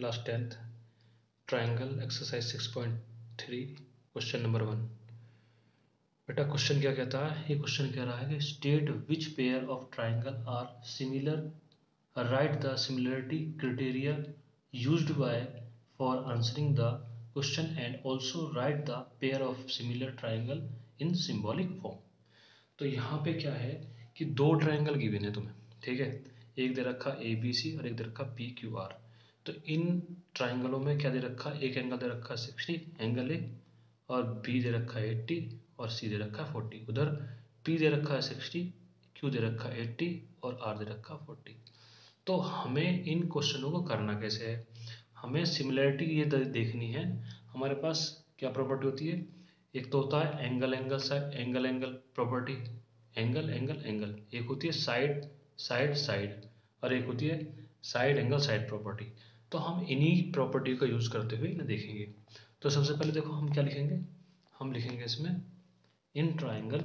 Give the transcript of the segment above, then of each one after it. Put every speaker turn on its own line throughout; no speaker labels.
Class 10th triangle exercise 6.3 question number 1। बेटा question क्या कहता है, ये क्वेश्चन कह रहा है कि state which pair of triangle are similar, write the similarity criteria used by for answering the question and also write the pair of similar triangle in symbolic form. तो यहाँ पे क्या है कि दो ट्राइंगल गिवन है तुम्हें, ठीक है। एक दे रखा ABC और एक दे रखा PQR। तो इन ट्राइंगलों में क्या दे रखा, एक एंगल दे रखा 60 एंगल ए, और B दे रखा 80 और C दे रखा 40। उधर P दे रखा 60, Q दे रखा 80 और R दे रखा 40। तो हमें इन क्वेश्चनों को करना कैसे है, हमें सिमिलरिटी ये देखनी है। हमारे पास क्या प्रॉपर्टी होती है, एक तो होता है angle angle side, angle angle property, angle angle angle. एक होती है साइड साइड साइड, और एक होती है साइड एंगल साइड प्रॉपर्टी। तो हम इन्हीं प्रॉपर्टी का यूज़ करते हुए इन्हें देखेंगे। तो सबसे पहले देखो हम क्या लिखेंगे, हम लिखेंगे इसमें इन ट्राइंगल,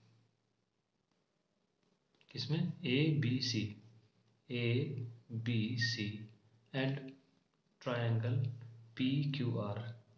किसमें ABC एंड ट्राइंगल PQR,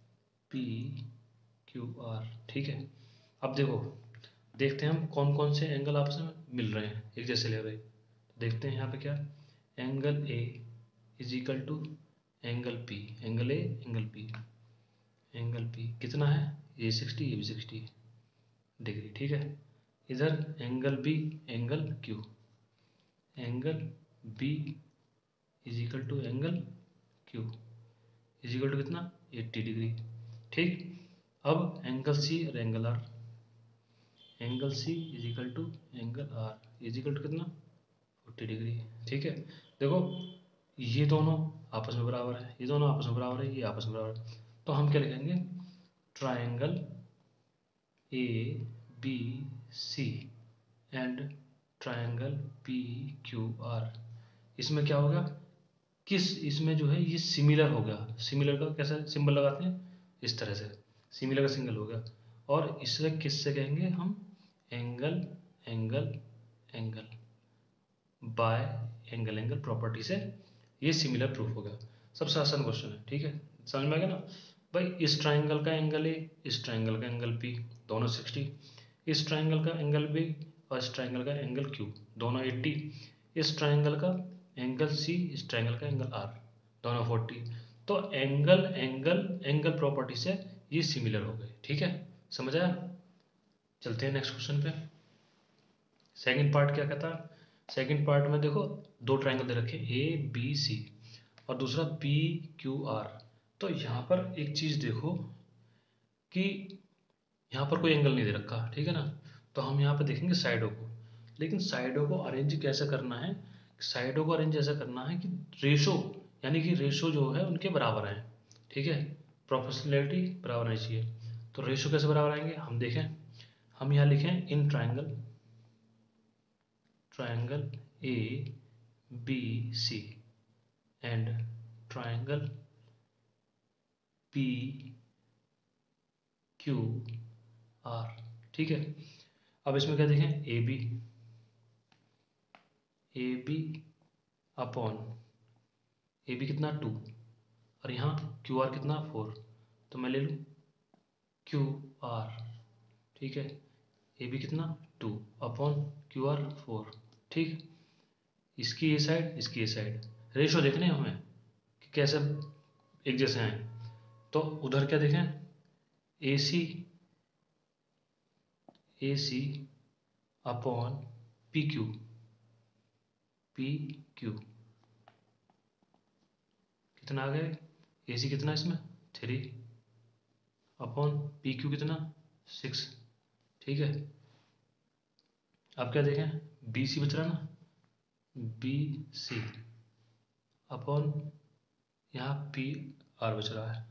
ठीक है। अब देखो, देखते हैं हम कौन कौन से एंगल आपस में मिल रहे हैं, एक जैसे ले रहे हैं। तो देखते हैं यहाँ पे क्या, angle A is equal to angle P, angle A angle P, angle P कितना है, ये 60 ये भी 60 डिग्री, ठीक है। इधर angle B angle Q, angle B is equal to angle Q is equal to कितना, 80 डिग्री, ठीक। अब एंगल C और angle R, angle C is equal to angle R is equal to कितना, 40 डिग्री, ठीक है। देखो ये दोनों आपस में बराबर है, ये दोनों आपस में बराबर है, ये आपस में बराबर है। तो हम क्या लिखेंगे, triangle ABC and triangle PQR। इसमें क्या होगा, किस इसमें जो है ये सिमिलर हो गया। सिमिलर का कैसा सिंबल लगाते हैं, इस तरह से सिमिलर का सिंगल हो गया। और इसे किससे कहेंगे हम, angle angle angle by angle angle property से ये सिमिलर प्रूफ हो गया। सबसे आसान क्वेश्चन है, ठीक है, समझ में आ गया ना भाई। इस ट्राइंगल का एंगल A, इस ट्राइंगल का एंगल P दोनों 60, इस ट्राइंगल का एंगल B और इस ट्राइंगल का एंगल Q दोनों 80, इस ट्राइंगल का एंगल C, इस ट्राइंगल का एंगल R दोनों 40। तो एंगल एंगल एंगल प्रॉपर्टी से ये सिमिलर हो गए, ठीक है, समझ आया। चलते हैं नेक्स्ट क्वेश्चन पे। सेकंड पार्ट क्या कहता है, सेकंड पार्ट में देखो दो ट्राइंगल दे रखे ABC और दूसरा PQR। तो यहाँ पर एक चीज देखो कि यहाँ पर कोई एंगल नहीं दे रखा, ठीक है ना। तो हम यहाँ पे देखेंगे साइडों को, लेकिन साइडों को अरेंज कैसे करना है, साइडों को अरेंज ऐसा करना है कि रेशो, यानी कि रेशो जो है उनके बराबर है, ठीक है, प्रोपोर्शनैलिटी बराबर होनी चाहिए। तो रेशो कैसे बराबर आएंगे, हम देखें, हम यहाँ लिखें in triangle, triangle ABC and triangle PQR, ठीक है। अब इसमें क्या देखें, AB अपॉन AB कितना 2 और यहाँ QR कितना 4, तो मैं ले लूँ QR, ठीक है। AB कितना 2 अपॉन QR 4, ठीक। इसकी ये साइड, इसकी ये साइड, रेशो देखने हमें कि कैसे एक जैसे हैं। तो उधर क्या देखें, AC अपॉन PQ कितना आ गए, AC कितना इसमें 3 अपॉन PQ कितना 6, ठीक है। अब क्या देखें, BC बच रहा ना, BC अपॉन यहाँ PR बच रहा है,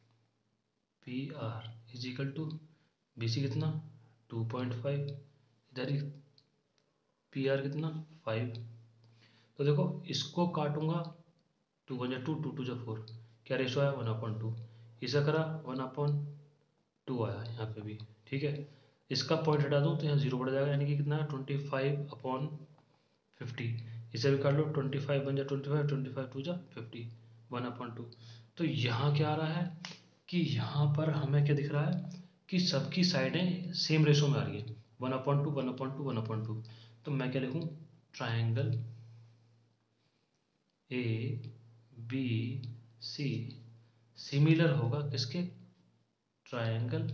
PR is equal to BC कितना 2.5, इधर ही PR कितना 5। तो देखो इसको काटूंगा, 2 1 2, 2 2 4, क्या रेशो आया 1/2, इसे करा 1/2 आया यहाँ पे भी, ठीक है। इसका पॉइंट हटा दूँ तो यहाँ 0 बढ़ जाएगा, यानी कि कितना 25/50। इसे भी काट लो, 25 बन जाए 25, 25 2 जा 50, 1/2। तो यहाँ क्या आ रहा है कि यहाँ पर हमें क्या दिख रहा है कि सबकी साइडें सेम रेशो में आ रही है, 1/2 1/2 1/2। तो मैं क्या लिखूँ, ट्राइंगल ABC सिमिलर होगा किसके, ट्राइंगल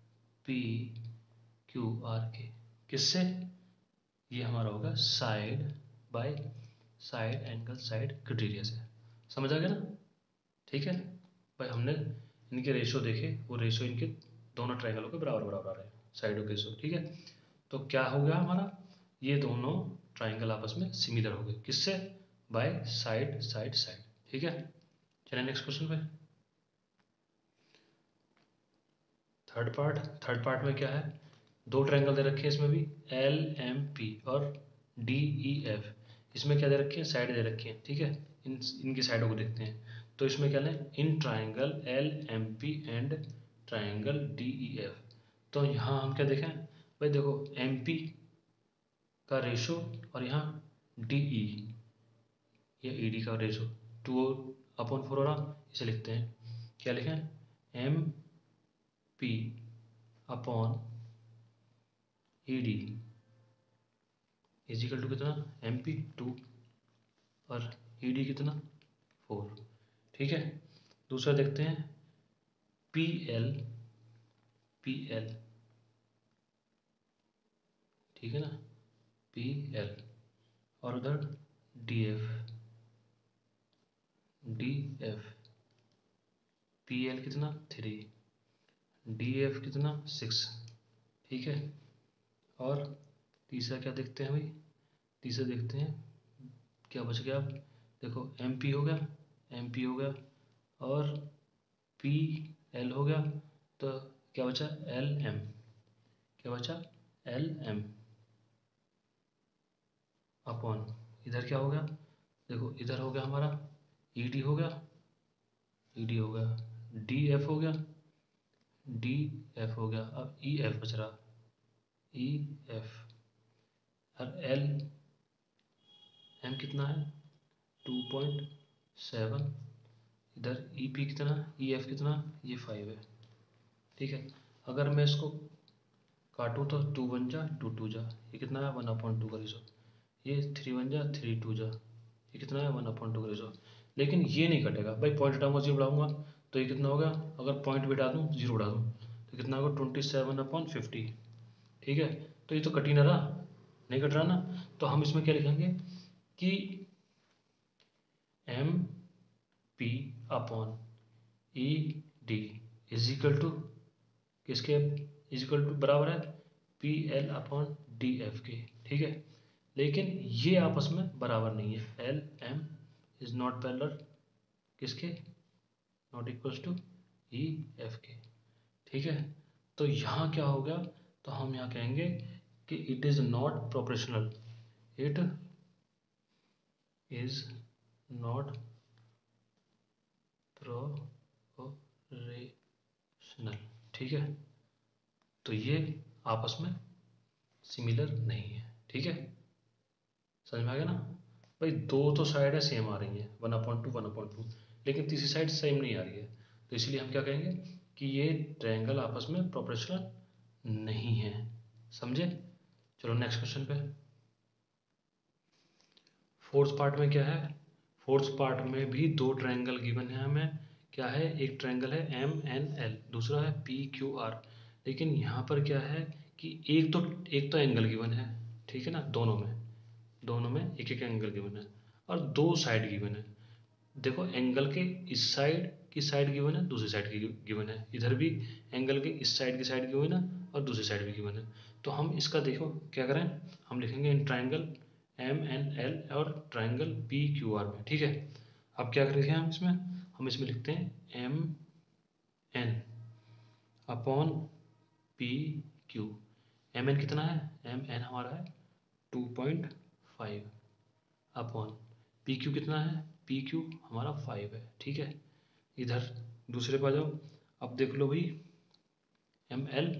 PQR के। किससे, ये हमारा होगा side by side angle side criteria से। समझ आ गया ना, ठीक है भाई। हमने इनके रेशो देखे, वो रेशो इनके दोनों ट्राइंगलों के बराबर बराबर आ रहे हैं, साइडों के रेशो, ठीक है। तो क्या हो गया हमारा, ये दोनों ट्राइंगल आपस में सिमिलर हो गए, किससे, बाय साइड साइड साइड, ठीक है। चलिए नेक्स्ट क्वेश्चन पे। थर्ड पार्ट में क्या है, दो ट्रायंगल दे रखे हैं इसमें भी, LMP और DEF। इसमें क्या दे रखे हैं, साइड दे रखी है, ठीक है। इनकी साइडों को देखते हैं। तो इसमें क्या लें, in triangle LMP and triangle DEF। तो यहाँ हम क्या देखें भाई, देखो MP का रेशो और यहाँ DE, ये ED का रेशो 2/4 हो रहा, इसे लिखते हैं, क्या लिखें, MP upon ED is equal to कितना, MP 2 और ED कितना 4, ठीक है। दूसरा देखते हैं PL, ठीक है ना, PL, और उधर DF, PL कितना 3, DF कितना 6, ठीक है। और तीसरा क्या देखते हैं भाई, तीसरा देखते हैं क्या बच गया, आप देखो MP हो गया, MP हो गया, और PL हो गया, तो क्या बचा LM, क्या बचा LM अपॉन, इधर क्या हो गया, देखो इधर हो गया हमारा ED हो गया, ED हो गया, DF हो गया, DF हो गया, अब EF बच रहा, EF, और LM कितना है 2.7, इधर EP कितना, EF कितना, ये 5 है, ठीक है। अगर मैं इसको काटूँ तो 2 1 जा 2 2 जा, ये कितना है 1/2 का रेशो, ये 3 1 जा 3 2 जा, ये कितना है 1/2 का रेशो। लेकिन ये नहीं कटेगा भाई, पॉइंट हटाऊंगा 0 बढ़ाऊंगा, तो ये कितना हो गया, अगर पॉइंट भी हटा दूँ 0 बढ़ा दूँ तो कितना होगा 27/50, ठीक है। तो ये तो कट ही ना रहा, नहीं कट रहा ना, तो हम इसमें क्या लिखेंगे कि MP upon ED is equal to किसके, इजिकल टू बराबर है PL अपॉन DF के, ठीक है। लेकिन ये आपस में बराबर नहीं है, LM इज नॉट पैरेलल किसके, नॉट इक्वल्स टू EF के, ठीक है। तो यहाँ क्या हो गया, तो हम यहाँ कहेंगे कि it is not proportional, it is not proportional, ठीक है। तो ये आपस में सिमिलर नहीं है, ठीक है। समझ में आ गया ना भाई, दो तो साइड है सेम आ रही है 1/2 1/2, लेकिन तीसरी साइड सेम नहीं आ रही है, तो इसलिए हम क्या कहेंगे कि ये ट्रायंगल आपस में प्रोपोर्शनल नहीं है, समझे। चलो नेक्स्ट क्वेश्चन पे। फोर्थ पार्ट में क्या है, फोर्थ पार्ट में भी दो ट्रायंगल गिवन है हमें, क्या है, एक ट्रायंगल है MNL, दूसरा है PQR। लेकिन यहाँ पर क्या है कि एक तो एंगल गिवन है, ठीक है ना, दोनों में एक एक एंगल गिवन है, और दो साइड गिवन है। देखो एंगल के इस साइड की साइड गिवन है, दूसरी साइड की गिवन है, इधर भी एंगल के इस साइड की साइड गिवन है और दूसरी साइड भी गिवन है। तो हम इसका देखो क्या करें, हम लिखेंगे इन ट्राइंगल MNL और ट्राइंगल PQR में, ठीक है। अब क्या करेंगे हम इसमें लिखते हैं MN अपॉन PQ। MN कितना है, MN हमारा है 2.5 अपॉन PQ कितना है, PQ हमारा 5 है, ठीक है। इधर दूसरे पे आ जाओ, अब देख लो भाई ML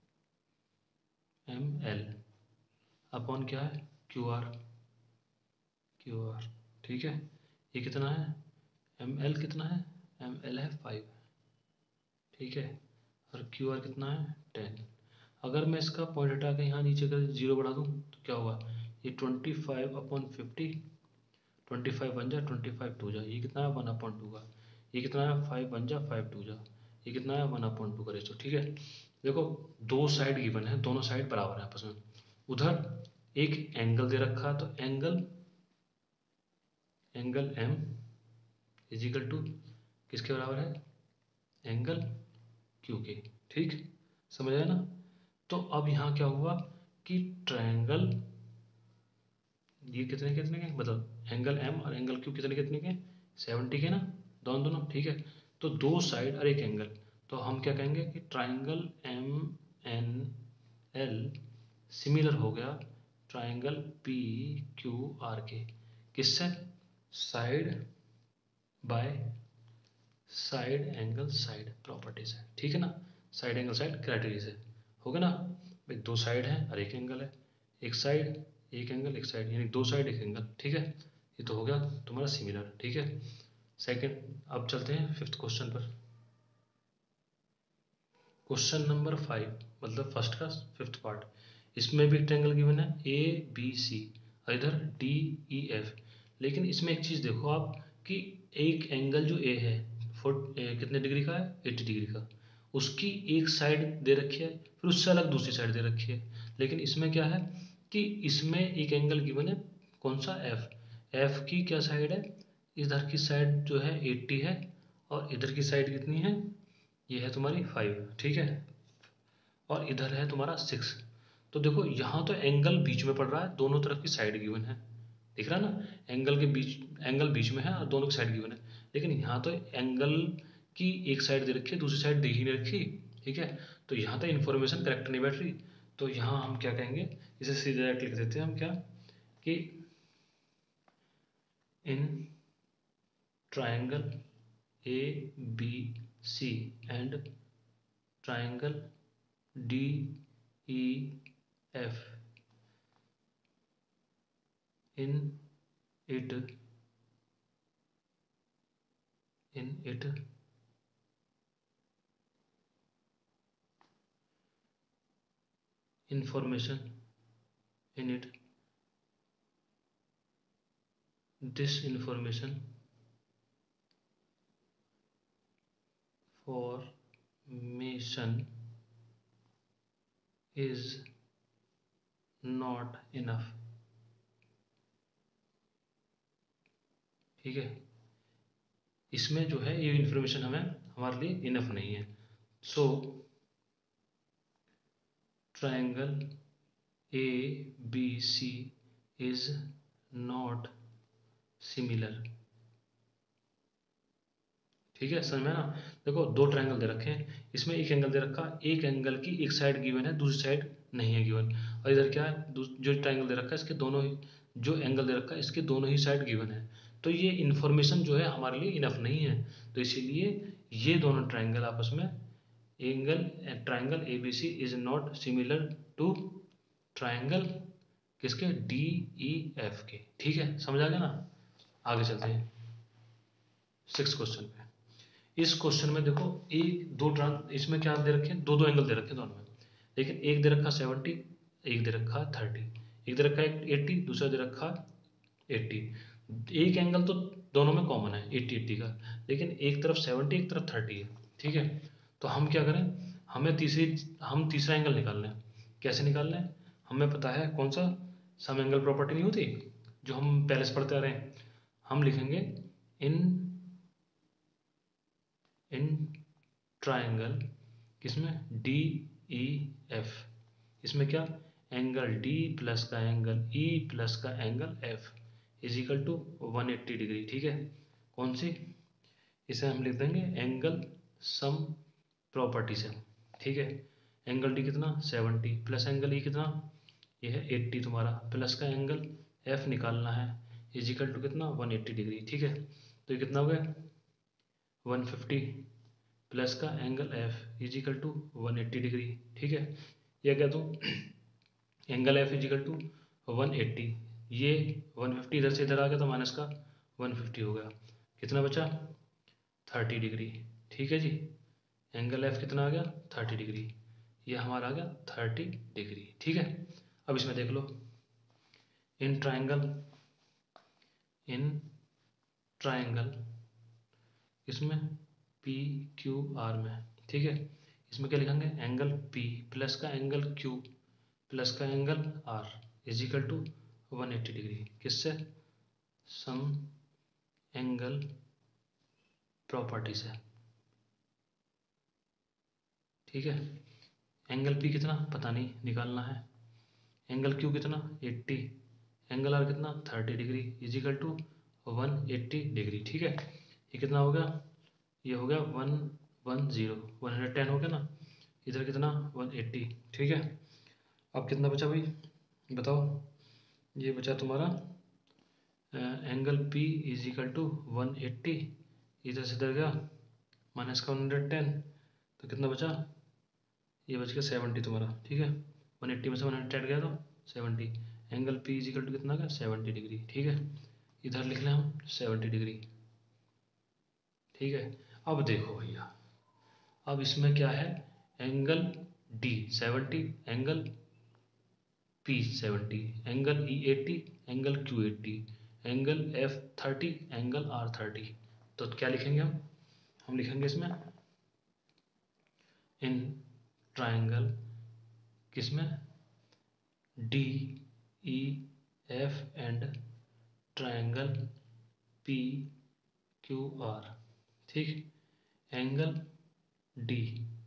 अपॉन क्या है QR, ठीक है। ये कितना है ML कितना है, ML है 5, ठीक है, और QR कितना है 10। अगर मैं इसका पॉइंट हटा के यहाँ नीचे कर 0 बढ़ा दूँ तो क्या होगा, ये 25/50, 25 बन जा, 25 टू जा, ये कितना है 1/2 का, ये कितना है 5 बन जा, 5 टू जा, ये कितना है 1/2 का रेशो, ठीक है। देखो दो साइड गिवन है, दोनों साइड बराबर है आपस में। उधर एक एंगल दे रखा है, तो angle M is equal to किसके बराबर है, एंगल Q के, ठीक, समझ आया ना। तो अब यहाँ क्या हुआ कि ट्रायंगल, ये कितने कितने के मतलब एंगल M और एंगल Q कितने कितने के, 70 के ना, दोनों दोनों, ठीक है। तो दो साइड और एक एंगल, तो हम क्या कहेंगे कि ट्रायंगल MNL सिमिलर हो गया ट्रायंगल PQR के, किससे, side by side angle side property से, ठीक है ना, साइड एंगल साइड क्राइटेरिया से, हो गया ना। भाई दो साइड है और एक एंगल है, एक साइड एक एंगल एक साइड, यानी दो साइड एक एंगल, ठीक है, ये तो हो गया तुम्हारा सिमिलर, ठीक है। सेकंड, अब चलते हैं फिफ्थ क्वेश्चन पर। क्वेश्चन नंबर 5, मतलब फर्स्ट का फिफ्थ पार्ट। इसमें भी ट्रायंगल गिवन है ABC और इधर DEF, लेकिन इसमें एक चीज़ देखो आप कि एक एंगल जो A है कितने डिग्री का है, 80 डिग्री का, उसकी एक साइड दे रखी है, फिर उससे अलग दूसरी साइड दे रखी है। लेकिन इसमें क्या है कि इसमें एक एंगल गिवन है, कौन सा, F की क्या साइड है, इधर की साइड जो है 80 है, और इधर की साइड कितनी है, ये है तुम्हारी 5, ठीक है, और इधर है तुम्हारा 6। तो देखो यहाँ तो एंगल बीच में पड़ रहा है, दोनों तरफ की साइड गिवन है, दिख रहा है ना, एंगल बीच में है और दोनों की साइड गिवन है। लेकिन यहाँ तो एंगल की एक साइड दे रखी है, दूसरी साइड दे ही नहीं रखी, ठीक है। तो यहाँ तो इन्फॉर्मेशन करेक्ट नहीं बैठ रही, तो यहाँ हम क्या कहेंगे, इसे सीधे डायरेक्ट लिख देते हैं हम क्या, कि in triangle ABC and triangle DEF, in it information, in it this information formation is not enough, ठीक है। इसमें जो है ये इन्फॉर्मेशन हमें हमारे लिए इनफ नहीं है। सो triangle ABC is not similar, ठीक है, समझ में ना। देखो दो ट्रायंगल दे रखे हैं, इसमें एक एंगल दे रखा, एक एंगल की एक साइड गिवन है, दूसरी साइड नहीं है गिवन, और इधर क्या है, जो ट्रायंगल दे रखा है इसके दोनों ही, जो एंगल दे रखा है इसके दोनों ही साइड गिवन है। तो ये इन्फॉर्मेशन जो है हमारे लिए इनफ नहीं है, तो इसीलिए ये दोनों ट्रायंगल आपस में, triangle ABC is not similar to triangle किसके, DEF के, ठीक है, समझ आ गया ना। आगे चलते हैं सिक्स क्वेश्चन पे। इस क्वेश्चन में देखो एक दो इसमें क्या दे रखे हैं, दो दो एंगल दे रखे हैं दोनों में, लेकिन एक दे रखा 70, एक दे रखा 30, एक दे रखा 80, दूसरा दे रखा 80। एक एंगल तो दोनों में कॉमन है 80-80 का, लेकिन एक तरफ 70 एक तरफ 30 है, ठीक है। तो हम क्या करें, हम तीसरा एंगल निकाल लें। कैसे निकाल लें, हमें पता है कौन सा, सम एंगल प्रॉपर्टी नहीं होती जो हम पहले से पढ़ते आ रहे हैं। हम लिखेंगे इन इन ट्रायंगल किसमें, DEF, इसमें क्या, एंगल D प्लस का एंगल E प्लस का angle F is equal to 180 degree, ठीक है। कौन सी, इसे हम लिख देंगे एंगल सम प्रॉपर्टी से, ठीक है। एंगल D कितना 70 प्लस एंगल E कितना, ये है 80 तुम्हारा, प्लस का एंगल F निकालना है, इज इक्वल टू कितना 180 डिग्री, ठीक है। तो ये कितना हो गया 150 प्लस का angle F is equal to 180 degree, ठीक है। या क्या दूँ, angle F is equal to 180, ये 150 इधर से इधर आ गया तो माइनस का 150 हो गया, कितना बचा 30 डिग्री। ठीक है जी, एंगल एफ कितना आ गया 30 डिग्री, ये हमारा आ गया 30 डिग्री। ठीक है, अब इसमें देख लो, इन ट्राइंगल इसमें पी क्यू आर में, ठीक है, इसमें क्या लिखेंगे, एंगल पी प्लस का एंगल क्यू प्लस का angle R is equal to 180 degree, किससे, सम एंगल प्रॉपर्टी से। ठीक है, एंगल पी कितना पता नहीं, निकालना है, एंगल क्यू कितना 80, एंगल आर कितना 30 degree is equal to 180 degree. ठीक है, ये कितना हो गया, ये हो गया 110 हो गया ना, इधर कितना 180। ठीक है, अब कितना बचा भाई बताओ, ये बचा तुम्हारा angle P is equal to 180, इधर से इधर गया माइनस का 110, तो कितना बचा, ये बच गया 70 तुम्हारा। ठीक है, 180 में से 100 गया तो 70, angle P is equal to कितना गया 70 डिग्री। ठीक है, इधर लिख लें हम 70 डिग्री। ठीक है, अब देखो भैया, अब इसमें क्या है, angle D 70, angle P 70, angle E 80, angle Q 80, angle F 30, angle R 30। तो क्या लिखेंगे हम लिखेंगे इसमें इन ट्राइंगल किसमें, D E F and triangle P Q R. ठीक, angle D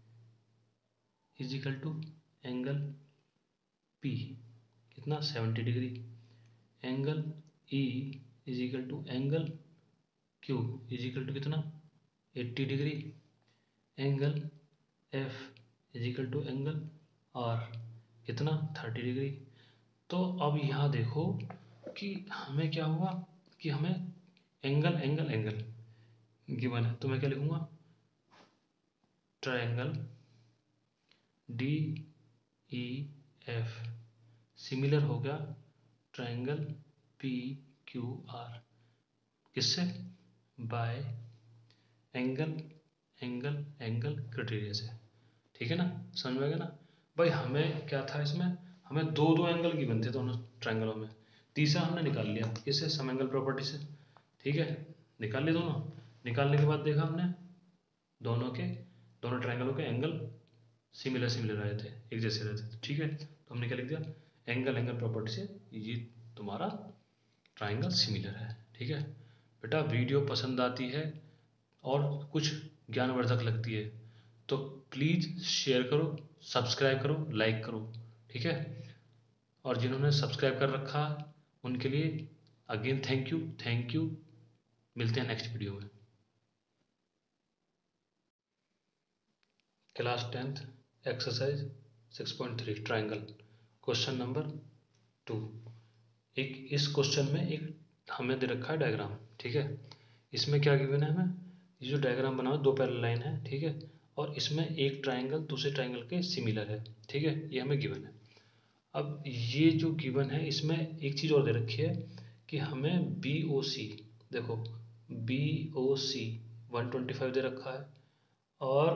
is equal to angle P कितना 70 degree, angle E is equal to angle Q is equal to कितना 80 degree, angle F is equal to angle R कितना 30 degree. तो अब यहाँ देखो कि हमें क्या हुआ, कि हमें एंगल एंगल एंगल गिवन है, तो मैं क्या लिखूंगा, triangle D E F similar हो गया ट्रायंगल पी क्यू आर, किससे, by angle angle angle criteria से। ठीक है ना, समझ में आ गया ना भाई, हमें क्या था इसमें, हमें दो दो एंगल गिवन थे दोनों ट्रायंगलों में, तीसरा हमने निकाल लिया किससे, सम एंगल प्रॉपर्टी से। ठीक है, निकाल लिए दोनों, निकालने के बाद देखा हमने दोनों ट्रायंगलों के एंगल सिमिलर सिमिलर आए थे, एक जैसे रहते थे। ठीक है, तो हमने क्या लिख दिया, एंगल एंगल प्रॉपर्टी से ये तुम्हारा ट्रायंगल सिमिलर है। ठीक है बेटा, वीडियो पसंद आती है और कुछ ज्ञानवर्धक लगती है तो प्लीज़ शेयर करो, सब्सक्राइब करो, लाइक करो। ठीक है, और जिन्होंने सब्सक्राइब कर रखा उनके लिए अगेन थैंक यू, मिलते हैं नेक्स्ट वीडियो में। Class 10th exercise 6.3 triangle, question number 2। एक इस क्वेश्चन में एक हमें दे रखा है डायग्राम। ठीक है, इसमें क्या गिवन है हमें, ये जो डायग्राम बना हुआ 2 पैरेलल लाइन है। ठीक है, और इसमें एक ट्रायंगल दूसरे ट्रायंगल के सिमिलर है। ठीक है, ये हमें गिवन है। अब ये जो गिवन है इसमें एक चीज़ और दे रखी है कि हमें बी ओ सी, देखो बी ओ सी 125 दे रखा है, और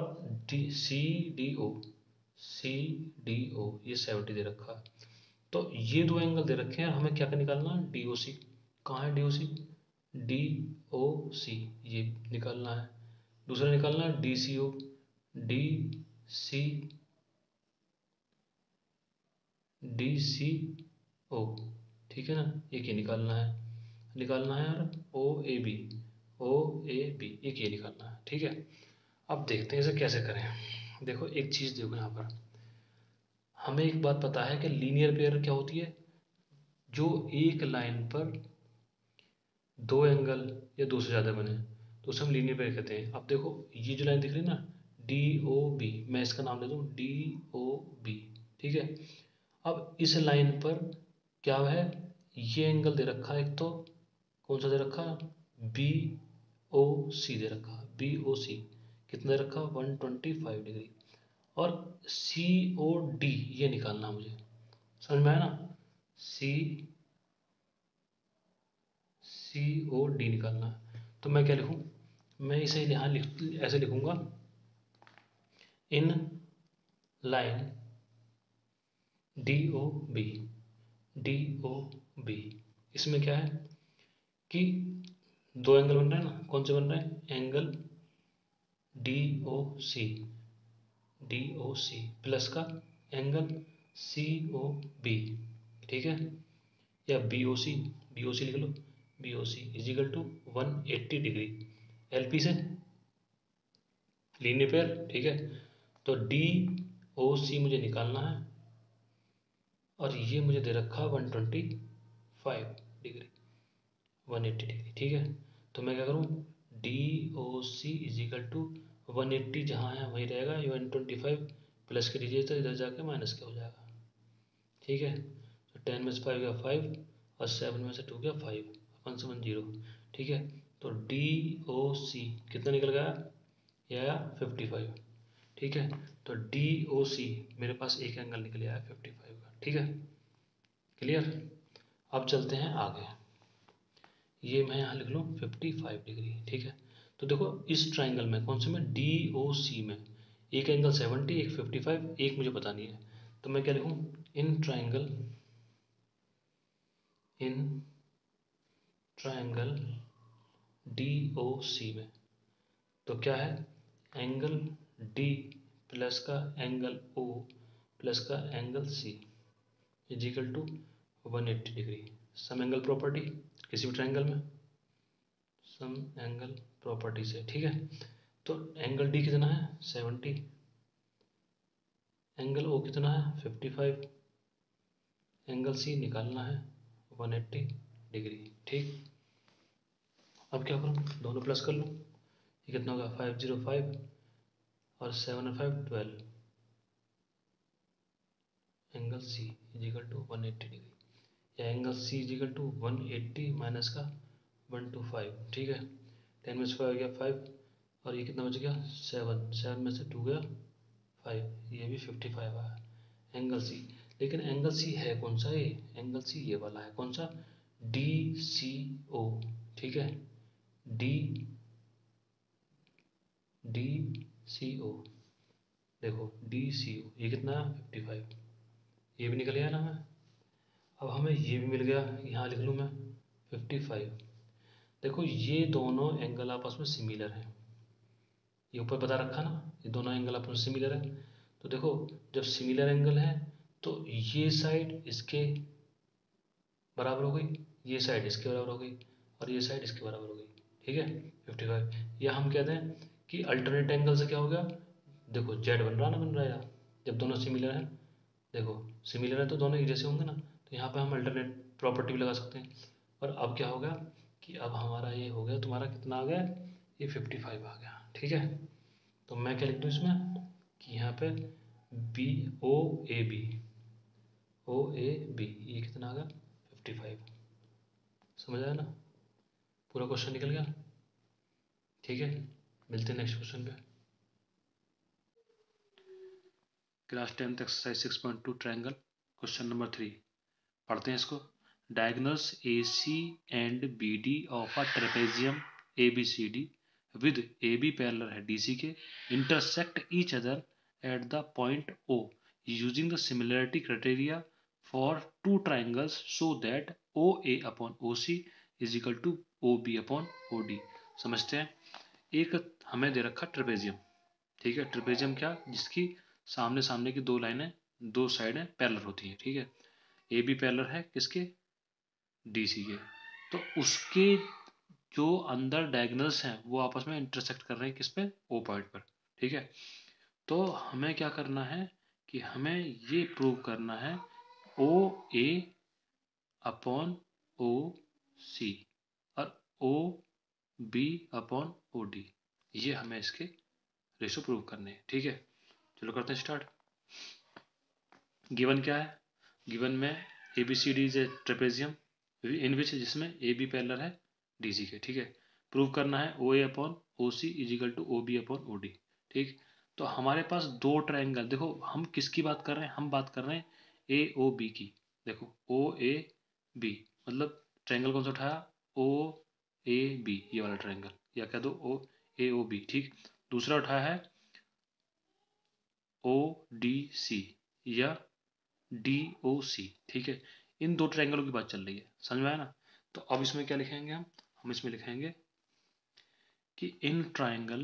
सी डी ओ ये 70 दे रखा है। तो ये दो एंगल दे रखे हैं, हमें क्या निकालना है, डी ओ सी। कहाँ है D O C, D O सी ये निकालना है। दूसरा निकालना है डी सी ओ, डी सी ओ। ठीक है ना, एक ये निकालना है यार, ओ ए बी एक ये निकालना है। ठीक है, अब देखते हैं इसे कैसे करें। देखो एक चीज़ देखो यहाँ पर, हमें एक बात पता है कि लीनियर पेयर क्या होती है, जो एक लाइन पर दो एंगल या दो से ज़्यादा बने तो उसे हम लीनियर पेयर कहते हैं। अब देखो ये जो लाइन दिख रही है ना, डी ओ बी, मैं इसका नाम दे दूँ डी ओ बी। ठीक है, अब इस लाइन पर क्या है, ये एंगल दे रखा है, एक तो कौन सा दे रखा, बी ओ सी दे रखा, बी ओ सी कितना दे रखा 125 डिग्री, और सी ओ डी ये निकालना मुझे, समझ में आया ना, सी ओ डी निकालना है। तो मैं क्या लिखूँ, मैं इसे यहाँ ऐसे लिखूँगा, in line D O B, D O B, इसमें क्या है कि दो एंगल बन रहे हैं ना, कौन से बन रहे हैं, angle D O C, D O C plus का एंगल सी ओ बी, ठीक है, या बी ओ सी, बी ओ सी लिख लो, B O C is equal to 180 degree L P से लीनियर पेयर, ठीक है। तो डी ओ सी मुझे निकालना है और ये मुझे दे रखा 125 डिग्री, 180 डिग्री, ठीक है। तो मैं क्या करूँ, D O C is equal to 180 जहाँ है वहीं रहेगा, ये 125 प्लस के दीजिए तो इधर जाके माइनस के हो जाएगा, ठीक है। तो 10 में से 5 गया 5 और 7 में से 2 गया 5, अपन से 10, ठीक है। तो डी ओ सी कितना निकल गया, ये आया 55, ठीक है। तो डी ओ सी मेरे पास एक एंगल निकल आया 55 का, ठीक है, क्लियर। अब चलते हैं आगे, ये मैं यहाँ लिख लूँ 55 डिग्री, ठीक है। तो देखो इस ट्राइंगल में कौन से में, डी ओ सी में एक एंगल 70, एक 55, एक मुझे पता नहीं है, तो मैं क्या लिखूँ, इन ट्राइंगल डी ओ सी में, तो क्या है, एंगल डी प्लस का एंगल ओ प्लस का angle C is equal to 180 degree, sum angle property किसी भी ट्राइंगल में, सम एंगल प्रॉपर्टी से, ठीक है। तो एंगल डी कितना है 70, एंगल ओ कितना है 55, एंगल सी निकालना है 180 डिग्री, ठीक। अब क्या करूँ, दोनों प्लस कर लूँ, ये कितना होगा 505 और 7 और 5 12, angle C is equal to 180 degree, या angle C is equal to 180 minus का 125, ठीक है। 10 में से 5 गया 5 और ये कितना बच गया 7, 7 में से 2 गया 5, ये भी 55 आया एंगल सी। लेकिन एंगल सी है कौन सा, ये एंगल सी ये वाला है, कौन सा, डी सी ओ, ठीक है, डी डी सी ओ, देखो डी सी ओ ये कितना है 55, ये भी निकल गया ना मैं। अब हमें ये भी मिल गया, यहाँ लिख लूँ मैं 55। देखो ये दोनों एंगल आपस में सिमिलर हैं, ये ऊपर बता रखा ना, ये दोनों एंगल आपस में सिमिलर है। तो देखो जब सिमिलर एंगल है तो ये साइड इसके बराबर हो गई, ये साइड इसके बराबर हो गई और ये साइड इसके बराबर हो गई, ठीक है 55। या हम कहते हैं कि अल्टरनेट एंगल से क्या हो गया, देखो जेड बन रहा ना, बन रहा है यार, जब दोनों सिमिलर हैं, देखो सिमिलर है तो दोनों एक जैसे होंगे ना, तो यहाँ पे हम अल्टरनेट प्रॉपर्टी भी लगा सकते हैं। और अब क्या होगा कि अब हमारा ये हो गया, तुम्हारा कितना आ गया, ये 55 आ गया, ठीक है। तो मैं क्या लिख दूँ इसमें कि यहाँ पे B O A B, O A B ये कितना आ गया 55, समझ आया ना, पूरा क्वेश्चन निकल गया, ठीक है। मिलते हैं नेक्स्ट क्वेश्चन पे। Class 10th exercise 6.2 triangle, question number 3 पढ़ते हैं इसको। Diagonals A C and B D of a trapezium A B C D with A B parallel है डी सी के intersect each other at the point O using the similarity criteria for two triangles so that O A upon O C is equal to O B upon O D. समझते हैं, एक हमें दे रखा trapezium, ठीक है। Trapezium क्या, जिसकी सामने सामने की दो लाइनें, दो साइडें पैरेलल होती हैं, ठीक है। ए बी पैरेलल है किसके, डी सी के। तो उसके जो अंदर डायगोनल्स हैं वो आपस में इंटरसेक्ट कर रहे हैं किस पे, ओ पॉइंट पर, ठीक है। तो हमें क्या करना है कि हमें ये प्रूव करना है O A upon O C और O B upon O D, ये हमें इसके रेशो प्रूव करने हैं, ठीक है। चलो करते हैं स्टार्ट। गिवन क्या है, गिवन में A B C D is a trapezium in which, जिसमें ए बी पैरेलल है डी सी के, ठीक है। प्रूव करना है O A upon O C is equal to O B upon O D, ठीक। तो हमारे पास दो ट्रायंगल, देखो हम किसकी बात कर रहे हैं, हम बात कर रहे हैं ए ओ बी की। देखो ओ ए बी मतलब ट्रायंगल कौन सा उठाया, ओ ए बी, ये वाला ट्रायंगल, या कह दो ओ ए ओ बी, ठीक। दूसरा उठाया है ओ डी सी या डी ओ सी, ठीक है। इन दो ट्रायंगलों की बात चल रही है, समझ में आया ना। तो अब इसमें क्या लिखेंगे हम इसमें लिखेंगे कि इन ट्रायंगल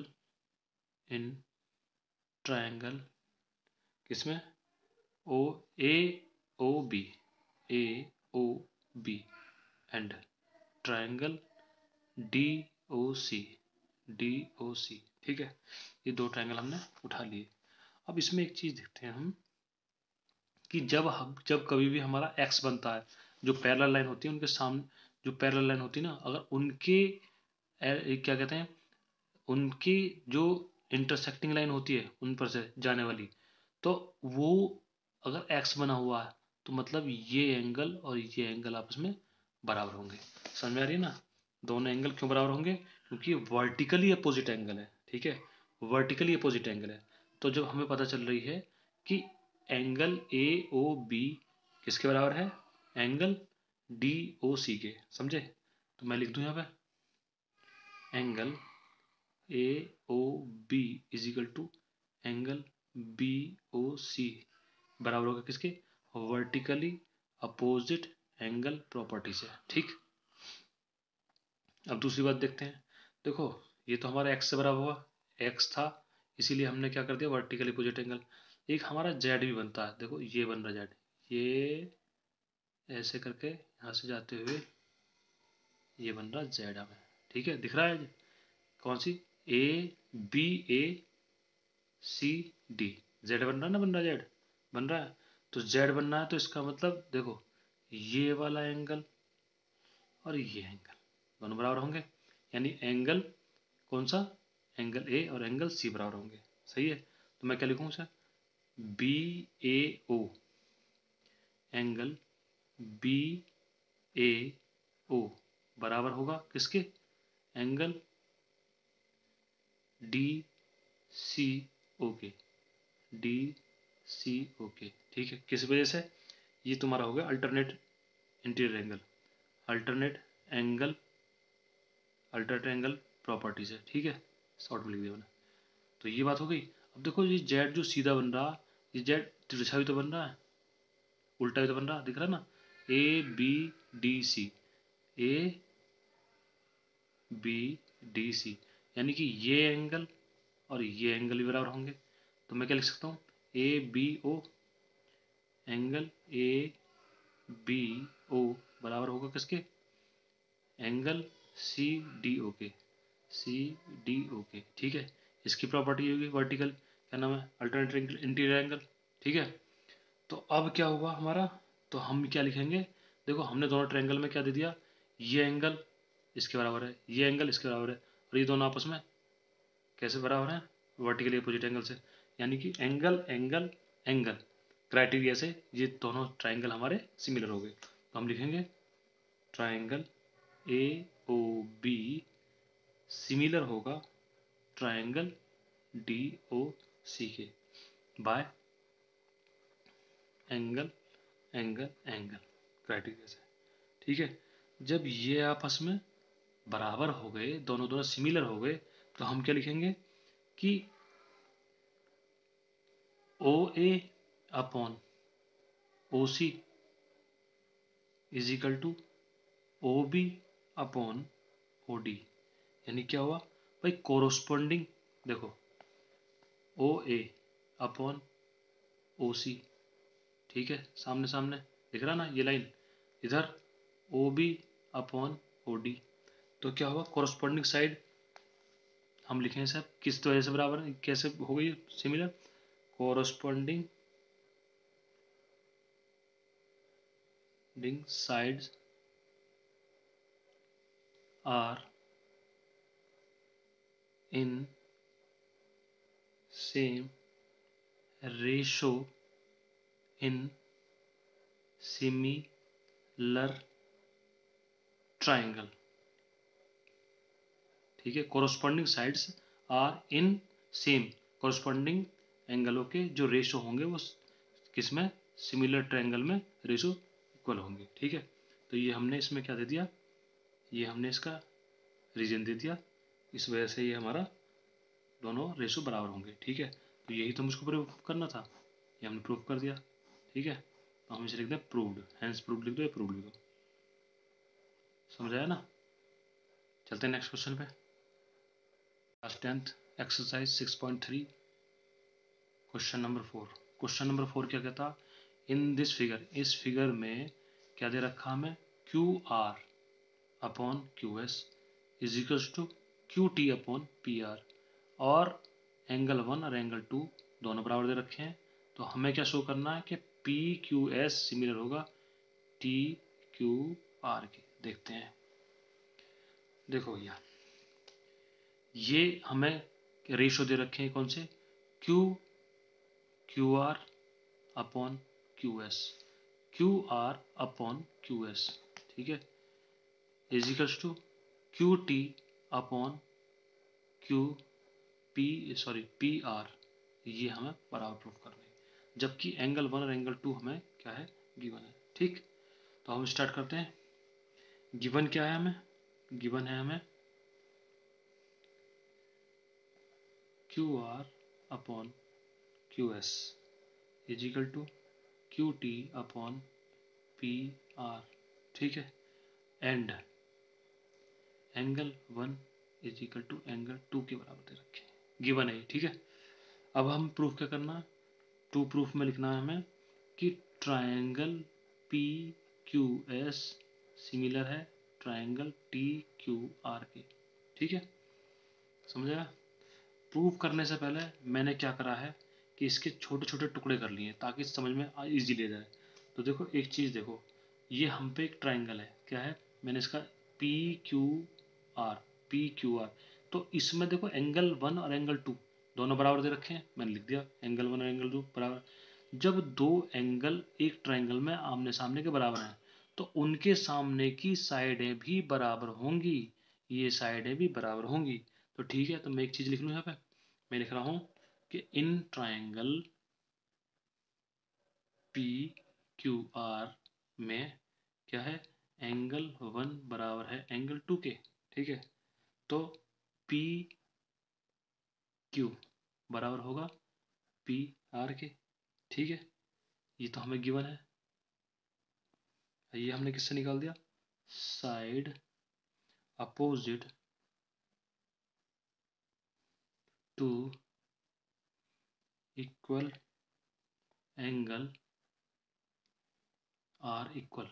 किसमें O A O B, A O B and triangle D O C, D O C, ठीक है। ये दो ट्रायंगल हमने उठा लिए। अब इसमें एक चीज देखते हैं हम कि जब कभी भी हमारा एक्स बनता है, जो पैरेलल लाइन होती है उनके सामने, जो पैरेलल लाइन होती है ना, अगर उनके क्या कहते हैं, उनकी जो इंटरसेक्टिंग लाइन होती है उन पर से जाने वाली, तो वो अगर एक्स बना हुआ है तो मतलब ये एंगल और ये एंगल आपस में बराबर होंगे। समझ में आ रही है ना। दोनों एंगल क्यों बराबर होंगे, क्योंकि वर्टिकली अपोजिट एंगल है, ठीक है, वर्टिकली अपोजिट एंगल है। तो जब हमें पता चल रही है कि एंगल ए ओ बी किसके बराबर है, एंगल डी ओ सी के, समझे। तो मैं लिख दूं यहाँ पे angle A O B is equal to angle B O C बराबर होगा किसके, वर्टिकली अपोजिट एंगल प्रॉपर्टी से, ठीक। अब दूसरी बात देखते हैं। देखो ये तो हमारा एक्स से बराबर हुआ, एक्स था इसीलिए हमने क्या कर दिया, वर्टिकली अपोजिट एंगल। एक हमारा जेड भी बनता है, देखो ये बन रहा जेड, ये ऐसे करके यहाँ से जाते हुए ये बन रहा जेड हमें, ठीक है, दिख रहा है। कौन सी, A B A C D, Z बन रहा है ना, बन रहा है जेड, बन रहा है। तो जेड बनना है तो इसका मतलब देखो ये वाला एंगल और ये एंगल दोनों बराबर होंगे, यानी एंगल कौन सा, एंगल ए और एंगल सी बराबर होंगे, सही है। तो मैं क्या लिखूँ sir, B A O, angle B A O बराबर होगा किसके, एंगल डी सी ओ के, डी सी ओ के, ठीक है। किस वजह से, ये तुम्हारा हो गया alternate interior angle, alternate angle, alternate angle property से, ठीक है, शॉर्ट में लिख दिया मैंने। तो ये बात हो गई। अब देखो ये जेड जो सीधा बन रहा, ये जेड तिरछा भी तो बन रहा है, उल्टा भी तो बन रहा, दिख रहा है ना, A B D C, A B D C, यानी कि ये एंगल और ये एंगल भी बराबर होंगे। तो मैं क्या लिख सकता हूँ, A B O, angle A B O बराबर होगा किसके, एंगल सी डी ओ के, सी डी ओ के, ठीक है। इसकी प्रॉपर्टी होगी वर्टिकल, क्या नाम है, अल्टरनेट इंटीरियर एंगल, ठीक है। तो अब क्या हुआ हमारा, तो हम क्या लिखेंगे, देखो हमने दोनों ट्रायंगल में क्या दे दिया, ये एंगल इसके बराबर है, ये एंगल इसके बराबर है, और ये दोनों आपस में कैसे बराबर हैं, वर्टिकली अपोजिट एंगल से, यानी कि एंगल एंगल एंगल क्राइटेरिया से ये दोनों ट्रायंगल हमारे सिमिलर हो गए। तो हम लिखेंगे triangle A O B similar होगा ट्रायंगल डी ओ सी के by angle angle angle criteria से, ठीक है। जब ये आपस में बराबर हो गए, दोनों दोनों सिमिलर हो गए, तो हम क्या लिखेंगे कि O A upon O C is equal to O B upon O D, यानी क्या हुआ भाई, कोरोस्पोंडिंग, देखो ओ ए अपॉन ओ सी, ठीक है, सामने सामने दिख रहा ना ये लाइन, इधर O B upon O D. तो क्या होगा, कोरोस्पोंडिंग साइड हम लिखेंगे साहब किस वजह से बराबर है, कैसे हो गई similar, corresponding sides are in same ratio in similar triangle, ठीक है। Corresponding sides are in same, corresponding एंगलों के जो रेशो होंगे वो किसमें, सिमिलर ट्रायंगल में रेशो इक्वल होंगे, ठीक है। तो ये हमने इसमें क्या दे दिया, ये हमने इसका रीजन दे दिया, इस वजह से ये हमारा दोनों रेशो बराबर होंगे। ठीक है, तो यही तो मुझको प्रूव करना था, ये हमने प्रूव कर दिया। ठीक है, तो हम इसे लिख दें प्रूव्ड, हैंस प्रूव्ड लिख दो या प्रूव्ड लिख दो। समझ आया ना? चलते हैं नेक्स्ट क्वेश्चन पे। Class 10th exercise 6.3 question number 4। Question number 4 क्या कहता? इन दिस फिगर, इस फिगर में क्या दे रखा हमें? Q R upon Q S is equals to Q T upon P R, और एंगल 1 और एंगल 2 दोनों बराबर दे रखे हैं। तो हमें क्या शो करना है कि पी क्यू एस सिमिलर होगा टी क्यू आर के। देखते हैं, देखो भैया, ये हमें रेशो दे रखे हैं कौन से? Q Q R upon Q S, Q R upon Q S. ठीक है, equals to Q T upon Q P R, ये हमें बराबर प्रूफ करना है, जबकि एंगल 1 और एंगल 2 हमें क्या है? गिवन है। ठीक, तो हम स्टार्ट करते हैं। गिवन क्या है हमें? गिवन है हमें Q R upon Q S is equal to Q T upon P R. ठीक है, and angle 1 is equal to angle 2 के बराबर दे रखे हैं, गिवन है। ठीक है, अब हम प्रूफ क्या करना है? टू प्रूफ में लिखना है हमें कि triangle P Q S similar है ट्रायंगल टी क्यू आर के। ठीक है, समझा? प्रूफ करने से पहले मैंने क्या करा है कि इसके छोटे छोटे टुकड़े कर लिए ताकि समझ में इजीली जाए। तो देखो एक चीज़ देखो, ये हम पे एक ट्रायंगल है, क्या है? मैंने इसका P Q R, P Q R, तो इसमें देखो एंगल 1 और एंगल 2 दोनों बराबर दे रखे हैं, मैंने लिख दिया एंगल 1 और एंगल 2 बराबर। जब दो एंगल एक ट्रायंगल में आमने सामने के बराबर हैं तो उनके सामने की साइडें भी बराबर होंगी, ये साइडें भी बराबर होंगी। तो ठीक है, तो मैं एक चीज लिख लूँ यहाँ पे, मैं लिख रहा हूं कि in triangle P Q R में क्या है? एंगल 1 बराबर है एंगल 2 के। ठीक है, तो पी क्यू बराबर होगा पी आर के। ठीक है, ये तो हमें गिवन है, ये हमने किससे निकाल दिया? Side opposite to equal angle are equal.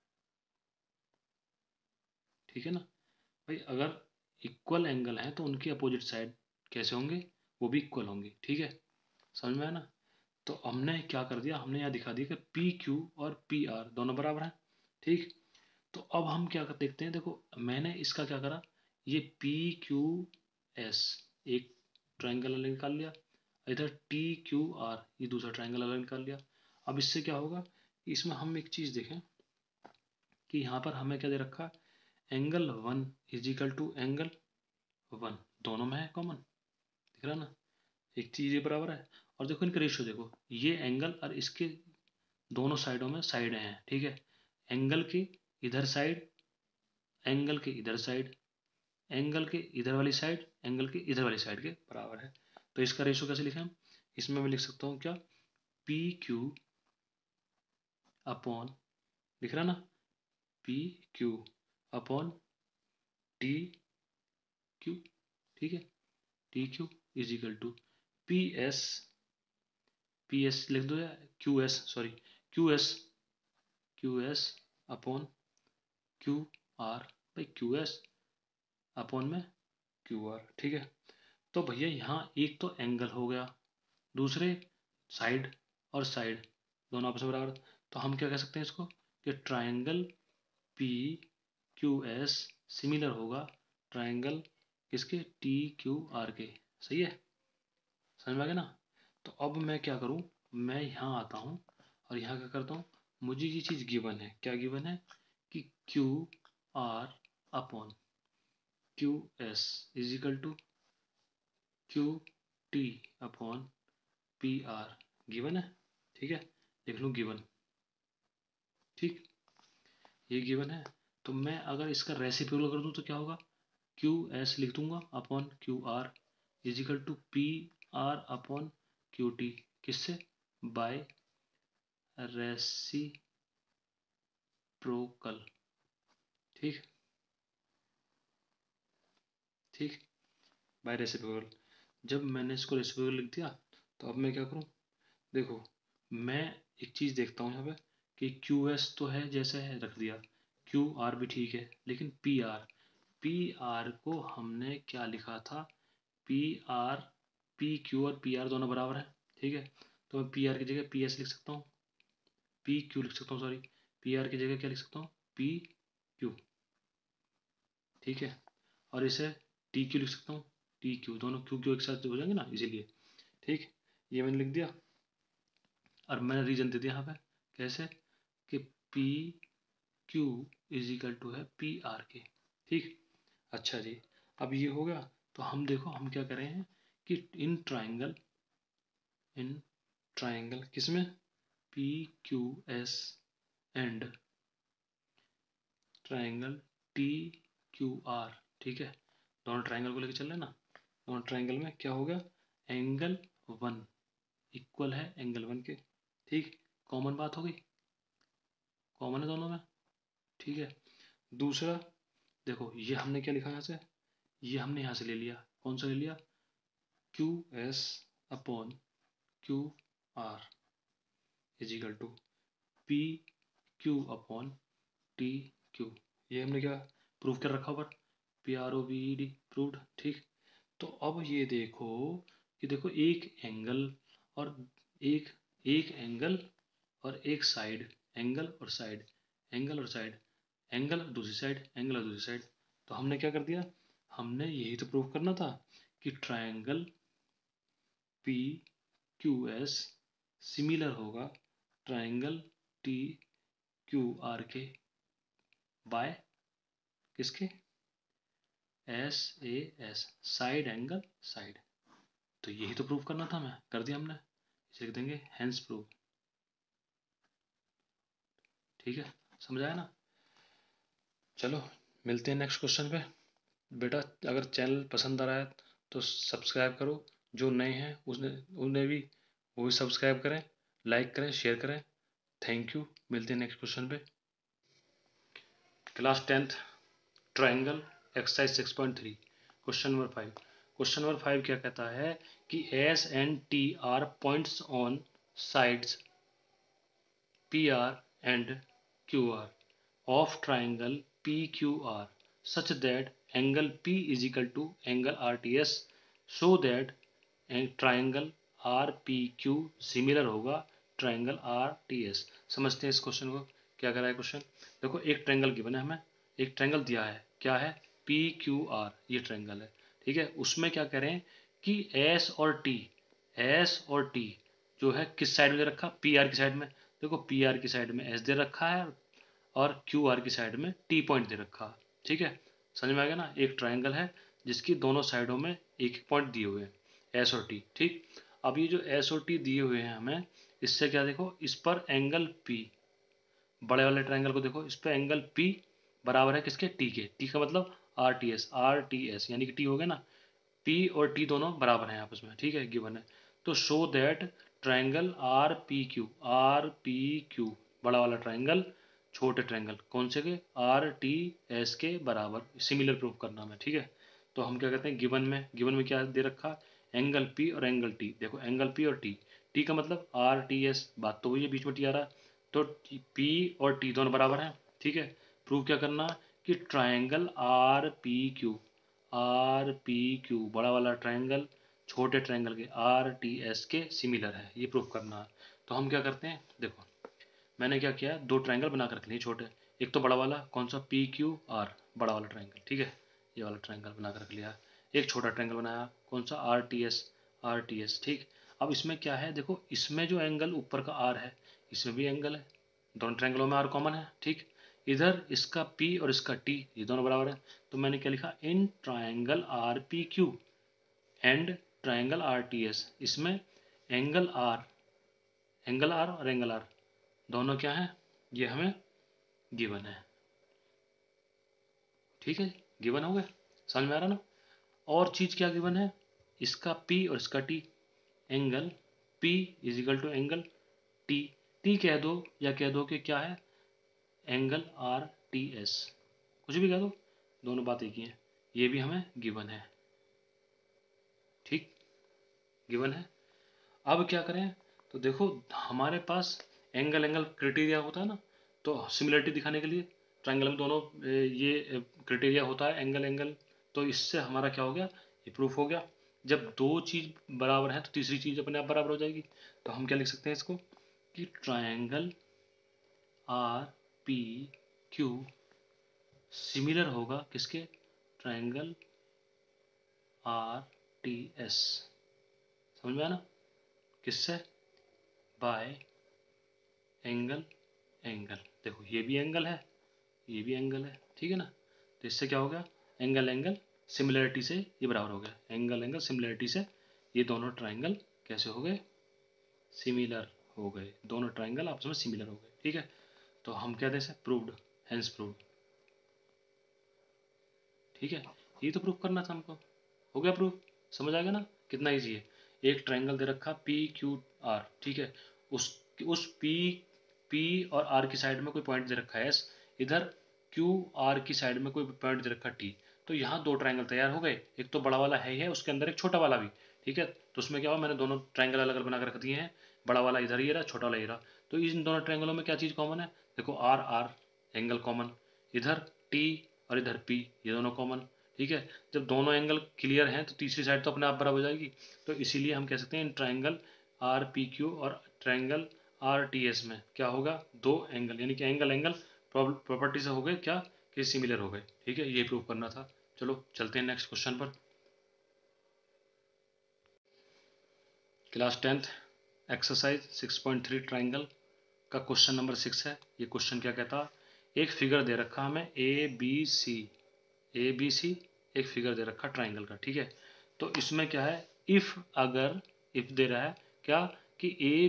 ठीक है ना भाई, अगर इक्वल एंगल है तो उनके अपोजिट साइड कैसे होंगे? वो भी इक्वल होंगे। ठीक है, समझ में आया ना? तो हमने क्या कर दिया, हमने यहाँ दिखा दिया कि पी क्यू और पी आर दोनों बराबर हैं। ठीक, तो अब हम क्या कर देखते हैं, देखो मैंने इसका क्या करा, ये पी क्यू एस एक ट्रायंगल अलग निकाल लिया, इधर टी क्यू आर ये दूसरा ट्रायंगल अलग निकाल लिया। अब इससे क्या होगा, इसमें हम एक चीज़ देखें कि यहाँ पर हमें क्या दे रखा है? Angle 1 is equal to angle 1, दोनों में है कॉमन, दिख रहा ना? एक चीज़ ये बराबर है, और देखो इनका रेशियो देखो, ये एंगल और इसके दोनों साइडों में साइडें हैं। ठीक है, एंगल की इधर साइड, एंगल के इधर साइड, एंगल के इधर वाली साइड, एंगल के इधर वाली साइड के बराबर है। तो इसका रेशियो कैसे लिखें हम? इसमें मैं लिख सकता हूँ क्या? पी क्यू अपॉन, लिख रहा ना, P Q upon T Q. ठीक है, T Q is equal to P S, P S लिख दो या Q S, sorry Q S upon Q R, भाई क्यू एस अपॉन में क्यू आर। ठीक है, तो भैया यहाँ एक तो एंगल हो गया, दूसरे साइड और साइड दोनों आपस में बराबर, तो हम क्या कह सकते हैं इसको कि triangle P Q S similar होगा ट्रायंगल किसके? टी क्यू आर के। सही है, समझ में आ गया ना? तो अब मैं क्या करूँ, मैं यहाँ आता हूँ और यहाँ क्या करता हूँ, मुझे ये चीज़ गिवन है, क्या गिवन है कि Q R upon Q S is equal to Q T upon P R, given है। ठीक है, लिख लूँ गिवन। ठीक, ये गिवन है, तो मैं अगर इसका रेसिप्रोकल कर दूँ तो क्या होगा क्यू एस लिख दूंगा upon Q R is equal to P R upon Q T, किससे? By reciprocal. ठीक ठीक, बाय रेसिप्रोकल। जब मैंने इसको रेसिप्रोकल लिख दिया तो अब मैं क्या करूं? देखो, मैं एक चीज देखता हूं यहाँ पे कि क्यू एस तो है जैसे है रख दिया, क्यू आर भी ठीक है, लेकिन पी आर को हमने क्या लिखा था? पी आर, पी क्यू और पी आर दोनों बराबर है, ठीक है। तो मैं पी आर की जगह पी एस लिख सकता हूँ, पी क्यू लिख सकता हूँ, सॉरी, पी आर की जगह क्या लिख सकता हूँ? पी क्यू, ठीक है। और इसे टी क्यू लिख सकता हूँ, टी क्यू, दोनों क्यू क्यू एक साथ हो जाएंगे ना, इसीलिए। ठीक, ये मैंने लिख दिया और मैंने रीजन दे दिया यहाँ पे, कैसे? कि P Q is equal to है पी आर के। ठीक, अच्छा जी, अब ये हो गया। तो हम देखो हम क्या कर रहे हैं कि इन ट्राइंगल किसमें? P Q S and triangle T Q R, ठीक है। दोनों ट्राइंगल को लेकर चल रहे हैं ना, दोनों ट्राइंगल में क्या हो गया? एंगल वन इक्वल है एंगल वन के। ठीक, कॉमन बात हो गई, कॉमन है दोनों में, ठीक है। दूसरा देखो, ये हमने क्या लिखा यहाँ से? ये हमने यहाँ से ले लिया, कौन सा ले लिया? Q S upon Q R is equal to P Q upon T Q. ये हमने क्या प्रूव कर रखा ऊपर? P R O V E D, proved. ठीक, तो अब ये देखो कि देखो एक एंगल और एक एक एंगल और एक साइड, एंगल और साइड, एंगल और साइड, एंगल और दूसरी साइड, एंगल और दूसरी साइड। तो हमने क्या कर दिया? हमने यही तो प्रूव करना था कि triangle P Q S similar होगा ट्रायंगल टी क्यू आर के बाय किसके? S A S, side angle side. तो यही तो प्रूव करना था, मैं कर दिया हमने, इसे लिख देंगे हेंस प्रूव। ठीक है, समझ आया ना? चलो मिलते हैं नेक्स्ट क्वेश्चन पे। बेटा अगर चैनल पसंद आ रहा है तो सब्सक्राइब करो, जो नए हैं उसने उन्हें भी वो भी सब्सक्राइब करें, लाइक करें, शेयर करें। थैंक यू, मिलते हैं नेक्स्ट क्वेश्चन पे। Class 10th triangle exercise 6.3 question number 5। Question number 5 क्या कहता है कि S and T are points on sides P R and Q R of triangle PQR such that angle P is equal to angle RTS, so that triangle RPQ similar होगा triangle RTS। समझते हैं इस question को, क्या कर रहा है question? देखो एक ट्रायंगल गिवन है हमें, एक ट्रायंगल दिया है, क्या है? PQR, ये ट्रायंगल है, ठीक है। उसमें क्या करें कि एस और टी जो है किस साइड में दे रखा? पी आर की साइड में। देखो पी आर की साइड में एस दे रखा है और क्यू आर की साइड में टी पॉइंट दे रखा, ठीक है। समझ में आ गया ना? एक ट्रायंगल है जिसकी दोनों साइडों में एक एक पॉइंट दिए हुए हैं, एस और टी। ठीक, अब ये जो एस और टी दिए हुए हैं हमें, इससे क्या देखो, इस पर एंगल पी, बड़े वाले ट्रायंगल को देखो, इस पर एंगल पी बराबर है किसके? टी के। टी का मतलब आर टी एस यानी कि टी हो गया ना, पी और टी दोनों बराबर हैं आपस में, ठीक है, गिवन है। तो show that triangle R P Q, बड़ा वाला ट्रायंगल छोटे ट्रायंगल कौन से के? आर टी एस के बराबर, सिमिलर प्रूफ करना है, ठीक है। तो हम क्या करते हैं, गिवन में क्या दे रखा? एंगल पी और एंगल टी। देखो एंगल पी और टी, टी का मतलब आर टी एस, बात तो वही है, बीच में टी आ रहा है। तो पी और टी दोनों बराबर हैं, ठीक है। प्रूव क्या करना कि ट्रायंगल आर पी क्यू बड़ा वाला ट्रायंगल छोटे ट्रायंगल के आर टी एस के सिमिलर है, ये प्रूफ करना है। तो हम क्या करते हैं, देखो मैंने क्या किया, दो ट्रायंगल बना कर रख लिए छोटे, एक तो बड़ा वाला कौन सा? पी क्यू आर, बड़ा वाला ट्रायंगल, ठीक है, ये वाला ट्रायंगल बना कर रख लिया। एक छोटा ट्रायंगल बनाया कौन सा? आर टी एस, ठीक। अब इसमें क्या है, देखो इसमें जो एंगल ऊपर का आर है, इसमें भी एंगल है, दोनों ट्रायंगलों में आर कॉमन है, ठीक। इधर इसका P और इसका T, ये दोनों बराबर है। तो मैंने क्या लिखा? In triangle R P Q and triangle R T S, इसमें एंगल आर और एंगल आर दोनों क्या है? ये हमें गिवन है, ठीक है, गिवन हो गया। समझ में आ रहा ना। और चीज क्या गिवन है, इसका P और इसका T, angle P is equal to angle T, T कह दो या कह दो कि क्या है, एंगल RTS, कुछ भी कह दो, दोनों बात एक ही है। ये भी हमें गिवन है, ठीक, गिवन है। अब क्या करें, तो देखो हमारे पास एंगल एंगल क्राइटेरिया होता है ना, तो सिमिलरिटी दिखाने के लिए ट्राइंगल में दोनों ये क्राइटेरिया होता है एंगल एंगल, तो इससे हमारा क्या हो गया, ये प्रूफ हो गया। जब दो चीज बराबर है तो तीसरी चीज अपने आप बराबर हो जाएगी। तो हम क्या लिख सकते हैं इसको, कि ट्राइंगल RPQ सिमिलर होगा किसके, ट्राइंगल RTS, समझ में आया ना, किससे, बाय एंगल एंगल। देखो ये भी एंगल है, ये भी एंगल है, ठीक है ना। तो इससे क्या हो गया, एंगल एंगल सिमिलरिटी से ये बराबर हो गया, एंगल एंगल सिमिलरिटी से ये दोनों ट्राइंगल कैसे हो गए, सिमिलर हो गए, दोनों ट्राइंगल आपस में सिमिलर हो गए, ठीक है। तो हम क्या दे सकते, प्रूव्ड, हेंस प्रूव्ड, ठीक है। ये तो प्रूव करना था हमको, हो गया प्रूफ, समझ आ गया ना, कितना ईजी है। एक ट्राइंगल दे रखा PQR, ठीक है, उस P और R की साइड में कोई पॉइंट दे रखा है S, इधर QR की साइड में कोई पॉइंट दे रखा T। तो यहाँ दो ट्राइंगल तैयार हो गए, एक तो बड़ा वाला है ही है, उसके अंदर एक छोटा वाला भी, ठीक है। तो उसमें क्या हुआ, मैंने दोनों ट्राइंगल अलग अलग बना कर रख दिए हैं, बड़ा वाला इधर ही रहा, छोटा वाला ही रहा। तो इन दोनों ट्राइंगलों में क्या चीज़ कॉमन है, देखो R एंगल कॉमन, इधर T और इधर P, ये दोनों कॉमन, ठीक है। जब दोनों एंगल क्लियर हैं तो तीसरी साइड तो अपने आप बराबर हो जाएगी। तो इसीलिए हम कह सकते हैं इन ट्राइंगल RPQ और ट्राइंगल RTS में क्या होगा, दो एंगल, यानी कि एंगल एंगल प्रॉपर्टी से हो गए क्या, कि सिमिलर हो गए, ठीक है। ये प्रूव करना था। चलो चलते हैं नेक्स्ट क्वेश्चन पर। क्लास 10th एक्सरसाइज 6.3 ट्राइंगल का क्वेश्चन नंबर 6 है। ये क्वेश्चन क्या कहता, एक फिगर दे रखा हमें ABC एक फिगर दे रखा ट्राइंगल का, ठीक है। तो इसमें क्या है, इफ अगर, इफ दे रहा है क्या, कि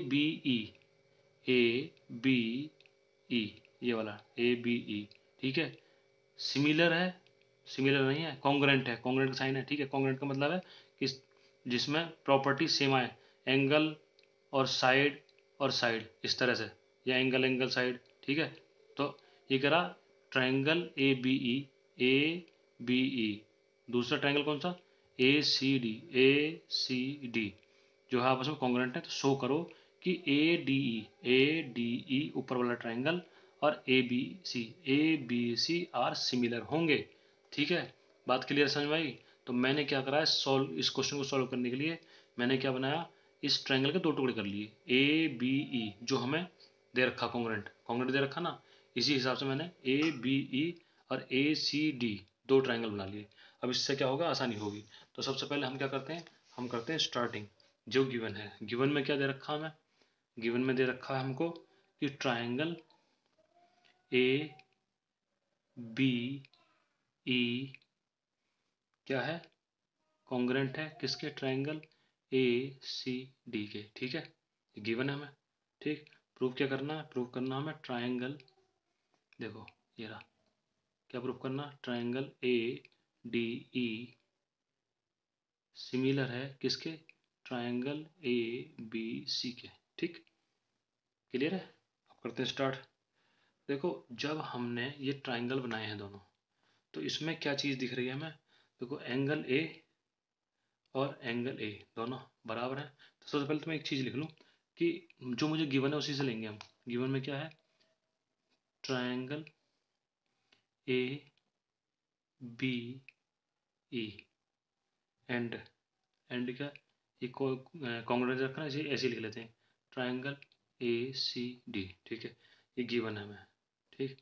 ABE ये वाला ABE, ठीक है, सिमिलर है, सिमिलर नहीं है, कॉन्ग्रेंट है, कॉन्ग्रेंट का साइन है, ठीक है। कॉन्ग्रेंट का मतलब है कि जिसमें प्रॉपर्टी सेम आए, एंगल और साइड इस तरह से, या एंगल एंगल साइड, ठीक है। तो ये कह रहा ट्राइंगल ए बी ई, दूसरा ट्राइंगल कौन सा, ए सी डी जो है आपस में कॉन्ग्रेंट है। तो शो करो कि ए डी ई ऊपर वाला ट्राइंगल और A B C are similar होंगे, ठीक है। बात क्लियर समझ में आई। तो मैंने क्या करा है, सॉल्व, इस क्वेश्चन को सॉल्व करने के लिए मैंने क्या बनाया, इस ट्राइंगल के दो टुकड़े कर लिए, ABE जो हमें दे रखा, कॉन्ग्रेंट कॉन्ग्रेंट दे रखा ना, इसी हिसाब से मैंने ABE और ACD दो ट्राइंगल बना लिए। अब इससे क्या होगा, आसानी होगी। तो सबसे पहले हम क्या करते हैं, हम करते हैं स्टार्टिंग, जो गिवन है, गिवन में क्या दे रखा हमें, गिवन में दे रखा है हमको कि ट्राइंगल ABE क्या है, कॉन्ग्रेंट है किसके, ट्राइंगल ACD के, ठीक है। गिवन है हमें, ठीक। प्रूफ क्या करना है, प्रूफ करना हमें ट्राइंगल, देखो ये रहा, क्या प्रूफ करना, ट्राइंगल ADE सिमिलर है किसके, ट्राइंगल ABC के, ठीक, क्लियर है। अब करते हैं स्टार्ट। देखो जब हमने ये ट्राइंगल बनाए हैं दोनों, तो इसमें क्या चीज़ दिख रही है हमें, देखो एंगल A और एंगल A दोनों बराबर हैं। तो सबसे पहले तो मैं एक चीज़ लिख लूँ कि जो मुझे गिवन है उसी से लेंगे हम। गिवन में क्या है, ट्राइंगल ABE एंड, क्या, ये कॉन्ग्रेंट रखना, इसे ऐसे लिख लेते हैं, ट्राइंगल ACD, ठीक है। ये गिवन है हमें, ठीक,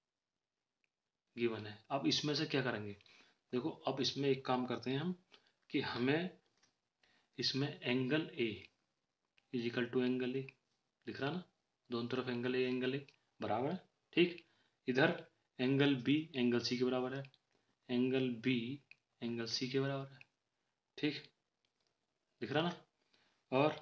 गिवन है। अब इसमें से क्या करेंगे, देखो अब इसमें एक काम करते हैं हम, कि हमें इसमें angle A equal to angle A दिख रहा ना, दोनों तरफ एंगल A बराबर है, ठीक। इधर एंगल B एंगल C के बराबर है, एंगल B एंगल C के बराबर है, ठीक, दिख रहा ना। और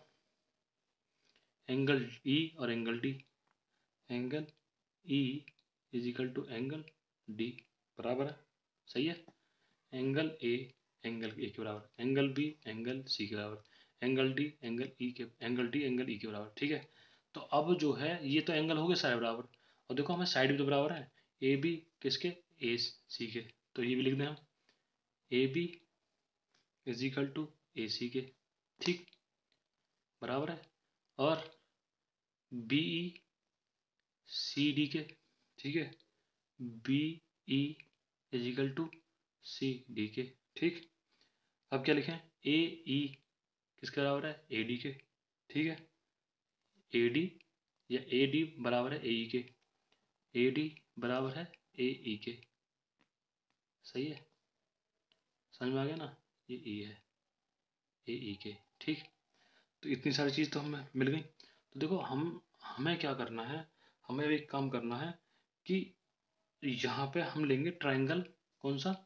एंगल E और angle D, angle E equal to angle D बराबर है, सही है। एंगल ए के बराबर, एंगल बी एंगल सी के बराबर, एंगल डी एंगल ई के बराबर। ठीक है, तो अब जो है ये तो एंगल हो गए सारे बराबर, और देखो हमें साइड भी तो बराबर है, ए बी किसके, ए सी के, तो ये भी लिख दें हम, A B is equal to A C के, ठीक, बराबर है, और बी ई सी डी के, ठीक है, B E is equal to C D के, ठीक। अब क्या लिखें, ए ई किसके बराबर है, ए डी के, ठीक है, ए डी या ए डी बराबर है ए ई के, ए डी बराबर है ए ई के, सही है, समझ में आ गया ना, ये ई है, ए ई के, ठीक। तो इतनी सारी चीज़ तो हमें मिल गई। तो देखो हमें क्या करना है, हमें एक काम करना है कि यहाँ पे हम लेंगे ट्राइंगल, कौन सा,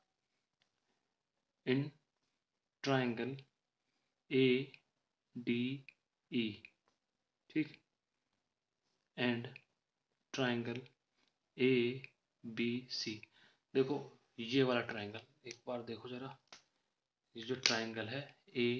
इन ट्राइंगल ए डी ई, ठीक, and triangle A B C. देखो ये वाला ट्राइंगल एक बार देखो जरा, ये जो ट्राइंगल है ए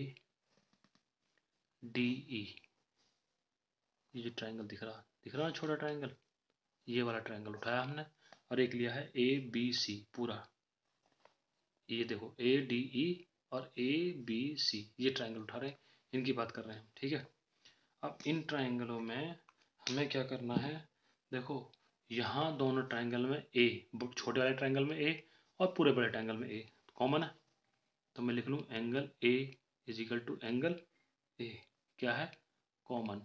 डी ई, ये जो ट्राइंगल दिख रहा है छोटा ट्राइंगल, ये वाला ट्राइंगल उठाया हमने, और एक लिया है ए बी सी पूरा, ये देखो ए डी ई और ए बी सी, ये ट्राइंगल उठा रहे हैं, इनकी बात कर रहे हैं, ठीक है। अब इन ट्राइंगलों में हमें क्या करना है, देखो यहाँ दोनों ट्राइंगल में ए, छोटे वाले ट्राइंगल में ए और पूरे बड़े ट्राइंगल में ए कॉमन है, तो मैं लिख लूँ angle A is equal to angle A, क्या है, कॉमन,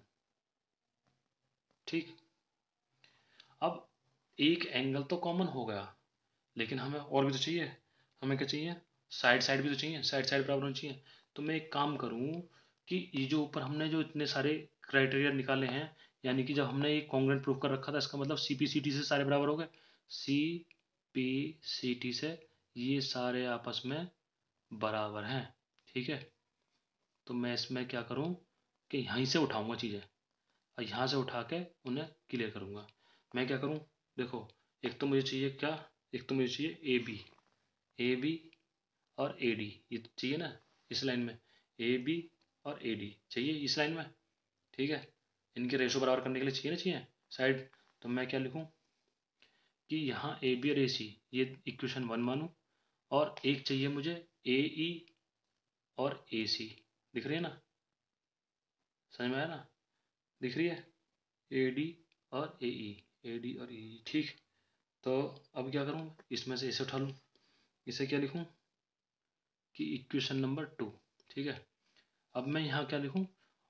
ठीक। अब एक एंगल तो कॉमन हो गया, लेकिन हमें और भी तो चाहिए, हमें क्या चाहिए, साइड साइड भी तो चाहिए, साइड साइड बराबर होनी चाहिए। तो मैं एक काम करूँ कि ये जो ऊपर हमने जो इतने सारे क्राइटेरिया निकाले हैं, यानी कि जब हमने ये कॉन्ग्रुएंट प्रूफ कर रखा था, इसका मतलब सी पी सी टी से सारे बराबर हो गए, सी पी सी टी से ये सारे आपस में बराबर हैं, ठीक है। तो मैं इसमें क्या करूँ कि यहीं से उठाऊंगा चीज़ें, और यहाँ से उठा के उन्हें क्लियर करूँगा। मैं क्या करूँ, देखो एक तो मुझे चाहिए क्या, एक तो मुझे चाहिए ए बी और ए डी, ये तो चाहिए ना इस लाइन में, ए बी और ए डी चाहिए इस लाइन में, ठीक है। इनके रेशो बराबर करने के लिए चाहिए ना, चाहिए साइड। तो मैं क्या लिखूँ कि यहाँ ए बी और ए सी ये इक्वेशन 1 मानूँ, और एक चाहिए मुझे ए ई और ए सी, दिख रही है ना, समझ में आया ना, दिख रही है, ए डी और ए ई, ए डी और ए ई, ठीक। तो अब क्या करूँ, इसमें से इसे उठा लूँ, इसे क्या लिखूँ कि इक्वेशन नंबर 2, ठीक है। अब मैं यहाँ क्या लिखूँ,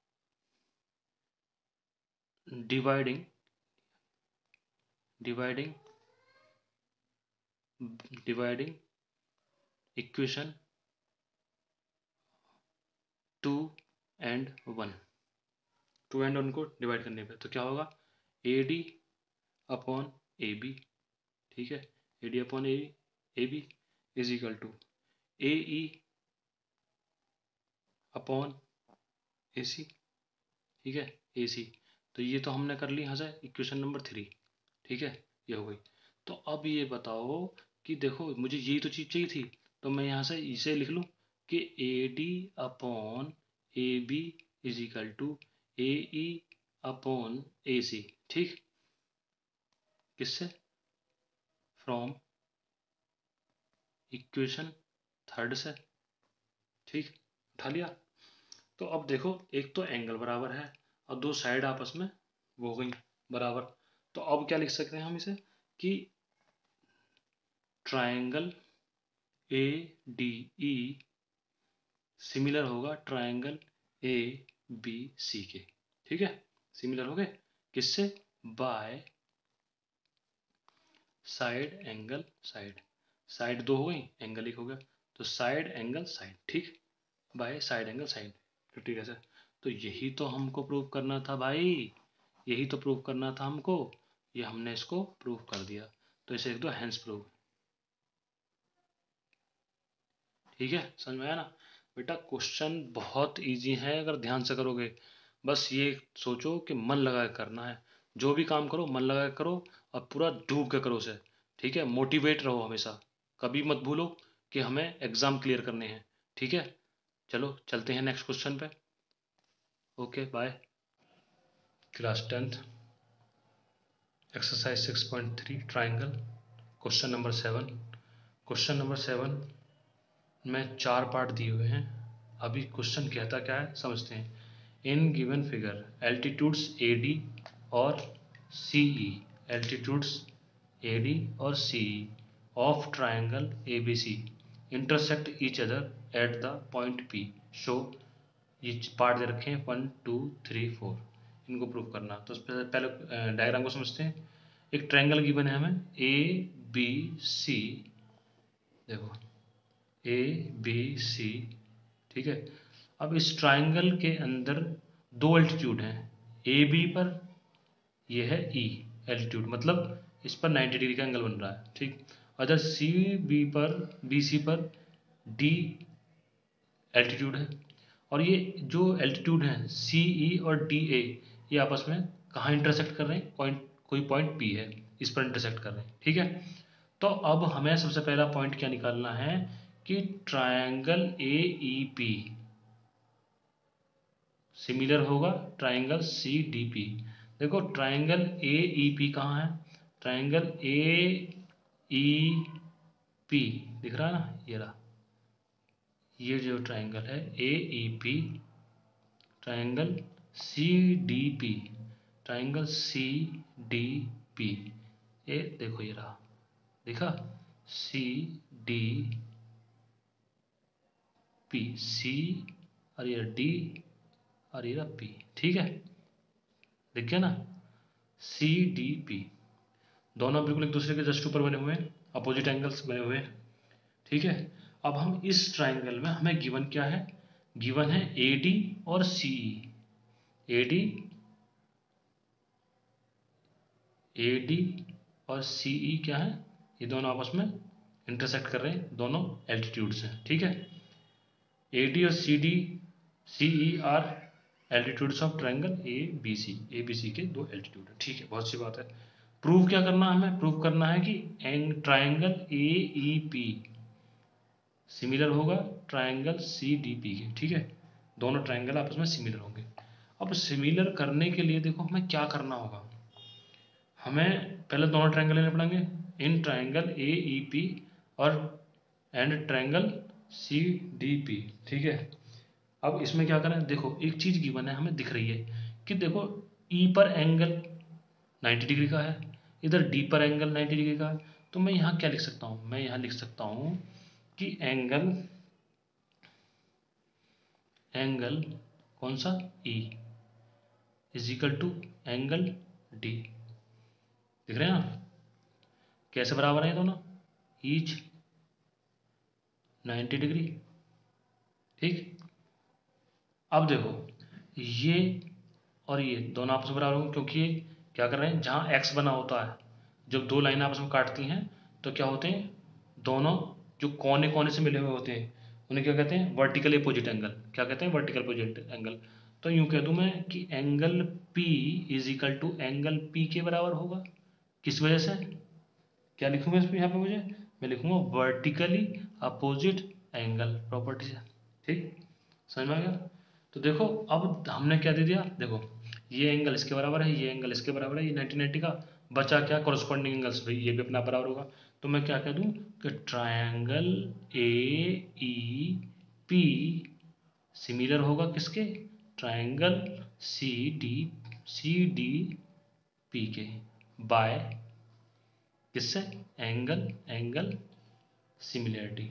डिवाइडिंग इक्वेशन 2 एंड 1, 2 एंड 1 को डिवाइड करने पे तो क्या होगा, A D upon A B, ठीक है, A D upon A B is equal to A E upon A C, ठीक है, ए सी। तो ये तो हमने कर ली यहाँ से इक्वेशन नंबर 3, ठीक है, ये हो गई। तो अब ये बताओ कि देखो मुझे यही तो चीज़ चाहिए थी, तो मैं यहाँ से इसे लिख लूँ कि A D upon A B is equal to A E upon A C, ठीक, किससे, फ्रॉम इक्वेशन 3 से, ठीक, उठा लिया। तो अब देखो एक तो एंगल बराबर है और दो साइड आपस में वो हो गई बराबर, तो अब क्या लिख सकते हैं हम इसे कि triangle A D E similar होगा ट्राइंगल ए बी सी के, ठीक है, सिमिलर हो गए किससे, by side angle side, side 2 हो गई एंगल 1 हो गया, तो साइड एंगल साइड, ठीक, बाय साइड एंगल साइड, तो ठीक है सर। तो यही तो हमको प्रूव करना था भाई, यही तो प्रूव करना था हमको, ये हमने इसको प्रूव कर दिया, तो इसे लिख दो हैंस प्रूव, ठीक है, समझ में आया ना। बेटा क्वेश्चन बहुत इजी है अगर ध्यान से करोगे, बस ये सोचो कि मन लगा के करना है, जो भी काम करो मन लगा के करो और पूरा डूब के करो उसे, ठीक है, मोटिवेट रहो हमेशा, कभी मत भूलो कि हमें एग्जाम क्लियर करने हैं। ठीक है, चलो चलते हैं नेक्स्ट क्वेश्चन पे। Okay bye. Class 10th exercise 6.3 triangle, question number 7। Question number 7 में 4 पार्ट दिए हुए हैं। अभी क्वेश्चन कहता क्या है समझते हैं। In given figure altitudes AD और CE, एल्टीट्यूड्स AD और CE of triangle ABC intersect each other at the point P। Show, ये पार्ट दे रखे हैं 1 2 3 4, इनको प्रूव करना। तो पहले डायग्राम को समझते हैं। एक ट्रायंगल गिवन है हमें ABC, देखो ABC, ठीक है। अब इस ट्रायंगल के अंदर 2 एल्टीट्यूड हैं, AB पर ये है E एल्टीट्यूड, मतलब इस पर 90 डिग्री का एंगल बन रहा है, ठीक। और इधर BC पर D एल्टीट्यूड है। और ये जो एल्टीट्यूड है CE और DA, ये आपस में कहाँ इंटरसेक्ट कर रहे हैं, कोई पॉइंट P है, इस पर इंटरसेक्ट कर रहे हैं, ठीक है। तो अब हमें सबसे पहला पॉइंट क्या निकालना है कि ट्रायंगल AEP सिमिलर होगा ट्रायंगल CDP। देखो ट्रायंगल AEP कहाँ है, ट्रायंगल AEP दिख रहा है ना, ये रहा, ये जो ट्रायंगल है AEP, triangle CDP, triangle CDP, ये देखो ये रहा, देखा CDP, C और ये D और ये P, ठीक है, दिख गया ना। CDP दोनों बिल्कुल एक दूसरे के जस्ट ऊपर बने हुए हैं, अपोजिट एंगल्स बने हुए हैं, ठीक है। अब हम इस ट्रायंगल में हमें गिवन क्या है, गिवन है AD और CE। AD और CE क्या है, ये दोनों आपस में इंटरसेक्ट कर रहे हैं, दोनों एल्टीट्यूड्स हैं, ठीक है। AD और CE are altitudes of triangle ABC के 2 एल्टीट्यूड है, ठीक है, बहुत सी बात है। प्रूव क्या करना है हमें, प्रूव करना है कि ट्रायंगल AEP सिमिलर होगा ट्रायंगल CDP के, ठीक है, दोनों ट्रायंगल आपस में सिमिलर होंगे। अब सिमिलर करने के लिए देखो हमें क्या करना होगा, हमें पहले दोनों ट्रायंगल लेने पड़ेंगे, इन ट्रायंगल AEP और एंड ट्रायंगल CDP, ठीक है। अब इसमें क्या करें, देखो एक चीज गिवन है हमें दिख रही है कि देखो E पर एंगल 90 डिग्री का है, इधर D पर एंगल 90 डिग्री का है। तो मैं यहाँ क्या लिख सकता हूँ, मैं यहाँ लिख सकता हूँ कि एंगल कौन सा E is equal to angle D, दिख रहे हैं ना कैसे बराबर है दोनों, ईच 90 डिग्री, ठीक। अब देखो ये और ये दोनों आपस में बराबर होंगे, क्योंकि ये क्या कर रहे हैं, जहाँ एक्स बना होता है, जब 2 लाइन आपस में काटती हैं तो क्या होते हैं, दोनों जो कोने कोने से मिले हुए होते हैं उन्हें क्या कहते हैं, वर्टिकल अपोजिट एंगल, क्या कहते हैं, वर्टिकल अपोजिट एंगल। तो यूं कह दूं मैं कि angle P is equal to angle P के बराबर होगा, किस वजह से, क्या लिखूंगा इसमें यहाँ पे मुझे, मैं लिखूंगा वर्टिकली अपोजिट एंगल प्रॉपर्टी से, ठीक, समझ में आ गया। तो देखो अब हमने क्या दे दिया, देखो ये एंगल इसके बराबर है, ये एंगल इसके बराबर है, ये 90 का, बचा क्या, कॉरस्पॉन्डिंग एंगल्स, भाई ये भी अपना बराबर होगा। तो मैं क्या कह दूं कि ट्रायंगल AEP सिमिलर होगा किसके, ट्रायंगल CDP के, बाय किससे, एंगल सिमिलरिटी,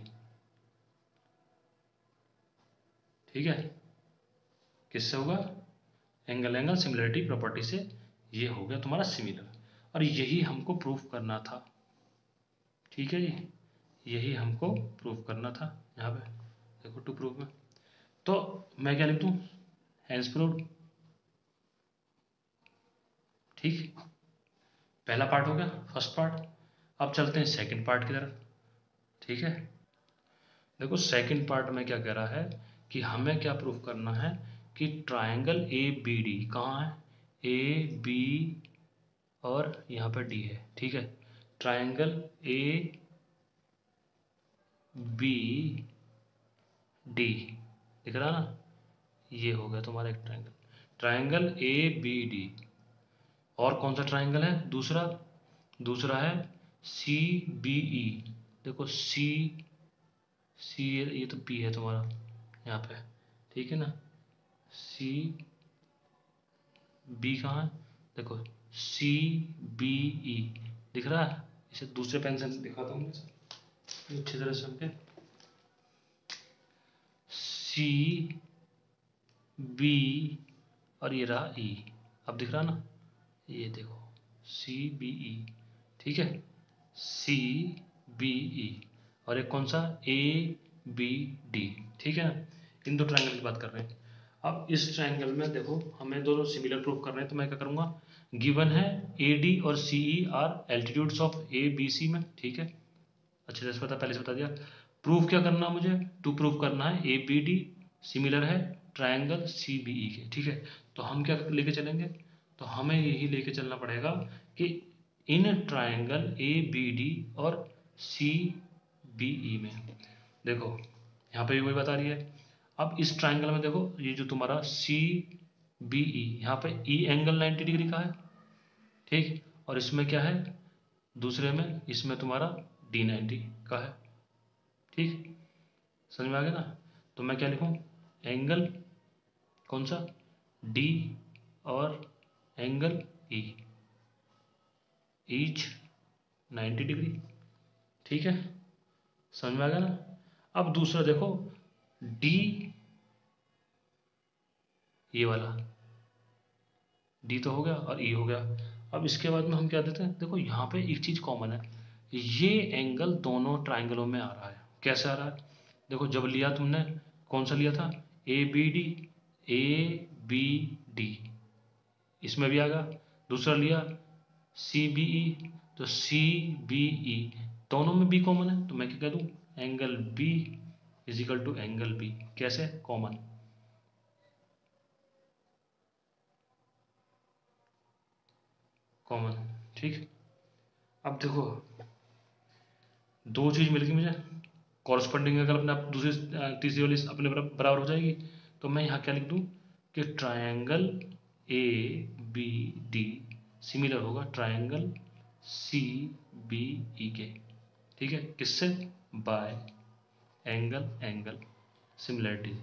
ठीक है, किससे होगा, एंगल सिमिलरिटी प्रॉपर्टी से, ये हो गया तुम्हारा सिमिलर। और यही हमको प्रूफ करना था, ठीक है जी, यही हमको प्रूफ करना था यहाँ पे, देखो टू प्रूफ में। तो मैं क्या लिख दूँ, हैंस प्रूव्ड, ठीक, पहला पार्ट हो गया, फर्स्ट पार्ट। अब चलते हैं सेकंड पार्ट की तरफ, ठीक है। देखो सेकंड पार्ट में क्या कह रहा है कि हमें क्या प्रूफ करना है कि ट्रायंगल ABD कहाँ है, AB और यहाँ पर D है, ठीक है। ट्रायंगल बी डी, दिख रहा ना, ये हो गया तुम्हारा एक triangle, triangle A B D. और कौन सा ट्राइंगल है दूसरा, दूसरा है सी बी ई। देखो सी, सी ये तो पी है तुम्हारा यहाँ पे, ठीक है ना, सी बी कहाँ है, देखो सी बी ई, दिख रहा है। इसे दूसरे पेन से दिखाता हूँ अच्छी तरह से हमके, सी बी और ये रहा ई, अब दिख रहा ना, ये देखो सी बी ई, ठीक है, सी बी ई। और एक कौन सा, ए बी डी, ठीक है ना। इन दो ट्राइंगल की बात कर रहे हैं। अब इस ट्राइंगल में देखो हमें दोनों सिमिलर प्रूव करना है, तो मैं क्या करूँगा, गिवन है ए डी और C E are altitudes of A B C में, ठीक है, अच्छे से पता, पहले से बता दिया। प्रूफ क्या करना है मुझे, टू प्रूफ करना है ए बी डी सिमिलर है ट्राइंगल सी बी ई के, ठीक है। तो हम क्या लेके चलेंगे, तो हमें यही लेके चलना पड़ेगा कि in triangle A B D और सी बी ई में, देखो यहाँ पे भी वही बता रही है। अब इस ट्राइंगल में देखो ये जो तुम्हारा सी बी ई, यहाँ पे ई एंगल 90 डिग्री का है, ठीक, और इसमें क्या है दूसरे में, इसमें तुम्हारा डी 90 का है, ठीक, समझ में आ गया ना। तो मैं क्या लिखूं, एंगल कौन सा, डी और एंगल ई, ईच 90 डिग्री, ठीक है, समझ में आ गया ना। अब दूसरा देखो डी, ये वाला डी तो हो गया और ई हो गया। अब इसके बाद में हम क्या देते हैं, देखो यहाँ पे एक चीज़ कॉमन है, ये एंगल दोनों ट्राइंगलों में आ रहा है। कैसे आ रहा है, देखो जब लिया तुमने, कौन सा लिया था, A B D, A B D, इसमें भी आ गया। दूसरा लिया सी बी ई, तो सी बी ई, दोनों में बी कॉमन है, तो मैं क्या कह दूँ, angle B is equal to angle B, कैसे, कॉमन, कॉमन, ठीक। अब देखो दो चीज़ मिल गई मुझे, कॉरस्पॉन्डिंग अगर अपने आप दूसरी तीसरी वाली अपने बराबर हो जाएगी, तो मैं यहाँ क्या लिख दूँ कि triangle A B D similar होगा ट्रायंगल सी बी ई के, ठीक है, किससे, बाय एंगल एंगल सिमिलरिटी,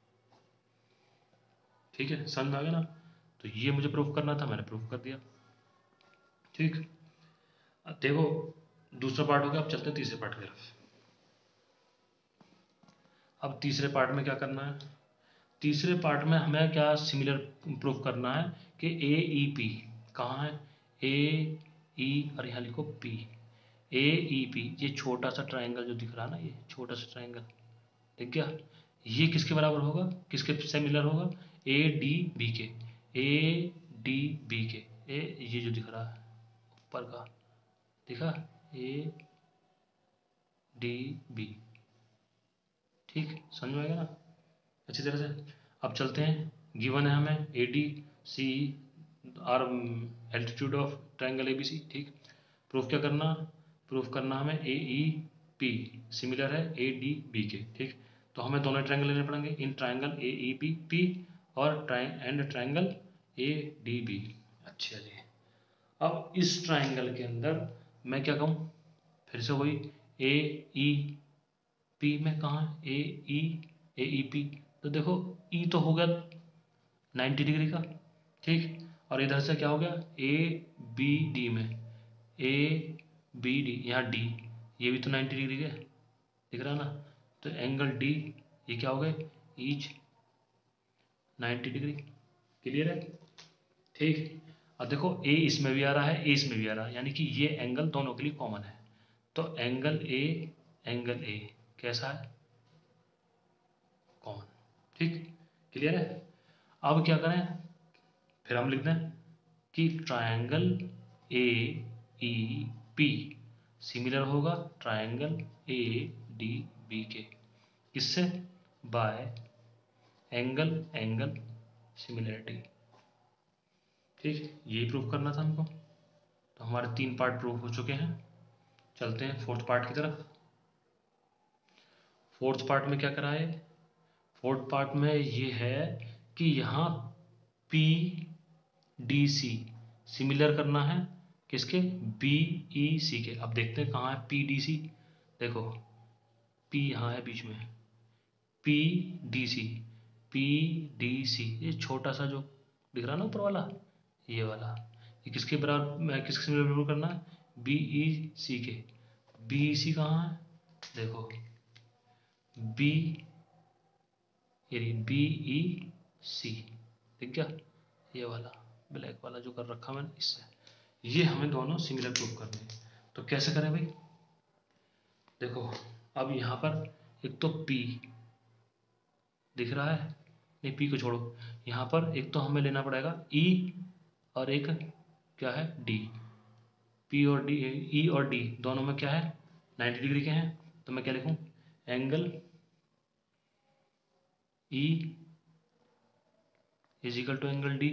ठीक है, समझ में आ गया ना। तो ये मुझे प्रूफ करना था, मैंने प्रूफ कर दिया, ठीक। अब देखो दूसरा पार्ट हो गया, अब चलते हैं तीसरे पार्ट की तरफ। अब तीसरे पार्ट में क्या करना है, तीसरे पार्ट में हमें क्या सिमिलर प्रूफ करना है कि ए ई पी कहाँ है, ए ई और यहाँ लिखो पी, ए ई पी, ये छोटा सा ट्राइंगल जो दिख रहा है ना, ये छोटा सा ट्राइंगल ठीक क्या, ये किसके बराबर होगा, किसके सिमिलर होगा, ए डी बी के, ए डी बी के, ये जो दिख रहा है ऊपर का, दिखा, ए डी बी, ठीक, समझ में आएगा ना अच्छी तरह से। अब चलते हैं, गिवन है हमें A D C are altitude of triangle A B C, ठीक। प्रूफ क्या करना, प्रूफ करना हमें ए ई पी सिमिलर है ए डी बी के, ठीक। तो हमें दोनों ट्राइंगल लेने पड़ेंगे, in triangle A E P P और ट्राइंगल ए डी बी। अच्छा जी, अब इस ट्राइंगल के अंदर मैं क्या कहूँ, फिर से वही ए ई पी में कहाँ, ए ई पी, तो देखो ई तो हो गया 90 डिग्री का, ठीक, और इधर से क्या हो गया ए बी डी में, ए बी डी, यहाँ डी, ये भी तो 90 डिग्री के दिख रहा ना, तो एंगल डी ये क्या हो गए, ईच 90 डिग्री, क्लियर है, ठीक। और देखो ए इसमें भी आ रहा है, ए इसमें भी आ रहा है, यानी कि ये एंगल दोनों के लिए कॉमन है, तो एंगल ए कैसा है, कॉमन, ठीक, क्लियर है। अब क्या करें, फिर हम लिख दें कि triangle A E P similar होगा ट्रायंगल ए डी बी के, किससे, बाय एंगल एंगल सिमिलरिटी, ठीक, यही प्रूफ करना था हमको। तो हमारे 3 पार्ट प्रूफ हो चुके हैं, चलते हैं 4th पार्ट की तरफ। फोर्थ पार्ट में क्या करा है, फोर्थ पार्ट में ये है कि यहाँ पी डी सी सिमिलर करना है किसके, बी ई सी के। अब देखते हैं कहाँ है पी डी सी, देखो पी यहाँ है बीच में, P D C, P D C, ये छोटा सा जो दिख रहा है ना ऊपर वाला, ये वाला, ये किसके बराबर, किसके सिमिलर करना है, बी ई सी के। बी ई सी कहाँ है, देखो बी, ये बी ई सी, ठीक क्या, ये वाला ब्लैक वाला जो कर रखा मैंने इससे, ये हमें दोनों सिमिलर प्रूव करने हैं। तो कैसे करें भाई, देखो अब यहाँ पर एक तो P दिख रहा है, नहीं P को छोड़ो, यहाँ पर एक तो हमें लेना पड़ेगा E और एक क्या है D, P और D, E और D दोनों में क्या है 90 डिग्री के हैं। तो मैं क्या लिखूँ, angle E is equal to angle D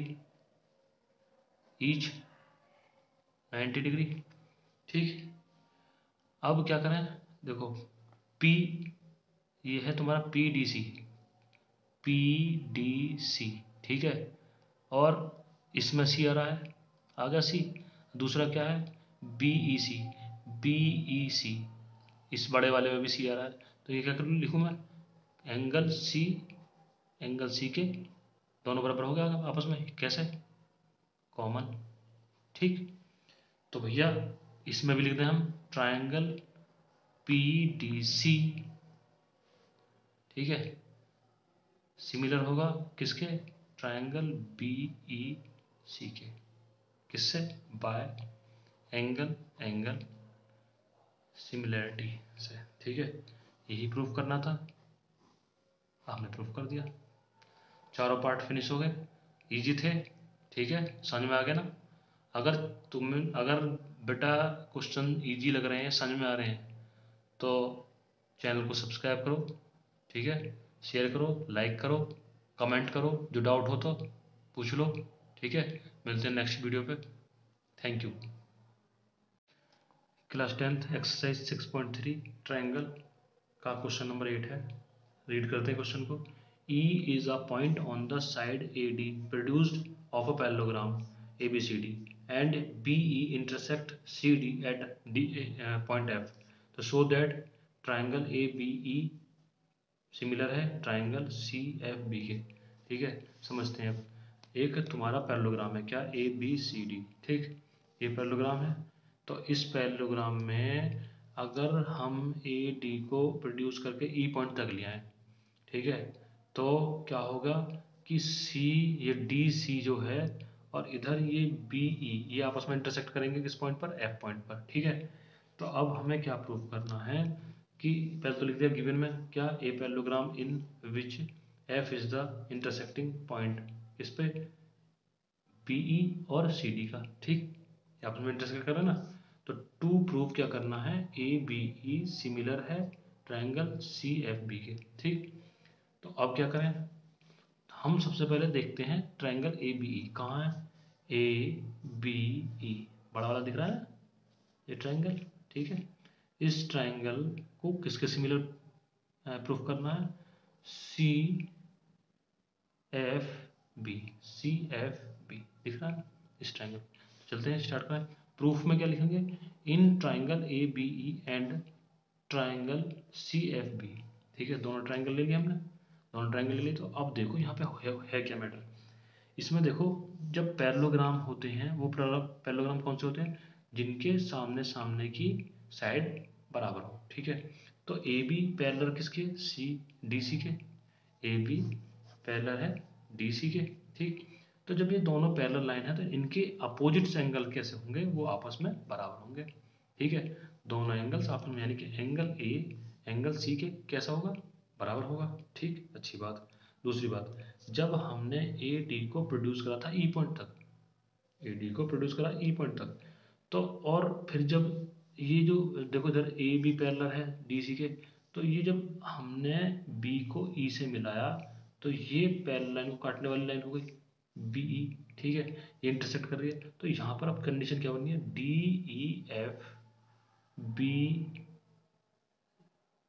each 90 degree, ठीक। अब क्या करें, देखो P ये है तुम्हारा P D C, P D C, ठीक है, और इसमें सी आ रहा है, आ गया सी। दूसरा क्या है बी ई सी, बी ई सी, इस बड़े वाले में भी सी आ रहा है। तो ये क्या कर लिखूँ मैं, एंगल सी, एंगल सी के दोनों बराबर हो गया आपस में, कैसे, कॉमन, ठीक। तो भैया इसमें भी लिख दें हम ट्रायंगल पी डी सी, ठीक है, सिमिलर होगा किसके, ट्रायंगल बी ई सी के, किससे, बाय एंगल, एंगल सिमिलैरिटी से, ठीक है। यही प्रूफ करना था, आपने प्रूफ कर दिया, चारों पार्ट फिनिश हो गए, इजी थे, ठीक है, समझ में आ गया ना। अगर अगर बेटा क्वेश्चन इजी लग रहे हैं, समझ में आ रहे हैं, तो चैनल को सब्सक्राइब करो, ठीक है, शेयर करो, लाइक करो, कमेंट करो, जो डाउट हो तो पूछ लो, ठीक है। मिलते हैं नेक्स्ट वीडियो पे, thank you. Class 10th exercise 6.3 triangle का क्वेश्चन नंबर 8 है, रीड करते हैं क्वेश्चन को। E is a point on the side AD produced of a parallelogram ABCD and BE intersect CD at point F. तो show that triangle ABE similar है triangle C F B के, ठीक है। समझते हैं अब, एक तुम्हारा पैरेललोग्राम है क्या, ए बी सी डी, ठीक, ये पैरेललोग्राम है। तो इस पैरेललोग्राम में अगर हम ए डी को प्रोड्यूस करके ई पॉइंट तक ले आए, ठीक है, तो क्या होगा कि सी, ये डी सी जो है, और इधर ये बी ई, ये आपस में इंटरसेक्ट करेंगे किस पॉइंट पर, एफ पॉइंट पर, ठीक है। तो अब हमें क्या प्रूव करना है कि पहले तो लिख दिया गिवन में क्या, a parallelogram in which F is the intersecting point, इस पे पीई और सी डी का, ठीक, आपस में इंटरसेक्ट कर रहे हैं ना। तो टू प्रूव क्या करना है, ए बी ई सिमिलर है ट्राइंगल सी एफ बी के, ठीक। तो अब क्या करें, हम सबसे पहले देखते हैं ट्राइंगल ए बी ई कहाँ है, ए बी ई बड़ा वाला दिख रहा है, ये ट्राइंगल, ठीक है। इस ट्राइंगल को किसके सिमिलर प्रूफ करना है, C F B, C F B दिख रहा है इस ट्राइंगल। चलते हैं स्टार्ट करें, प्रूफ में क्या लिखेंगे, in triangle A B E and triangle C F B, ठीक है, दोनों ट्राइंगल ले लिए हमने, दोनों ट्राइंगल ले लिए। तो अब देखो यहाँ पे है क्या मैटर, इसमें देखो जब पैरेललोग्राम होते हैं, वो पैरेललोग्राम कौन से होते हैं, जिनके सामने सामने की साइड बराबर हो, ठीक है। तो ए बी पैरेलल किसके, सी डी सी के, ए बी पैरेलल है डी सी के, ठीक। तो जब ये दोनों पैरेलल लाइन है तो इनके अपोजिट एंगल कैसे होंगे, वो आपस में बराबर होंगे, ठीक है। दोनों एंगल्स आपस में, यानी कि एंगल ए एंगल सी के कैसा होगा, बराबर होगा, ठीक, अच्छी बात। दूसरी बात, जब हमने ए डी को प्रोड्यूस करा था ई पॉइंट तक, ए डी को प्रोड्यूस करा ई पॉइंट तक, तो और फिर जब ये जो देखो इधर ए बी पैरेलल है डी सी के, तो ये जब हमने बी को ई से मिलाया, तो ये पैरेलल लाइन को काटने वाली लाइन हो गई बी ई, ठीक है, ये इंटरसेक्ट कर रही है। तो यहाँ पर अब कंडीशन क्या बनी है, D E F B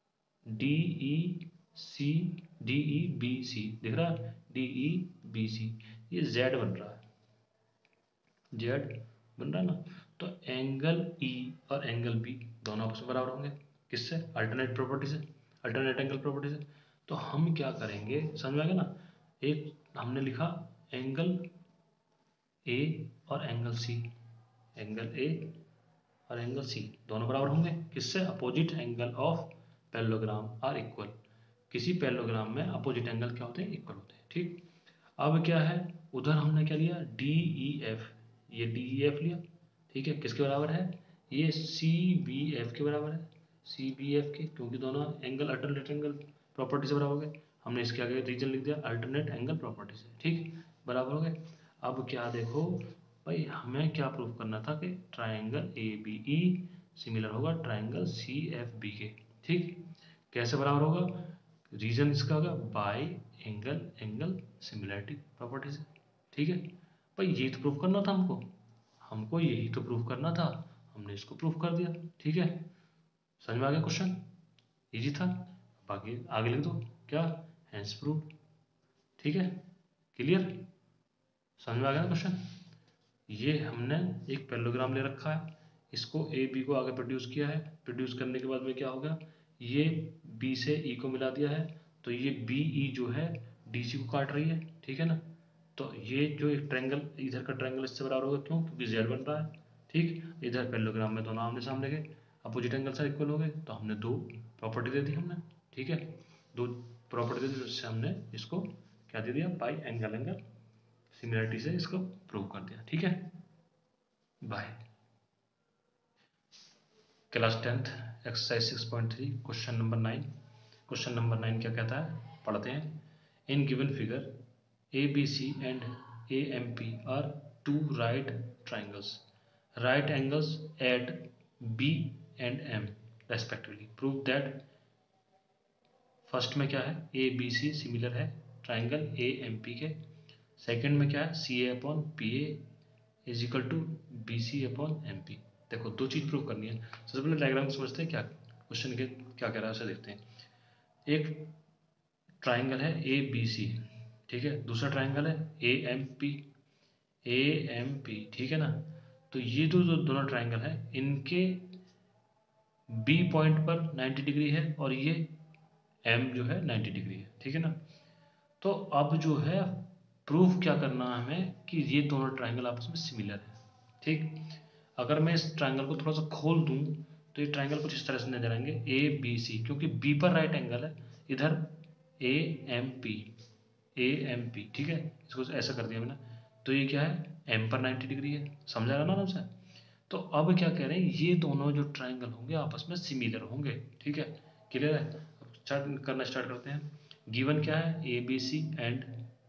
D E C, D E B C, दिख रहा है, डी ई बी सी, ये जेड बन रहा है, जेड बन रहा है ना। तो एंगल ई और एंगल बी दोनों आपस में बराबर होंगे, किससे, अल्टरनेट प्रॉपर्टी से, अल्टरनेट एंगल प्रॉपर्टी से। तो हम क्या करेंगे, समझ में आ गया ना। एक हमने लिखा एंगल ए और एंगल सी, एंगल ए और एंगल सी दोनों बराबर होंगे, किससे, opposite angle of parallelogram are equal. किसी पैरेललोग्राम में अपोजिट एंगल क्या होते हैं, इक्वल होते हैं, ठीक। अब क्या है, उधर हमने क्या लिया, डी ई एफ, ये डी ई एफ लिया, ठीक है, किसके बराबर है, ये सी बी एफ के बराबर है, सी बी एफ के, क्योंकि दोनों एंगल अल्टरनेट एंगल प्रॉपर्टी से बराबर हो गए। हमने इसके आगे रीजन लिख दिया अल्टरनेट एंगल प्रॉपर्टी से, ठीक, बराबर हो गए। अब क्या देखो भाई, हमें क्या प्रूव करना था कि triangle A B E similar होगा ट्राइंगल सी एफ बी के, ठीक। कैसे बराबर होगा, रीजन इसका होगा by angle angle similarity property से, ठीक है। भाई ये तो प्रूफ करना था हमको, हमको यही तो प्रूफ करना था, हमने इसको प्रूफ कर दिया, ठीक है। समझ में आ गया क्वेश्चन, इजी था। बाकी आगे लिख दो क्या, हैंस प्रूफ, ठीक है, क्लियर, समझ में आ गया ना क्वेश्चन। ये हमने एक पैरेललोग्राम ले रखा है, इसको ए बी को आगे प्रोड्यूस किया है, प्रोड्यूस करने के बाद में क्या होगा, ये बी से ई को मिला दिया है, तो ये बी ई जो है डी सी को काट रही है, ठीक है ना। तो ये जो एक ट्रायंगल, इधर का ट्रायंगल इससे बराबर होगा, क्यों, क्योंकि जेड बन रहा है, ठीक। इधर पैरेललोग्राम में दोनों आमने सामने गए, अपोजिट एंगल से इक्वल हो गए, तो हमने दो प्रॉपर्टी दे दी हमने, ठीक है, दो प्रॉपर्टी दे दी, उससे हमने इसको क्या दे दिया, बाई एंगल एंगल सिमिलरिटी से इसको प्रूव कर दिया, ठीक है। Bye. Class 10th exercise 6.3 question number 9। Question number 9 क्या कहता है, पढ़ते हैं। In given figure A B C and A M P are two right triangles, right angles at B and M respectively, prove that. First में क्या है, A B C similar है triangle A M P के। Second में क्या है, C A upon P A is equal to B C upon M P. देखो दो चीज प्रूव करनी है, सबसे पहले डायग्राम समझते हैं, क्या क्वेश्चन के क्या कह रहा है उसे देखते हैं। एक ट्राइंगल है ए बी सी, ठीक है, दूसरा ट्राइंगल है A M P, A M P, ठीक है ना। तो ये जो दोनों ट्राइंगल है, इनके बी पॉइंट पर 90 डिग्री है और ये एम जो है 90 डिग्री है, ठीक है ना। तो अब जो है प्रूफ क्या करना है हमें, कि ये दोनों ट्राइंगल आपस में सिमिलर है, ठीक। अगर मैं इस ट्राइंगल को थोड़ा सा खोल दूं, तो ये ट्राइंगल कुछ इस तरह से नजर आएंगे, ए बी सी, क्योंकि बी पर राइट एंगल है, इधर A M P, A M P, ठीक है, इसको ऐसा कर दिया मैंने। तो ये क्या है, एम पर 90 डिग्री है, समझ आया ना आराम से। तो अब क्या कह रहे हैं, ये दोनों जो ट्राइंगल होंगे आपस में सिमिलर होंगे, ठीक है, क्लियर है। अब स्टार्ट करना स्टार्ट करते हैं। गिवन क्या है, A B C and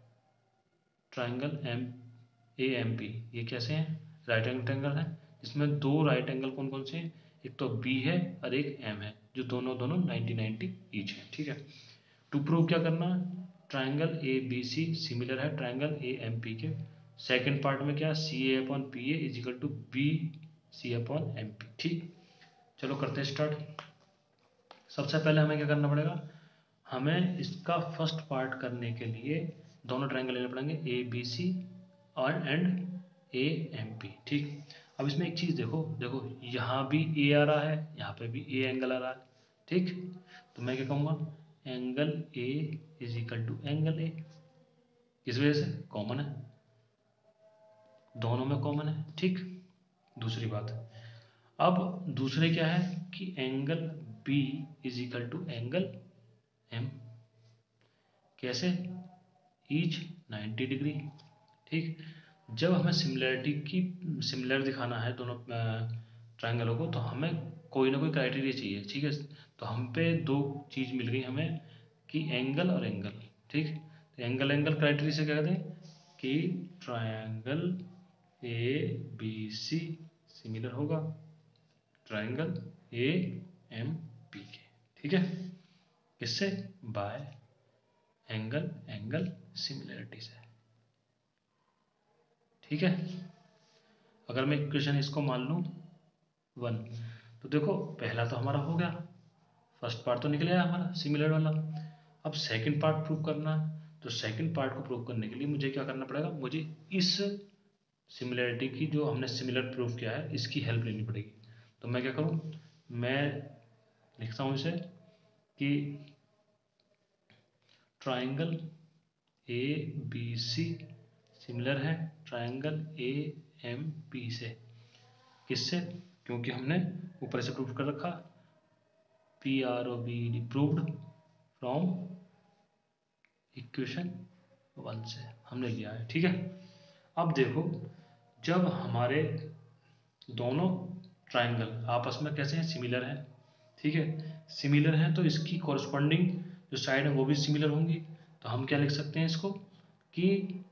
triangle M A M P, ये कैसे हैं, राइट एंगल ट्राइंगल है, इसमें दो राइट एंगल कौन कौन से हैं, एक तो बी है और एक एम है, जो दोनों दोनों 90-90 ईच है, ठीक है। टू प्रूव क्या करना, triangle A B C similar है ट्राइंगल ए एम पी के। सेकेंड पार्ट में क्या, C A upon P A is equal to B C upon M P, ठीक। चलो करते हैं स्टार्ट। सबसे पहले हमें क्या करना पड़ेगा, हमें इसका फर्स्ट पार्ट करने के लिए दोनों ट्रायंगल लेने पड़ेंगे, ए बी सी और एंड ए एम पी, ठीक। अब इसमें एक चीज़ देखो, देखो यहाँ भी ए आ रहा है, यहाँ पे भी ए एंगल आ रहा है, ठीक। तो मैं क्या कहूँगा, angle A is equal to angle A, किस वजह से, कॉमन है, दोनों में कॉमन है, ठीक। दूसरी बात, अब दूसरे क्या है कि angle B is equal to angle M, कैसे, ईच 90 डिग्री, ठीक। जब हमें सिमिलरिटी की सिमिलर दिखाना है दोनों ट्रायंगलों को, तो हमें कोई ना कोई क्राइटेरिया चाहिए, ठीक है। तो हम पे दो चीज़ मिल गई हमें, कि एंगल और एंगल, ठीक। तो एंगल एंगल क्राइटेरिया से क्या कहते हैं, कि triangle A B C similar होगा ट्रायंगल ए एम पी के, ठीक है, किससे, बाय एंगल एंगल सिमिलरिटी से, ठीक है। अगर मैं इक्वेशन इसको मान लूँ 1, तो देखो पहला तो हमारा हो गया, फर्स्ट पार्ट तो निकल आया हमारा सिमिलर वाला। अब सेकंड पार्ट प्रूव करना है, तो सेकंड पार्ट को प्रूव करने के लिए मुझे क्या करना पड़ेगा, मुझे इस सिमिलरिटी की जो हमने सिमिलर प्रूव किया है इसकी हेल्प लेनी पड़ेगी। तो मैं क्या करूँ, मैं लिखता हूँ इसे कि triangle A B C similar है ट्राइंगल ए एम पी से। किससे, क्योंकि हमने ऊपर से प्रूव कर रखा, P R O B D proved from equation 1 से हमने लिया है। ठीक है, अब देखो जब हमारे दोनों ट्राइंगल आपस में कैसे हैं, सिमिलर हैं। ठीक है, सिमिलर हैं तो इसकी कॉरस्पॉन्डिंग जो साइड है वो भी सिमिलर होंगी। तो हम क्या लिख सकते हैं इसको कि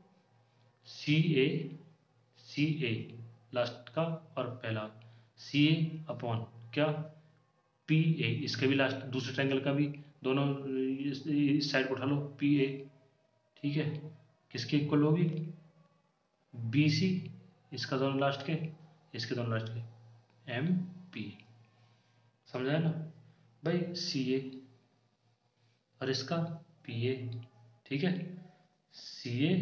सी ए लास्ट का और पहला सी ए अपॉन क्या पी ए, इसके भी लास्ट दूसरे ट्रायंगल का भी, दोनों इस साइड को उठा लो पी ए। ठीक है, किसके इक्वल होगी, बी सी, इसका दोनों लास्ट के, इसके दोनों लास्ट के, एम पी। समझा ना भाई, सी ए और इसका पी ए। ठीक है, सी ए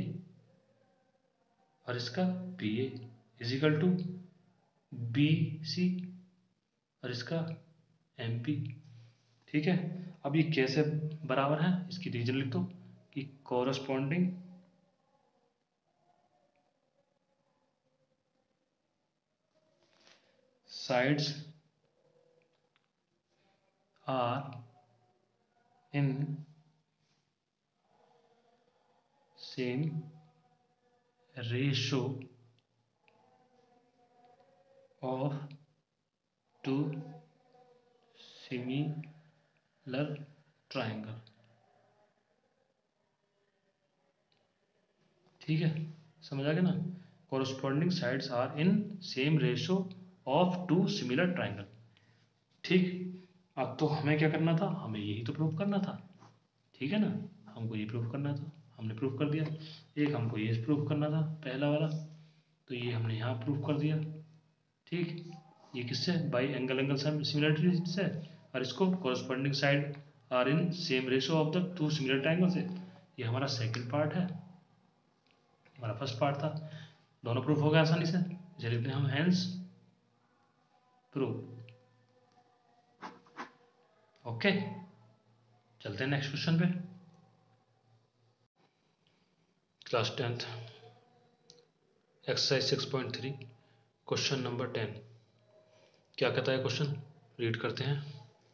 और इसका P A is equal to B C और इसका एम पी। ठीक है, अब ये कैसे बराबर है, इसकी रीजन लिख दो कि corresponding sides are in same ratio of two similar triangle. ठीक है, समझ आ गया ना, corresponding sides are in same ratio of two similar triangle. ठीक, अब तो हमें क्या करना था, हमें यही तो प्रूव करना था। ठीक है ना, हमको ये प्रूव करना था, हमने प्रूव कर दिया। एक हमको ये प्रूव करना था पहला वाला, तो ये हमने यहाँ प्रूव कर दिया। ठीक, ये किससे, बाई एंगल सिमिलरिटी से, और इसको corresponding side are in same ratio of the two similar triangle से। ये हमारा सेकंड पार्ट है, हमारा फर्स्ट पार्ट था। दोनों प्रूफ हो गया आसानी से, इसे लिखते हैं हम हेंस प्रूव। ओके, चलते हैं नेक्स्ट क्वेश्चन पे। Class 10th exercise 6.3 question number 10। क्या कहता है क्वेश्चन, रीड करते हैं।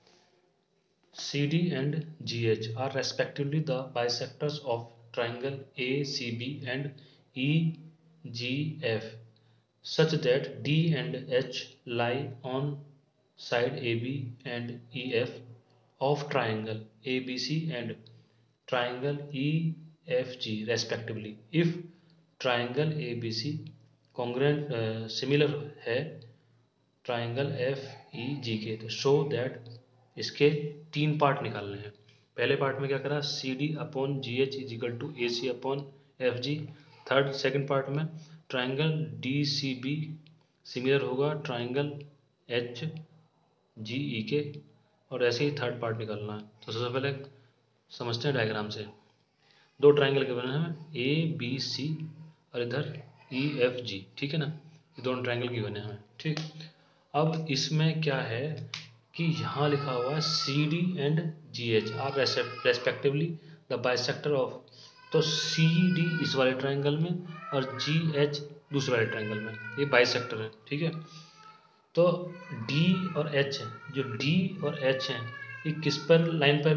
CD and GH are respectively the bisectors of triangle ACB and EGF such that D and H lie on side AB and EF of triangle ABC and triangle EFG respectively. If triangle ABC congruent similar है triangle F E G के, तो show that, इसके 3 part निकालने हैं। पहले part में क्या करा, C D upon G H is equal to A C upon F G. Second part में triangle D C B similar होगा ट्राइंगल एच जी ई के, और ऐसे ही थर्ड पार्ट निकालना है। तो सबसे पहले समझते हैं डायग्राम से। दो ट्राइंगल के बने हैं ए बी सी और इधर ई एफ जी। ठीक है ना, ये दोनों ट्राइंगल की बने हैं। ठीक, अब इसमें क्या है कि यहाँ लिखा हुआ है C D and G H are respectively the bisector of, तो सी डी इस वाले ट्राइंगल में और जी एच दूसरे वाले ट्राइंगल में, ये बाइसेक्टर है। ठीक है, तो डी और एच है, जो डी और एच हैं ये किस पर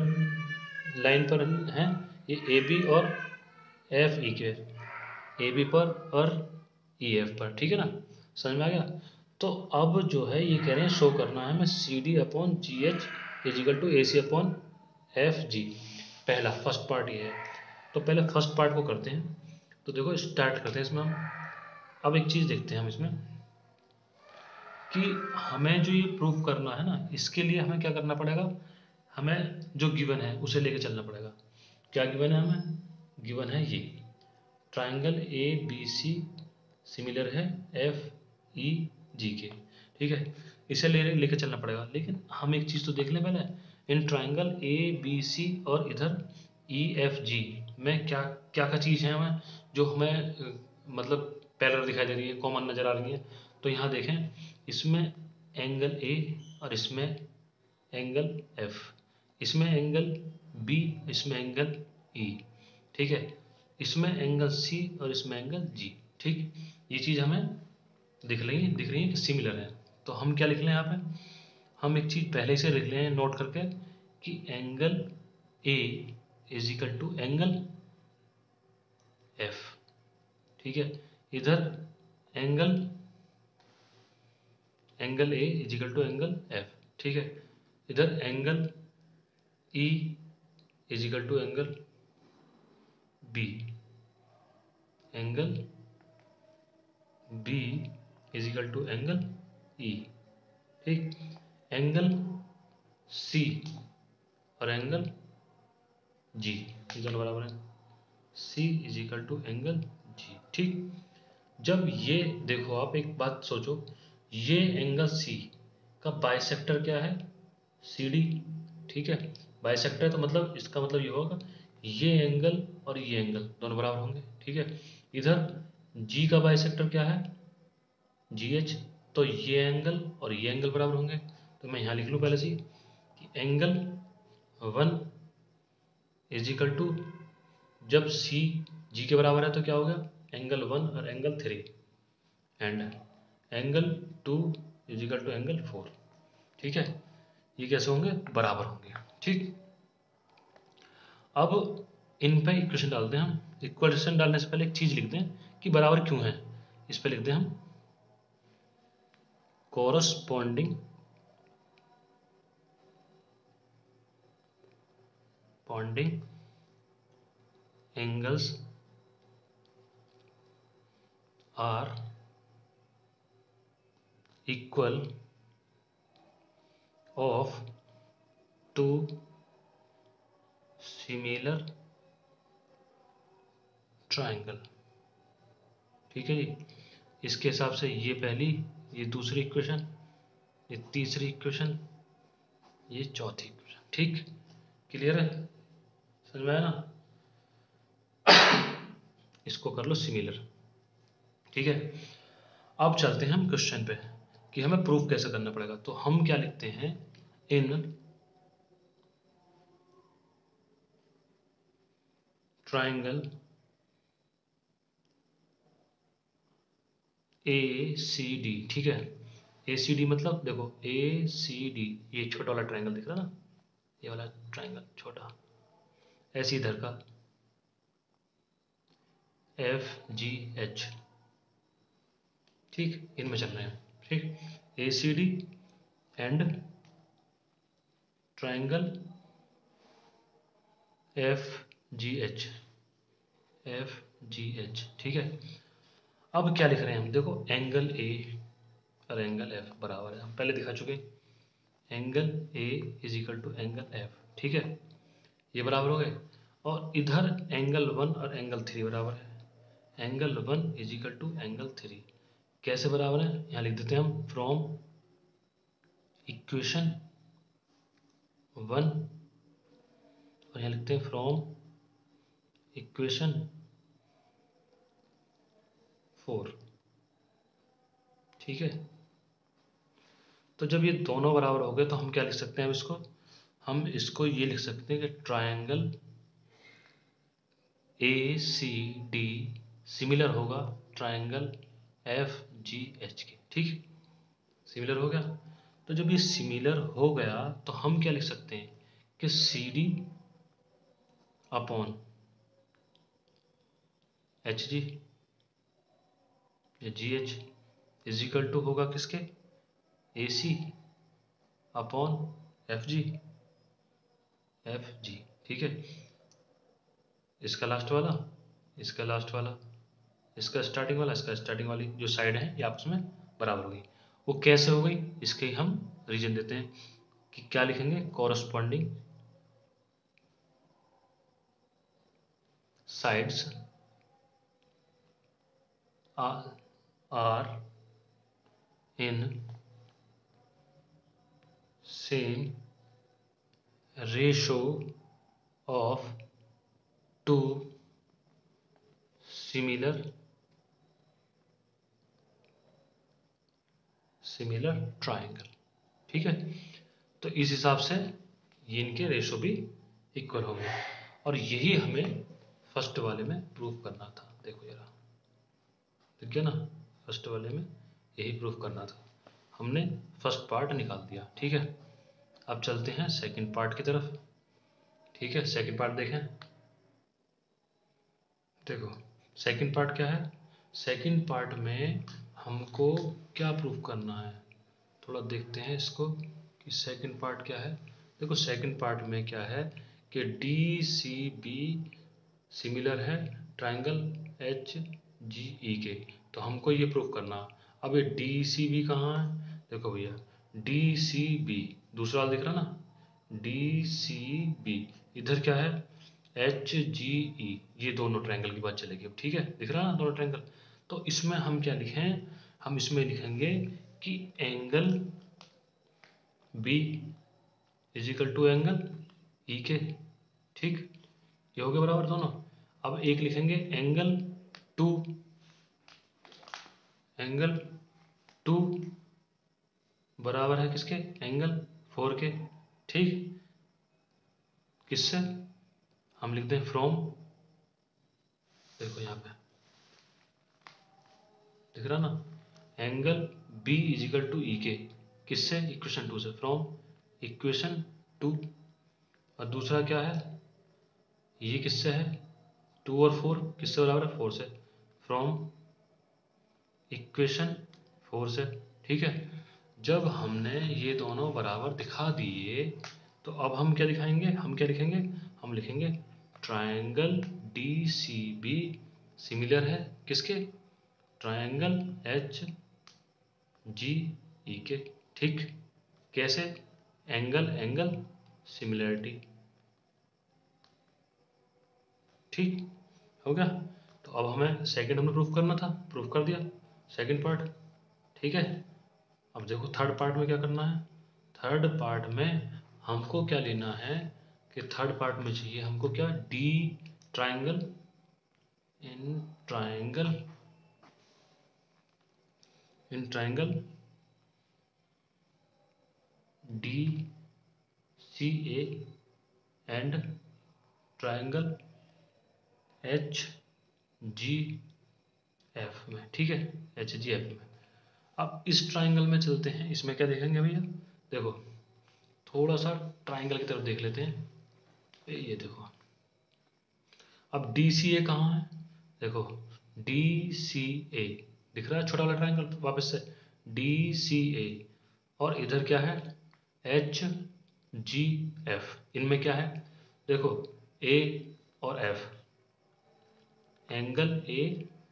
लाइन पर हैं, ये ए बी और एफ ई के, ए बी पर और ई एफ पर। ठीक है ना, समझ में आ गया। तो अब जो है ये कह रहे हैं शो करना है हमें C D upon G H is equal to A C upon F G. पहला फर्स्ट पार्ट ये है, तो पहले फर्स्ट पार्ट को करते हैं। तो देखो स्टार्ट करते हैं इसमें हम। अब एक चीज़ देखते हैं हम इसमें कि हमें जो ये प्रूफ करना है ना, इसके लिए हमें क्या करना पड़ेगा, हमें जो गिवन है उसे लेके चलना पड़ेगा। क्या गिवन है, हमें गिवन है ये triangle A B C similar है एफ ई जी के। ठीक है, इसे लेके चलना पड़ेगा। लेकिन हम एक चीज़ तो देख लें पहले इन ट्राइंगल ए बी सी और इधर ई एफ जी में क्या क्या क्या चीज़ है हमें जो हमें मतलब पैरेलल दिखाई दे रही है, कॉमन नज़र आ रही है। तो यहाँ देखें, इसमें एंगल ए और इसमें एंगल एफ, इसमें एंगल बी, इसमें एंगल ई, ठीक है, इसमें एंगल सी और इसमें एंगल जी। ठीक, ये चीज़ हमें दिख रही है कि सिमिलर है। तो हम क्या लिख लें यहाँ पे, हम एक चीज़ पहले से लिख लें नोट करके कि angle A is equal to angle F, ठीक है, इधर angle angle A is equal to angle F, ठीक है, इधर angle E is equal to angle B, angle B is equal to angle E, ठीक, एंगल सी और एंगल जी, ये दोनों बराबर है, C is equal to angle G. ठीक, जब ये देखो आप एक बात सोचो, ये एंगल सी का बाइसेक्टर क्या है, सी डी, ठीक है, बाइसेक्टर तो मतलब इसका मतलब ये होगा ये एंगल और ये एंगल दोनों बराबर होंगे, ठीक है। इधर जी का बाइसेक्टर क्या है, जी एच, तो ये एंगल और ये एंगल बराबर होंगे। तो मैं यहाँ लिख लूँ पहले से ही कि angle one is equal to, जब सी जी के बराबर है तो क्या हो गया, एंगल वन और angle three, and angle two is equal to angle four, ठीक है, ये कैसे होंगे, बराबर होंगे। ठीक, अब इन पे इक्वेशन डालते हैं हम। इक्वेशन डालने से पहले एक चीज लिखते हैं कि बराबर क्यों है, इस पे लिखते हैं हम कोरस्पॉन्डिंग पॉन्डिंग angles are equal of two similar triangle, ठीक है जी। इसके हिसाब से ये पहली, ये दूसरी इक्वेशन, ये तीसरी इक्वेशन, ये चौथी इक्वेशन। ठीक, क्लियर है, समझ में आया ना, इसको कर लो सिमिलर, ठीक है। अब चलते हैं हम क्वेश्चन पे कि हमें प्रूफ कैसे करना पड़ेगा। तो हम क्या लिखते हैं, in triangle A C D, ठीक है, ए सी डी मतलब देखो ए सी डी, ये छोटा वाला ट्राइंगल दिख रहा है ना, ये वाला ट्राइंगल छोटा, ऐसे इधर का एफ जी एच, ठीक, इनमें चल रहे हैं। ठीक, A C D and triangle F G H, F G H, ठीक है। अब क्या लिख रहे हैं हम, देखो एंगल ए और एंगल एफ बराबर है, हम पहले दिखा चुके, angle A is equal to angle F, ठीक है, ये बराबर हो गए। और इधर एंगल वन और एंगल थ्री बराबर है, angle one is equal to angle three, कैसे बराबर है, यहाँ लिख देते हैं हम फ्रॉम इक्वेशन वन, और यहाँ लिखते हैं फ्रॉम इक्वेशन फोर, ठीक है। तो जब ये दोनों बराबर हो गए तो हम क्या लिख सकते हैं, इसको हम इसको ये लिख सकते हैं कि triangle A C D similar होगा ट्रायंगल एफ जी एच के, ठीक, सिमिलर हो गया। तो जब ये सिमिलर हो गया तो हम क्या लिख सकते हैं कि C D upon H G या G H is equal to होगा किसके, A C upon F G, F G, ठीक है, इसका लास्ट वाला, इसका लास्ट वाला, इसका स्टार्टिंग वाला, इसका स्टार्टिंग वाली जो साइड है ये आपस में बराबर हो गई। वो कैसे हो गई, इसके हम रीजन देते हैं कि क्या लिखेंगे, corresponding sides are in same ratio of two similar triangle. ठीक है, तो इस हिसाब से ये इनके रेशो भी इक्वल हो गए, और यही हमें फर्स्ट वाले में प्रूफ करना था। देखो जरा, ठीक है ना, फर्स्ट वाले में यही प्रूफ करना था, हमने फर्स्ट पार्ट निकाल दिया। ठीक है, अब चलते हैं सेकंड पार्ट की तरफ। ठीक है, सेकंड पार्ट देखें। देखो सेकंड पार्ट क्या है, सेकंड पार्ट में हमको क्या प्रूफ करना है, थोड़ा देखते हैं इसको कि सेकंड पार्ट क्या है। देखो सेकंड पार्ट में क्या है कि डी सी बी सिमिलर है ट्राइंगल एच जी ई के, तो हमको ये प्रूफ करना। अब ये डी सी बी कहाँ है, देखो भैया डी सी बी दूसरा वाला दिख रहा ना, डी सी बी इधर क्या है एच जी ई, ये दोनों ट्रायंगल की बात चलेगी अब। ठीक है, दिख रहा ना दोनों ट्रायंगल, तो इसमें हम क्या लिखें, हम इसमें लिखेंगे कि angle B is equal to angle E के। ठीक, ये हो गया बराबर दोनों। अब एक लिखेंगे एंगल टू बराबर है किसके, एंगल 4 के। ठीक, किससे, हम लिखते हैं फ्रॉम, देखो यहाँ पे दिख रहा ना, angle B is equal to E के, किससे, इक्वेशन 2 से, फ्रॉम इक्वेशन 2। और दूसरा क्या है, ये किससे है, 2 और 4 किससे बराबर है, 4 से, फ्रॉम इक्वेशन 4 से। ठीक है, जब हमने ये दोनों बराबर दिखा दिए, तो अब हम क्या दिखाएंगे, हम क्या लिखेंगे, हम लिखेंगे triangle D C B similar है किसके, ट्रायंगल एच जी ई के। ठीक, कैसे, एंगल एंगल सिमिलरिटी। ठीक हो गया, तो अब हमें सेकंड हमने प्रूफ करना था, प्रूफ कर दिया सेकंड पार्ट। ठीक है, अब देखो थर्ड पार्ट में क्या करना है, थर्ड पार्ट में हमको क्या लेना है कि थर्ड पार्ट में चाहिए हमको क्या, D triangle in triangle D C A and triangle H G F में। ठीक है, एच जी एफ में। अब इस ट्राइंगल में चलते हैं, इसमें क्या देखेंगे भैया, देखो थोड़ा सा ट्राइंगल की तरफ देख लेते हैं। ये देखो, अब डी सी ए कहाँ है, देखो डी सी ए दिख रहा है, छोटा वाला ट्राइंगल, वापस से डी सी ए, और इधर क्या है एच जी एफ, इनमें क्या है, देखो ए और F, angle A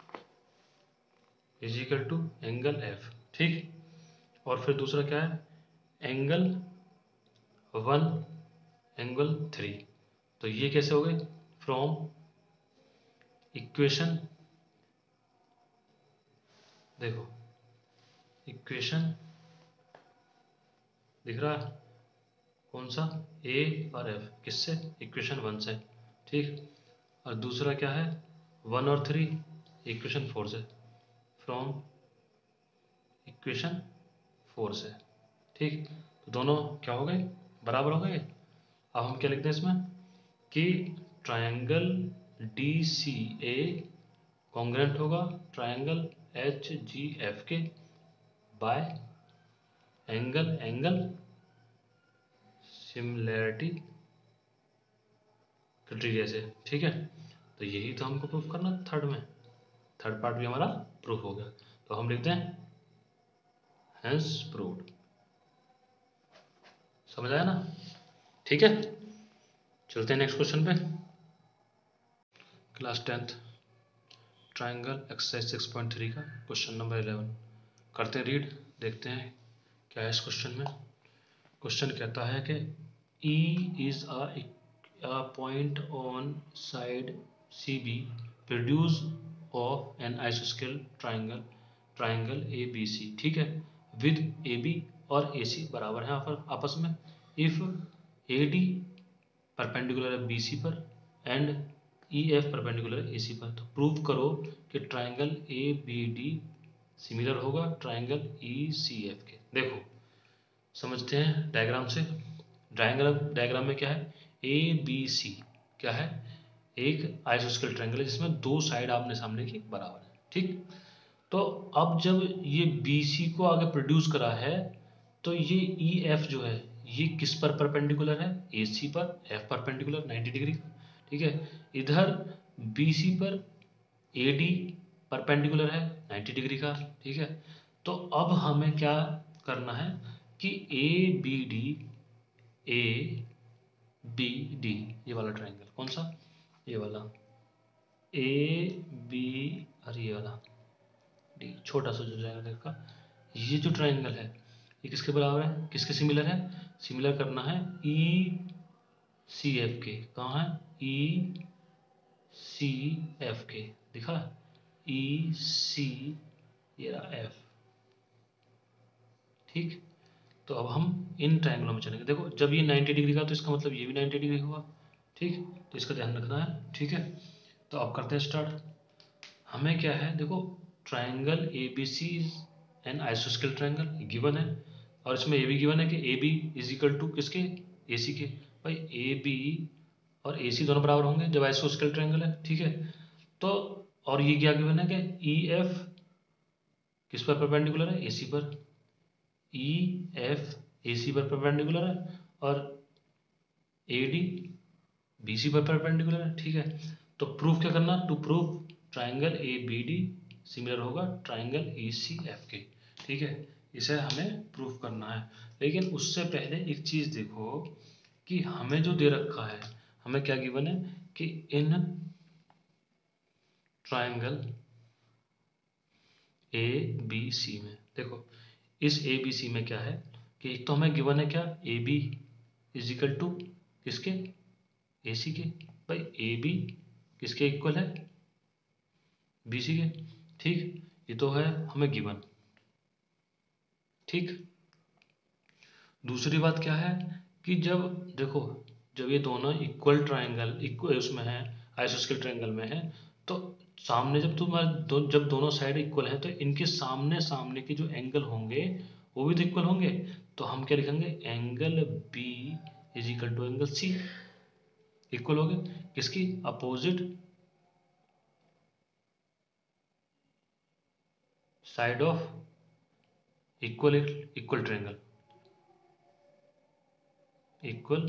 is equal to angle F. ठीक, और फिर दूसरा क्या है, एंगल 1 एंगल 3, तो ये कैसे हो गए, फ्रॉम इक्वेशन, देखो इक्वेशन दिख रहा है कौन सा, ए और एफ, किससे, इक्वेशन 1 से। ठीक, और दूसरा क्या है 1 और 3 इक्वेशन 4 से, फ्रॉम इक्वेशन 4 से। ठीक, तो दोनों क्या हो गए, बराबर हो गए। अब हम क्या लिखते हैं इसमें कि triangle D C A congruent होगा ट्रायंगल एच जी एफ के by angle angle similarity criteria से। ठीक है, तो यही तो हमको प्रूफ करना थर्ड में, थर्ड पार्ट भी हमारा प्रूफ हो गया, तो हम लिखते हैं हेंस प्रूव्ड। समझ आया ना, ठीक है, चलते हैं नेक्स्ट क्वेश्चन पे। क्लास 10th ट्राइंगल एक्सरसाइज 6.3 का क्वेश्चन नंबर 11 करते हैं रीड, देखते हैं क्या है इस क्वेश्चन में। क्वेश्चन कहता है कि E is a point on side CB produced of an isosceles triangle ABC। ठीक है, with AB और AC बराबर है आपस में। if AD परपेंडिकुलर है BC पर एंड EF परपेंडिकुलर है AC पर। तो प्रूव करो कि ट्राइंगल ABD सिमिलर होगा ट्राइंगल ECF के। देखो समझते हैं डायग्राम से। डायग्राम में क्या है, ABC क्या है, एक आइसोस्केल ट्रायंगल है जिसमें दो साइड आमने सामने की बराबर है, ठीक। तो अब जब ये BC को आगे प्रोड्यूस करा है तो ये EF जो है ये किस पर परपेंडिकुलर है, AC पर, F परपेंडिकुलर 90 डिग्री का, ठीक है। इधर BC पर AD परपेंडिकुलर है 90 डिग्री का, ठीक है। तो अब हमें क्या करना है कि ABD ये वाला ट्राइंगल, कौन सा, ये वाला AB, अरे ये वाला D, छोटा सा जो ट्राइंगल का, ये जो ट्राइंगल है ये किसके बराबर है, किसके सिमिलर है, सिमिलर करना है ECF के। कहाँ है, ECF के, दिखा EC, ये रहा F, ठीक। तो अब हम इन ट्रायंगलों में चलेंगे। देखो जब ये 90 डिग्री का तो इसका मतलब ये भी 90 डिग्री हुआ, ठीक। तो इसका ध्यान रखना है, ठीक है। तो अब करते हैं स्टार्ट। हमें क्या है, देखो ट्रायंगल ABC एन आइसोस्केल ट्रायंगल गिवन है और इसमें ये भी गिवन है कि AB इज इक्वल टू किसके, AC के। भाई AB और AC दोनों बराबर होंगे जब आइसोस्केल ट्रायंगल है, ठीक है। तो और ये क्या गिवन है कि EF किस पर परपेंडिकुलर है, AC पर, EF AC पर परपेंडिकुलर है और AD BC पर परपेंडिकुलर है, ठीक है। तो प्रूफ क्या करना, to prove triangle ABD similar होगा ट्राइंगल ECF के, ठीक है। इसे हमें प्रूफ करना है। लेकिन उससे पहले एक चीज़ देखो कि हमें जो दे रखा है, हमें क्या गिवन है कि इन ट्राइंगल ABC में, देखो इस ABC में क्या है कि एक तो हमें गिवन है क्या, AB इज इक्वल टू किसके, AC के। भाई AB किसके इक्वल है, BC के, ठीक। ये तो है हमें गिवन, ठीक। दूसरी बात क्या है कि जब देखो जब ये दोनों इक्वल ट्राइंगल इक्वल उसमें है, आइसोस्केल ट्राइंगल में है, तो सामने जब जब दोनों साइड इक्वल हैं तो इनके सामने सामने के जो एंगल होंगे वो भी तो इक्वल होंगे। तो हम क्या लिखेंगे, angle B is equal to angle C, equal हो गए किसकी, opposite side of equal equal triangle, equal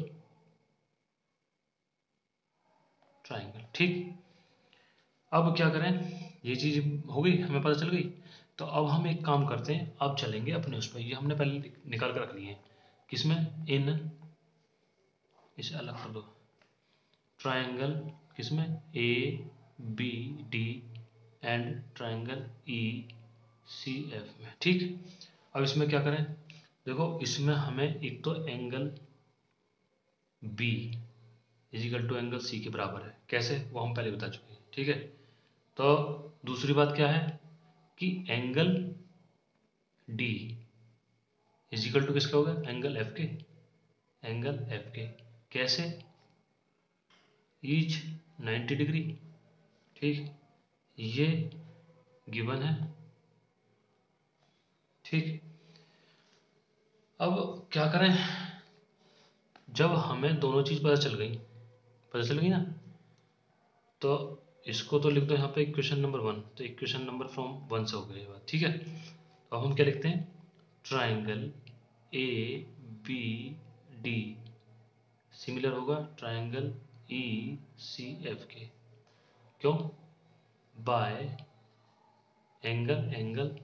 triangle, ठीक। अब क्या करें, ये चीज हो गई, हमें पता चल गई। तो अब हम एक काम करते हैं, अब चलेंगे अपने उस पर, ये हमने पहले निकाल कर रख लिए हैं किसमें, इन, इसे अलग कर दो, ट्रायंगल किसमें, ABD एंड ट्रायंगल ECF में, ठीक। अब इसमें क्या करें, देखो इसमें हमें एक तो angle B is equal to angle C के बराबर है, कैसे वो हम पहले बता चुके हैं, ठीक है। तो दूसरी बात क्या है कि angle D is equal to किसका होगा, एंगल F के, एंगल F के, कैसे, ईच 90 डिग्री, ठीक। ये गिवन है, ठीक। अब क्या करें, जब हमें दोनों चीज पता चल गई ना, तो इसको तो लिख दो यहाँ पे इक्वेशन नंबर 1, तो इक्वेशन नंबर फ्रॉम 1 से हो गई बात, ठीक है। तो अब हम क्या लिखते हैं, ट्राइंगल ABD सिमिलर होगा ट्राइंगल ECF के, क्यों, बाय एंगल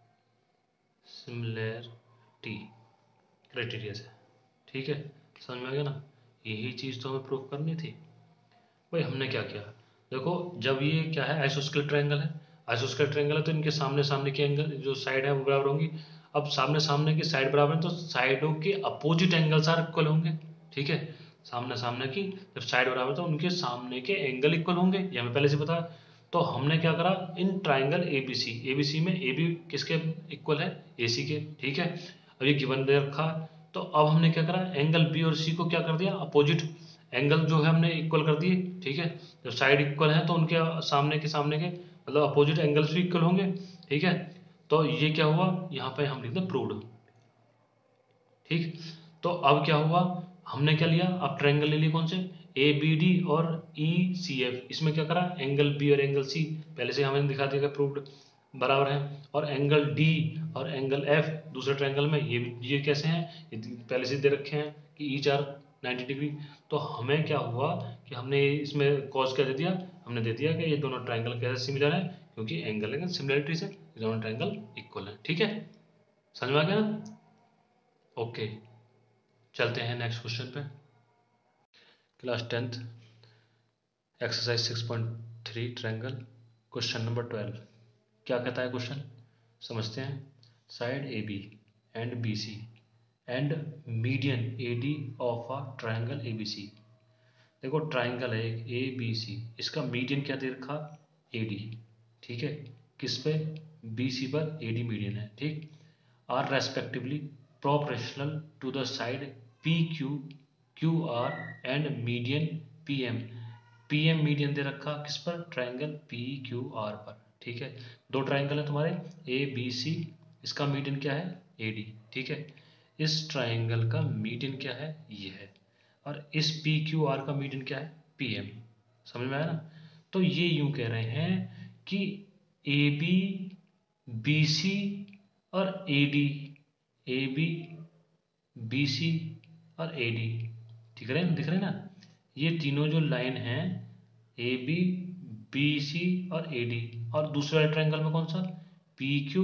सिमिलरिटी क्राइटेरिया से, ठीक है। समझ में आ गया ना, यही चीज़ तो हमें प्रूव करनी थी। भाई हमने क्या किया, देखो जब ये क्या है, आइसोस्केल ट्रायंगल है, आइसोस्केल ट्रायंगल है तो इनके सामने सामने के एंगल जो साइड है वो बराबर होंगी। अब सामने सामने की साइड बराबर है तो साइडों के अपोजिट एंगल्स आर इक्वल होंगे, ठीक है। सामने सामने की जब साइड बराबर तो उनके सामने के एंगल इक्वल होंगे, ये हमें पहले से पता है। तो हमने क्या करा, इन ट्राइंगल ABC में AB किसके इक्वल है, AC के, ठीक है। अब ये गिवन दे रखा, तो अब हमने क्या करा, एंगल B और C को क्या कर दिया, अपोजिट एंगल जो है हमने इक्वल कर दिए, ठीक है। जब साइड इक्वल है तो उनके सामने के मतलब अपोजिट एंगल्स भी इक्वल होंगे, ठीक है। तो ये क्या हुआ, यहाँ पे हम लिख दें प्रूव्ड, ठीक। तो अब क्या हुआ, हमने क्या लिया, अब ट्रायंगल ले लिए कौन से, ए बी डी और ई सी एफ। इसमें क्या करा, एंगल बी और एंगल सी पहले से हमें दिखा दिया प्रूव्ड बराबर है, और एंगल डी और एंगल एफ दूसरे ट्रायंगल में ये कैसे हैं, ये पहले से दे रखे हैं कि ईच आर 90 डिग्री। तो हमें क्या हुआ कि हमने इसमें कॉस क्या दे दिया, हमने दे दिया कि ये दोनों ट्रायंगल कैसे सिमिलर है, क्योंकि एंगल एंगल सिमिलरिटी से ये दोनों ट्रायंगल इक्वल है, ठीक है। समझ में आ गया ना, ओके। चलते हैं नेक्स्ट क्वेश्चन पे। Class 10th exercise 6.3 triangle, question number 12। क्या कहता है क्वेश्चन, समझते हैं। Side A B and B C and median A D of a triangle A B C. देखो ट्रायंगल है एक ए बी सी, इसका मीडियन क्या दे रखा, ए डी, ठीक है। किस पे, बी सी पर ए डी मीडियन है, ठीक। Are respectively proportional to the side P Q Q R and median P M. P M median दे रखा किस पर, ट्रायंगल पी क्यू आर पर, ठीक है। दो ट्रायंगल है तुम्हारे ए बी सी, इसका मीडियन क्या है, ए डी, ठीक है। इस ट्रायंगल का मीडियन क्या है, ये है, और इस पी क्यू आर का मीडियन क्या है, पी एम। समझ में आया ना। तो ये यूं कह रहे हैं कि ए बी बी सी और A D, A B B C और ए डी, दिख रहे ना, ये तीनों जो लाइन हैं ए बी बी सी और ए डी, और दूसरे वाले ट्रायंगल में कौन सा, पी क्यू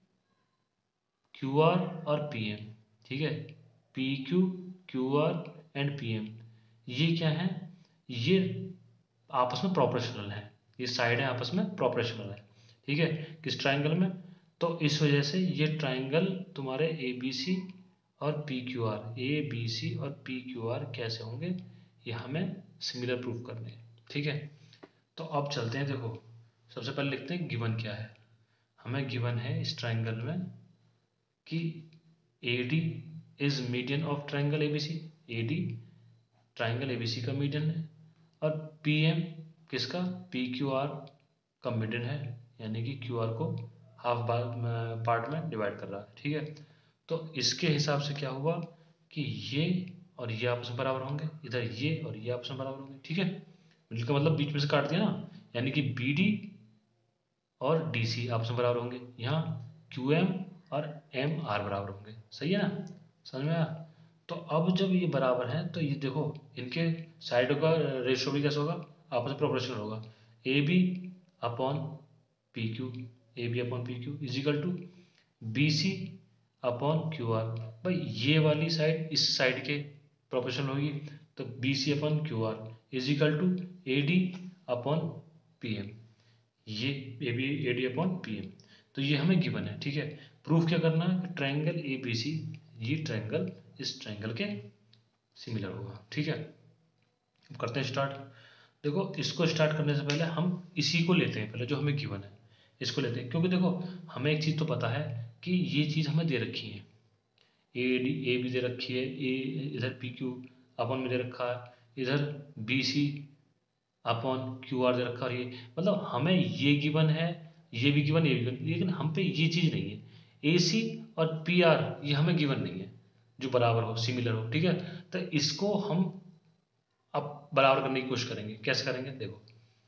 क्यू आर और पी एम, ठीक है। P Q Q R and P M, ये क्या है, ये आपस में प्रोपोर्शनल है, ये साइड है आपस में प्रोपोर्शनल है, ठीक है, किस ट्रायंगल में। तो इस वजह से ये ट्रायंगल तुम्हारे ए बी सी और P Q R, A B C और पी क्यू आर कैसे होंगे, ये हमें सिमिलर प्रूफ करने हैं, ठीक है। तो अब चलते हैं, देखो सबसे पहले लिखते हैं गिवन क्या है। हमें गिवन है इस ट्रायंगल में कि A D is median of triangle A B C, A D triangle A B C का मीडियन है, और पी एम किसका, पी क्यू आर का मीडियन है, यानी कि क्यू आर को हाफ पार्ट में डिवाइड कर रहा है, ठीक है। तो इसके हिसाब से क्या हुआ कि ये और ये आपस में बराबर होंगे, इधर ये और ये आपस में बराबर होंगे, ठीक है। मिडिल का मतलब बीच में से काट दिया ना, यानी कि बी डी और डी सी आपस में बराबर होंगे, यहाँ क्यू एम और एम आर बराबर होंगे, सही है ना, समझ में आया। तो अब जब ये बराबर हैं तो ये देखो इनके साइडों का रेशियो भी कैसे होगा, आपस में प्रोपोर्शनल होगा, A B upon P Q, A B upon P Q is equal to B C upon Q R. भाई ये वाली साइड इस साइड के प्रोपोर्शनल होगी, तो B C upon Q R is equal to A D upon P M, ये A B A D upon P M. तो ये हमें गिवन है, ठीक है। प्रूफ क्या करना है, ट्रायंगल ए बी सी, ये ट्रायंगल इस ट्रायंगल के सिमिलर होगा, ठीक है। अब करते हैं स्टार्ट। देखो इसको स्टार्ट करने से पहले हम इसी को लेते हैं, पहले जो हमें गिवन है इसको लेते हैं, क्योंकि देखो हमें एक चीज़ तो पता है कि ये चीज़ हमें दे रखी है, ए डी ए भी दे रखी है, ए इधर पी क्यू अपन में दे रखा है, इधर B C upon Q R दे रखा है, ये मतलब हमें ये गिवन है, ये भी गिवन, ये भी गिवन, लेकिन हम पे ये चीज़ नहीं है, ए सी और पी आर ये हमें गिवन नहीं है जो बराबर हो, सिमिलर हो, ठीक है। तो इसको हम अब बराबर करने की कोशिश करेंगे, कैसे करेंगे देखो।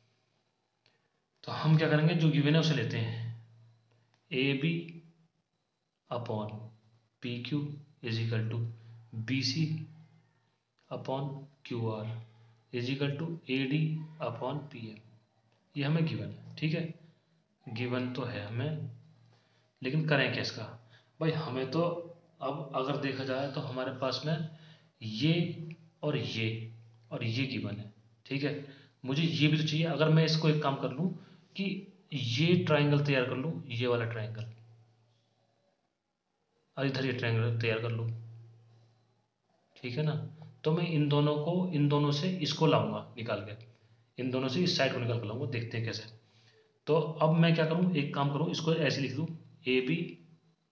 तो हम क्या करेंगे, जो गिवन है उसे लेते हैं, A B upon P Q is equal to B C upon Q R is equal to A D upon P M, ये हमें गिवन है, ठीक है। गिवन तो है हमें, लेकिन करें क्या इसका, भाई हमें तो अब अगर देखा जाए तो हमारे पास में ये और ये और ये गिवन है, ठीक है। मुझे ये भी तो चाहिए, अगर मैं इसको एक काम कर लूँ कि ये ट्रायंगल तैयार कर लूँ, ये वाला ट्रायंगल, और इधर ये ट्रायंगल तैयार कर लूँ, ठीक है ना। तो मैं इन दोनों से इसको लाऊंगा निकाल के, इन दोनों से इस साइड को निकाल कर लाऊंगा, देखते हैं कैसे। तो अब मैं क्या करूँ, एक काम करूँ, इसको ऐसे लिख दूँ, A B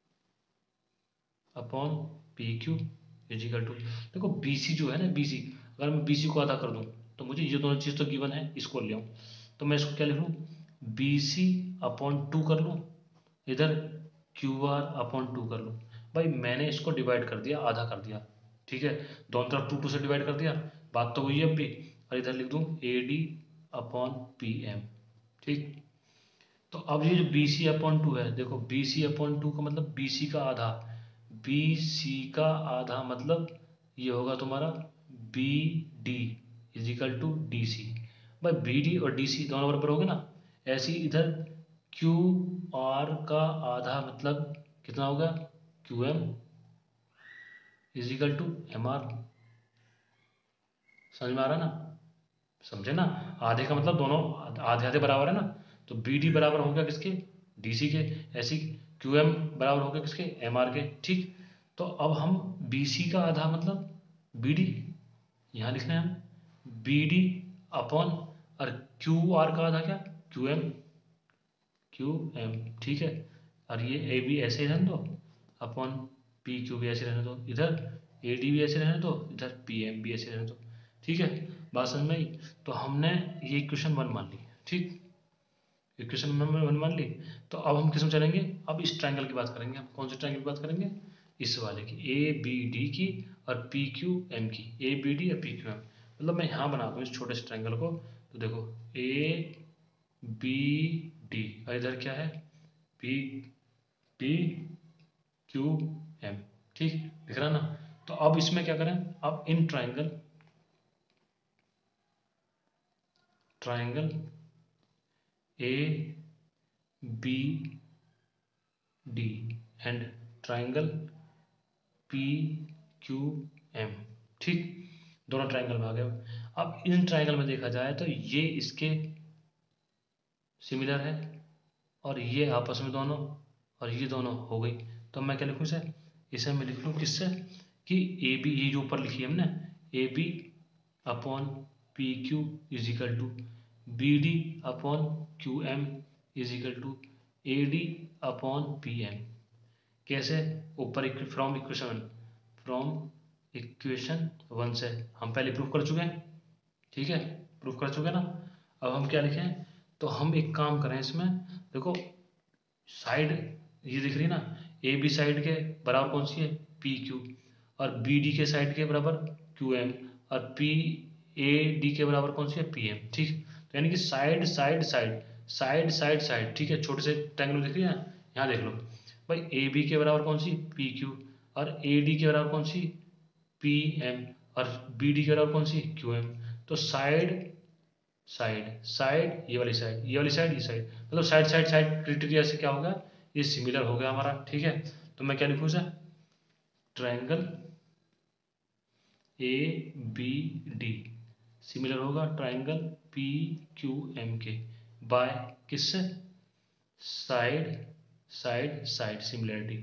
upon P Q is equal to, देखो बी सी जो है ना, बी सी अगर मैं BC को आधा कर दूं तो मुझे ये दोनों चीज़ तो गिवन है, इसको ले आऊं। तो मैं इसको क्या लिख लूँ, BC अपॉन 2 कर लूँ, इधर QR अपॉन 2 कर लूँ। भाई मैंने इसको डिवाइड कर दिया, आधा कर दिया, ठीक है, दोनों तरफ 2 2 से डिवाइड कर दिया, बात तो वही है अब भी। और इधर लिख दूँ AD अपॉन PM, ठीक। तो अब ये जो BC अपॉन 2 है, देखो BC अपॉन 2 का मतलब BC का आधा, BC का आधा मतलब ये होगा तुम्हारा BD इजिकल टू DC। भाई BD और DC दोनों बराबर हो गए ना, ऐसे ही इधर QR का आधा मतलब कितना होगा, QM इजिकल टू MR। समझ में आ रहा है ना, समझे ना, आधे का मतलब दोनों आधे आधे बराबर है ना, तो BD बराबर हो गया किसके, DC के, ऐसी QM बराबर हो गया किसके, MR के, ठीक। तो अब हम BC का आधा मतलब BD, यहाँ लिख रहे हैं हम BD अपॉन, और QR का आधा क्या, QM, ठीक है। और ये AB ऐसे रहने दो, अपॉन PQ भी ऐसे रहने दो, इधर AD भी ऐसे रहने दो, इधर PM भी ऐसे रहने दो, ठीक है। बात समझ में आई। तो हमने ये इक्वेशन 1 मान ली, ठीक, इक्वेशन नंबर 1 मान ली। तो अब हम किस में चलेंगे, अब इस ट्रायंगल की बात करेंगे, हम कौन से ट्रायंगल की बात करेंगे, इस वाले की, ABD की और PQM की, ABD और PQM। मतलब मैं यहाँ बना दूँ इस छोटे से ट्रायंगल को, तो देखो ABD और इधर क्या है, PQM, ठीक, दिख रहा ना। तो अब इसमें क्या करें, अब in triangle ABD and triangle PQM, ठीक, दोनों ट्रायंगल में आ गए। अब इन ट्रायंगल में देखा जाए तो ये इसके सिमिलर है, और ये आपस में दोनों, और ये दोनों हो गई। तो मैं क्या लिखूँ इसे, इसे मैं लिख लूँ किससे, कि AB, ये जो ऊपर लिखी है हमने, AB upon PQ is equal to BD upon QM is equal to AD upon PM। कैसे, ऊपर फ्रॉम इक्वेशन 1 से हम पहले प्रूफ कर चुके हैं, ठीक है, प्रूफ कर चुके हैं ना। अब हम क्या लिखें, तो हम एक काम करें इसमें, देखो साइड ये दिख रही है ना, AB साइड के बराबर कौन सी है, PQ, और BD के साइड के बराबर QM, और AD के बराबर कौन सी है, PM, ठीक। तो यानी कि side side side, side side side, ठीक है, छोटे से ट्रायंगल दिख रही है ना, यहाँ देख लो भाई, AB के बराबर कौन सी, PQ, और AD के बराबर कौन सी, PM, और BD के बराबर कौन सी, QM। तो साइड साइड साइड, ये वाली साइड, ये वाली साइड, ये साइड, मतलब साइड साइड साइड क्राइटेरिया से क्या होगा, ये सिमिलर हो गया हमारा, ठीक है। तो मैं क्या लिखूँ इसे, ट्रायंगल ABD सिमिलर होगा ट्रायंगल PQM के, बाय किससे, साइड साइड साइड सिमिलरिटी,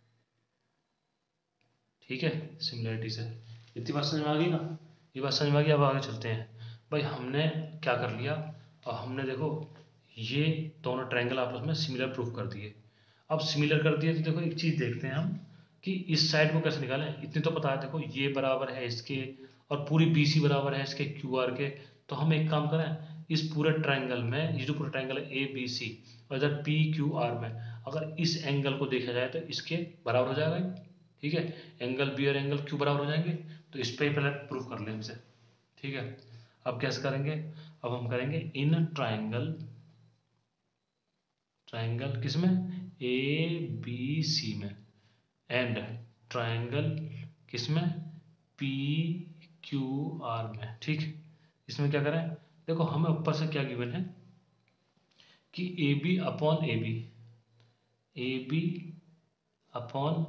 ठीक है, सिमिलरिटी से। इतनी बात समझ में आ गई ना, ये बात समझ में आ गई। अब आगे चलते हैं। भाई हमने क्या कर लिया, और हमने देखो ये दोनों ट्रायंगल आपस में सिमिलर प्रूफ कर दिए। अब सिमिलर कर दिए तो देखो एक चीज़ देखते हैं हम, कि इस साइड को कैसे निकालें। इतनी तो पता है, देखो ये बराबर है इसके, और पूरी BC बराबर है इसके QR के। तो हम एक काम करें, इस पूरे ट्रायंगल में, ये जो पूरा ट्रायंगल है ABC, और इधर PQR में, अगर इस एंगल को देखा जाए तो इसके बराबर हो जाएगा, ठीक है, एंगल B और एंगल Q बराबर हो जाएंगे। तो इस पर ही पहले प्रूफ कर लें इनसे, ठीक है। अब कैसे करेंगे, अब हम करेंगे इन ट्रायंगल, ट्रायंगल किसमें, ABC में, एंड ट्रायंगल किसमें, PQR में, ठीक। इसमें क्या करें, देखो हमें ऊपर से क्या गिवन है, कि AB upon AB, AB upon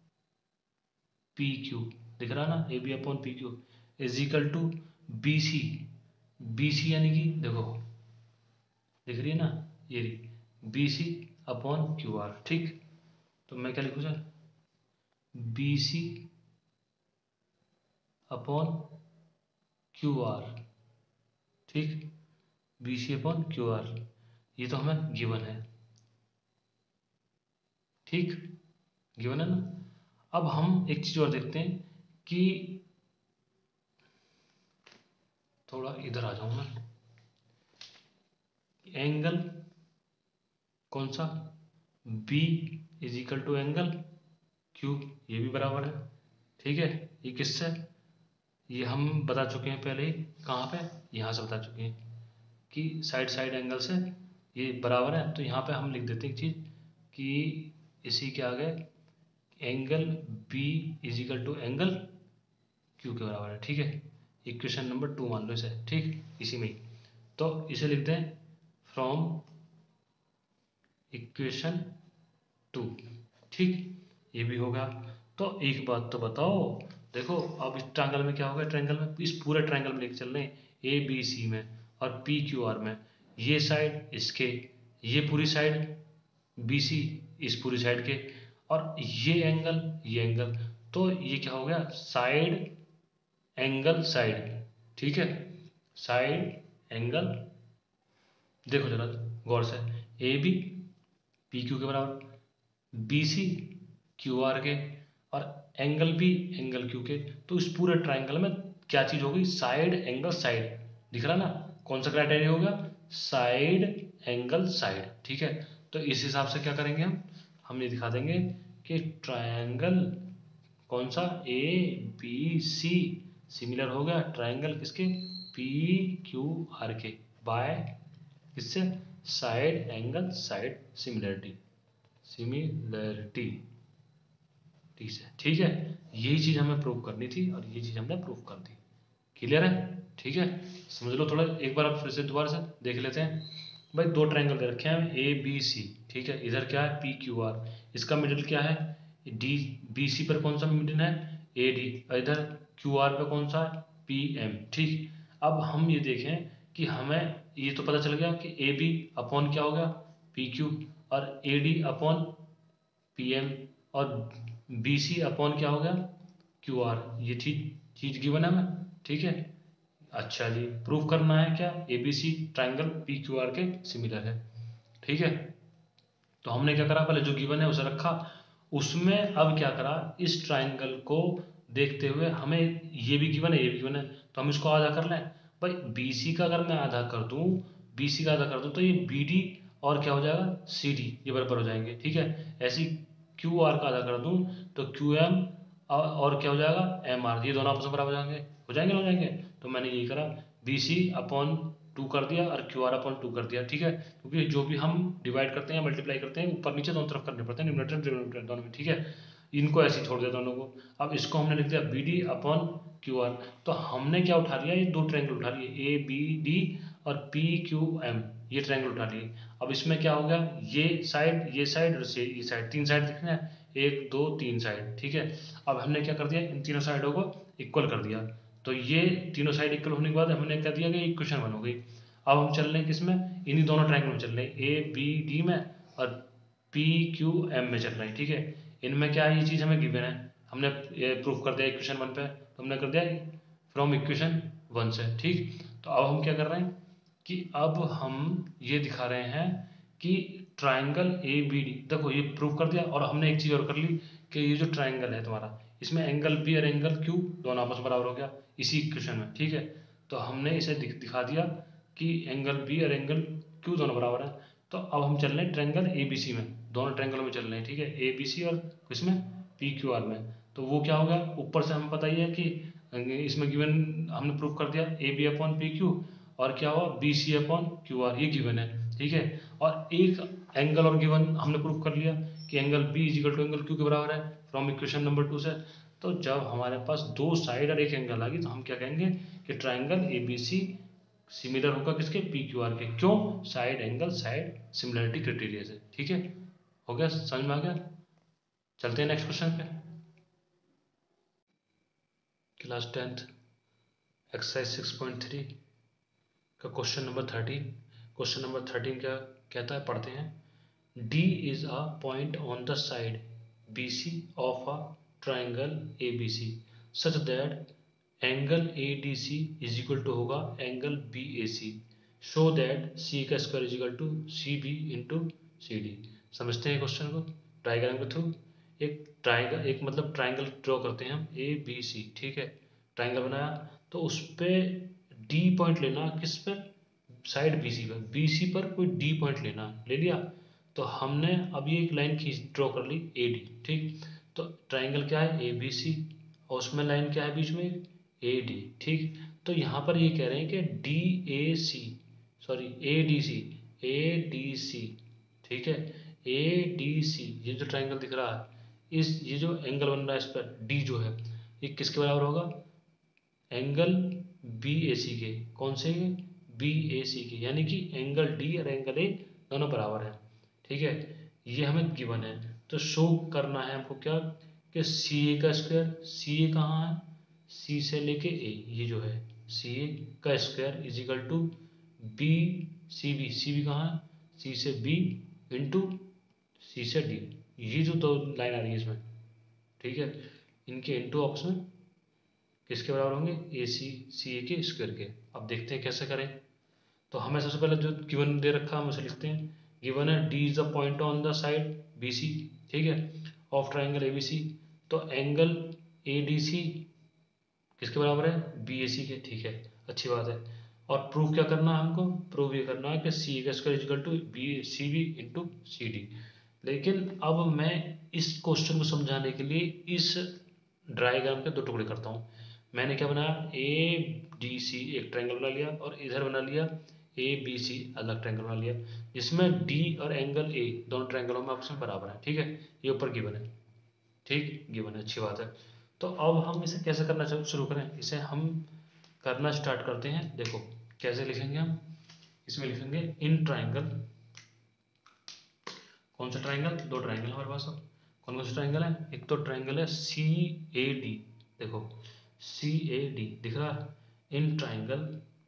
PQ, दिख रहा ना, AB upon PQ is equal to BC, BC यानी कि देखो दिख रही है ना, ये रही BC अपॉन QR, ठीक। तो मैं क्या लिखूँ सर, BC अपॉन QR, ठीक, BC अपॉन QR, ये तो हमें गिवन है, ठीक, गिवन है ना। अब हम एक चीज़ और देखते हैं, कि थोड़ा इधर आ जाऊं मैं। एंगल कौन सा, B is equal to angle Q, ये भी बराबर है। ठीक है, ये किससे, ये हम बता चुके हैं पहले ही, कहाँ पे, यहाँ से बता चुके हैं कि साइड साइड एंगल से ये बराबर है। तो यहाँ पे हम लिख देते हैं एक चीज़ कि इसी के आगे angle B is equal to angle Q के बराबर है। ठीक है, इक्वेशन नंबर 2 मान लो इसे, ठीक, इसी में ही। तो इसे लिखते हैं फ्रॉम इक्वेशन 2। ठीक, ये भी होगा। तो एक बात तो बताओ, देखो अब इस ट्रायंगल में क्या होगा, ट्रायंगल में, इस पूरे ट्रायंगल में लेके चल रहे हैं, ए बी सी में और पी क्यू आर में, ये साइड इसके, ये पूरी साइड बी सी इस पूरी साइड के, और ये एंगल, तो ये क्या हो गया, साइड एंगल साइड। ठीक है, साइड एंगल, देखो जरा गौर से, ए बी पी क्यू के बराबर, बी सी क्यू आर के, और एंगल बी एंगल क्यू के। तो इस पूरे ट्राइंगल में क्या चीज होगी, साइड एंगल साइड, दिख रहा ना, कौन सा क्राइटेरिया होगा, साइड एंगल साइड। ठीक है, तो इस हिसाब से क्या करेंगे हम ये दिखा देंगे कि ट्रायंगल कौन सा, ए बी सी सिमिलर हो गया ट्रायंगल किसके, पी क्यू आर के, बाय किससे, side angle side similarity, similarity. ठीक है, यही चीज हमें प्रूव करनी थी और ये चीज हमने प्रूव कर दी। क्लियर है, ठीक है, समझ लो थोड़ा, एक बार आप फिर से दोबारा से देख लेते हैं। भाई दो ट्रायंगल दे रखे हैं ए बी सी, ठीक है, इधर क्या है पी क्यू आर, इसका मिडिल क्या है डी, बी सी पर कौन सा मिडिल है ए डी, इधर क्यू आर पे कौन सा है पी एम। ठीक, अब हम ये देखें कि हमें ये तो पता चल गया कि ए बी अपॉन क्या हो गया पी क्यू, और A D upon P M, और बी सी अपॉन क्या हो गया क्यू आर, ये चीज गिवन है हमें। ठीक है, अच्छा जी, प्रूव करना है क्या, A B C triangle P Q R के सिमिलर है। ठीक है, तो हमने क्या करा, पहले जो गिवन है उसे रखा, उसमें अब क्या करा, इस ट्राइंगल को देखते हुए हमें ये भी गिवन है ये भी गिवन है, तो हम इसको आधा कर लें। भाई बी सी का अगर मैं आधा कर दूं, बी सी का आधा कर दूं तो ये बी डी और क्या हो जाएगा सी डी, ये बराबर हो जाएंगे। ठीक है, ऐसी क्यू आर का आधा कर दूं तो क्यू एम और क्या हो जाएगा एम आर, ये दोनों आपस में बराबर हो जाएंगे, हो जाएंगे। तो मैंने यही करा, बी सी अपॉन 2 कर दिया और क्यू आर अपॉन 2 कर दिया। ठीक है, क्योंकि जो भी हम डिवाइड करते हैं मल्टीप्लाई करते हैं ऊपर नीचे दोनों तरफ करने पड़ते हैं, न्यूमरेटर डिनोमिनेटर दोनों में। ठीक है, इनको ऐसे ही छोड़ दिया दोनों को। अब इसको हमने लिख दिया B D upon Q R, तो हमने क्या उठा लिया, ये दो ट्रायंगल उठा लिए, ए बी डी और पी क्यू एम, ये ट्रायंगल उठा लिए। अब इसमें क्या हो गया, ये साइड और ये साइड, तीन साइड दिख रहे हैं, एक दो तीन साइड। ठीक है, अब हमने क्या कर दिया, इन तीनों साइडों को इक्वल कर दिया, तो ये तीनों साइड इक्वल होने के बाद हमने क्या दिया कि इक्वेशन बन हो गई। अब हम चल रहे हैं किसमें, इन्हीं दोनों ट्रायंगल में चल रहे हैं, ए बी डी में और पी क्यू एम में चल रहे हैं। ठीक है, इनमें क्या है, ये चीज़ हमें गिवन है, हमने ये प्रूफ कर दिया इक्वेशन 1 पे, तो हमने कर दिया फ्रॉम इक्वेशन 1 से। ठीक, तो अब हम क्या कर रहे हैं कि अब हम ये दिखा रहे हैं कि ट्राइंगल ए बी डी, देखो ये प्रूव कर दिया, और हमने एक चीज़ और कर ली कि ये जो ट्राइंगल है तुम्हारा, इसमें एंगल बी और एंगल क्यू दोनों आपस में बराबर हो गया इसी इक्वेशन में। ठीक है, तो हमने इसे दिखा दिया कि एंगल बी और एंगल क्यू दोनों बराबर है। तो अब हम चल रहे हैं ट्रायंगल ए बी सी में, दोनों ट्रायंगलों में चल रहे हैं। ठीक है, ए बी सी और इसमें पी क्यू आर में, तो वो क्या होगा, ऊपर से हमें पता ही है कि इसमें गिवन हमने प्रूव कर दिया A B upon P Q, और क्या हुआ B C upon Q R, ये गिवन है। ठीक है, और एक एंगल और गिवन हमने प्रूव कर लिया कि angle B is equal to angle Q के बराबर है फ्रॉम इक्वेशन नंबर 2 से। तो जब हमारे पास दो साइड और एक एंगल आ गई तो हम क्या कहेंगे कि triangle A B C similar होगा किसके, पी क्यू आर के, क्यों, side angle side similarity criteria से। ठीक है, हो गया, समझ में आ गया। चलते हैं नेक्स्ट क्वेश्चन पे। क्लास 10th एक्सरसाइज 6.3 का क्वेश्चन नंबर 13। क्वेश्चन नंबर 13 क्या कहता है, पढ़ते हैं। D is a point on the side BC of a triangle ABC such that angle ADC is equal to होगा angle BAC. Show that C का square is equal to CB into CD. समझते हैं question को diagram के through. एक triangle, एक मतलब triangle draw करते हैं हम ए बी सी। ठीक है, ट्राइंगल बनाया तो उस पे डी पॉइंट लेना किस पर, साइड बीसी पर, बीसी पर कोई डी पॉइंट लेना, ले लिया। तो हमने अब ये एक लाइन खींच ड्रॉ कर ली ए डी, ठीक। तो ट्राइंगल क्या है, ए बी सी, और उसमें लाइन क्या है बीच में, ए डी, ठीक। तो यहाँ पर ये कह रहे हैं कि D A C, sorry A D C, A D C, ठीक है, ए डी सी, ये जो ट्राइंगल दिख रहा है, इस ये जो एंगल बन रहा है इस पर डी जो है, ये किसके बराबर होगा, एंगल बी ए सी के, कौन से बी ए सी के, यानी कि एंगल डी और एंगल ए दोनों बराबर है, ठीक है। ये हमें गिवन है, तो शो करना है हमको क्या, कि सी ए का स्क्वायर, सी ए कहाँ है, सी से लेके ए, ये जो है सी ए का square is equal to B C B कहाँ है, सी से बी इंटू सी से डी, ये जो दो लाइन आ रही है इसमें, ठीक है, इनके इंटू आपस में किसके बराबर होंगे, ए सी ए के स्क्वायर के। अब देखते हैं कैसे करें। तो हमें सबसे पहले जो गिवन दे रखा है हम उसे लिखते हैं। गिवन है D is the point on the side B C, ठीक है, of triangle A B C. तो एंगल ए डी सी किसके बराबर है, बी ए सी के, ठीक है, अच्छी बात है। और प्रूफ क्या करना है हमको, प्रूफ ये करना है कि सी का square equal to B C B into C D. लेकिन अब मैं इस क्वेश्चन को समझाने के लिए इस डायग्राम के दो टुकड़े करता हूँ। मैंने क्या बनाया, ए डी सी एक ट्रायंगल बना लिया, और इधर बना लिया ए बी सी अलग ट्रायंगल बना लिया, जिसमें डी और एंगल ए दोनों ट्रायंगलों में आपस में बराबर है, ठीक है, ये ऊपर गिवन है, ठीक, गिवन है, अच्छी बात है। तो अब हम इसे कैसे करना शुरू करें, इसे हम करना स्टार्ट करते हैं। देखो कैसे लिखेंगे हम, इसमें लिखेंगे इन ट्रायंगल, कौन सा ट्रायंगल, दो ट्रायंगल हमारे पास, अब कौन कौन सा ट्रायंगल है, एक तो ट्रायंगल है सी ए डी, देखो सी ए डी दिख रहा है, in triangle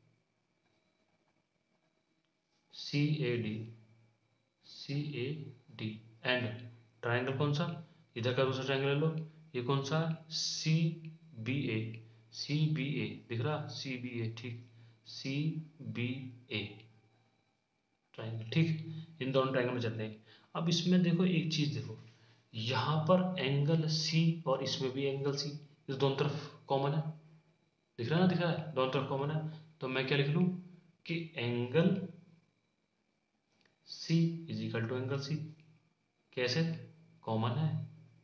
C A D, C A D, and triangle कौन सा, इधर का दूसरा ट्रायंगल ले लो, ये कौन सा, सी बी ए, सी बी ए दिख रहा, सी बी ए, ठीक, सी बी ए ट्रायंगल, ठीक। इन दोनों ट्रायंगल में चलते हैं। अब इसमें देखो एक चीज देखो, यहाँ पर एंगल सी और इसमें भी एंगल सी, इस दोनों तरफ कॉमन है, दिख रहा है ना, दिख रहा है, दोनों तरफ कॉमन है। तो मैं क्या लिख लूँ कि angle C is equal to angle C, कैसे, कॉमन है,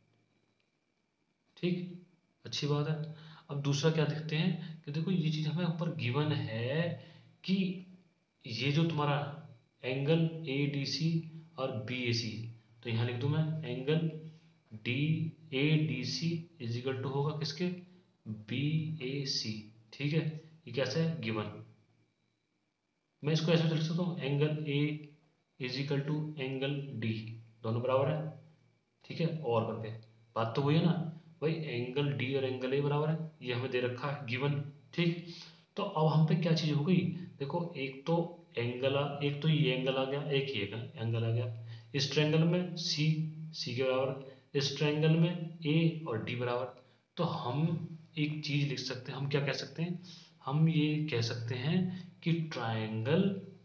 ठीक, अच्छी बात है। अब दूसरा क्या देखते हैं कि देखो ये चीज हमें ऊपर गिवन है कि ये जो तुम्हारा एंगल ए डी सी और बी ए सी, तो यहाँ लिख दूं मैं angle D A D C is equal to होगा किसके, बी ए सी, ठीक है, ये कैसा है, गिवन। मैं इसको ऐसे लिख सकता हूँ, angle A is equal to angle D, दोनों बराबर है, ठीक है, और करके बात तो वही है ना, भाई एंगल डी और एंगल ए बराबर है, ये हमें दे रखा है गिवन, ठीक। तो अब हम पे क्या चीज हो गई, देखो एक तो एंगल एक तो ये एंगल आ गया, एक ये एंगल आ गया, इस ट्रायंगल में सी सी के बराबर, इस ट्रायंगल में ए और डी बराबर। तो हम एक चीज लिख सकते हैं, हम क्या कह सकते हैं, हम ये कह सकते हैं कि triangle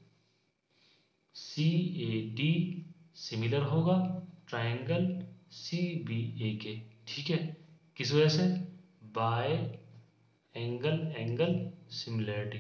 C A D similar होगा ट्रायंगल सी बी ए के, ठीक है, किस वजह से, by angle angle similarity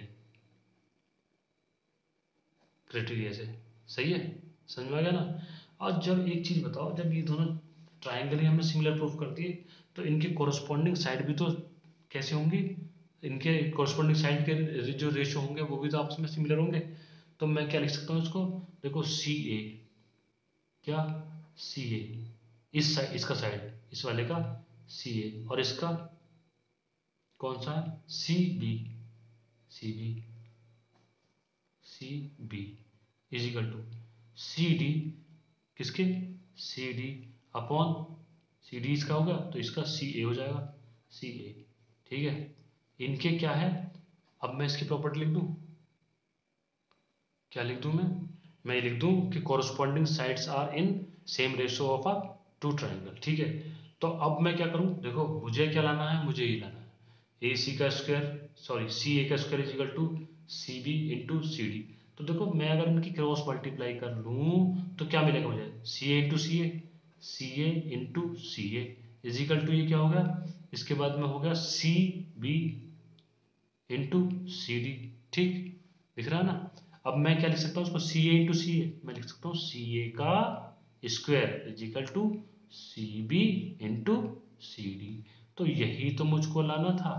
criteria से, सही है, समझ में आ गया ना। और जब एक चीज बताओ, जब ये दोनों ट्रायंगल ही हमें सिमिलर प्रूफ करती है, तो इनके कोरस्पॉन्डिंग साइड भी तो कैसे होंगी, इनके कोरस्पॉन्डिंग साइड के जो रेशो होंगे वो भी तो आपस में सिमिलर होंगे। तो मैं क्या लिख सकता हूँ इसको, देखो सी ए, क्या, सी ए, इस साइड, इसका साइड, इस वाले का सी ए, और इसका कौन सा है, C B, C B, C B is equal to C D, किसके, C D upon, C D इसका होगा तो इसका सी ए हो जाएगा, सी ए, ठीक है। इनके क्या है, अब मैं इसकी प्रॉपर्टी लिख दूं, क्या लिख दूं मैं ये लिख दूं कि corresponding sides are in same ratio of a two triangle, ठीक है। तो अब मैं क्या करूं, देखो मुझे क्या लाना है, मुझे ये लाना है ए सी का स्क्वायर, सॉरी सी ए का square is equal to C B into C D. तो देखो मैं अगर इनकी क्रॉस मल्टीप्लाई कर लूं तो क्या मिलेगा मुझे, C A into C A, C A into C A is equal to, ये क्या हो गया, इसके बाद में हो गया C B into C D. ठीक दिख रहा है ना। अब मैं क्या लिख सकता हूँ उसको, सी ए इंटू सी ए। मैं लिख सकता हूँ सी ए का square is equal to C B into C D. तो यही तो मुझको लाना था,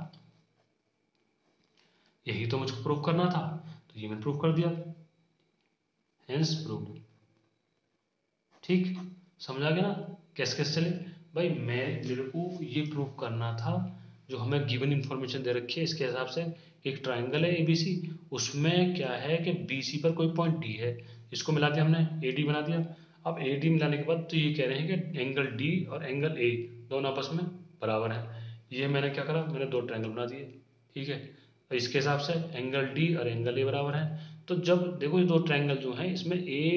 यही तो मुझको प्रूव करना था। तो ये मैंने प्रूव कर दिया, हेंस प्रूव। ठीक समझ आ गया ना कैसे कैसे चले। भाई मेरे को ये प्रूव करना था, जो हमें गिवन इन्फॉर्मेशन दे रखी है इसके हिसाब से एक ट्राइंगल है एबीसी, उसमें क्या है कि बीसी पर कोई पॉइंट डी है, इसको मिला दिया हमने, एडी बना दिया। अब एडी मिलाने के बाद तो ये कह रहे हैं कि एंगल डी और एंगल ए दोनों आपस में बराबर है। ये मैंने क्या करा, मैंने दो ट्राइंगल बना दिए। ठीक है, तो इसके हिसाब से एंगल डी और एंगल ए बराबर है। तो जब देखो ये दो ट्राइंगल जो हैं इसमें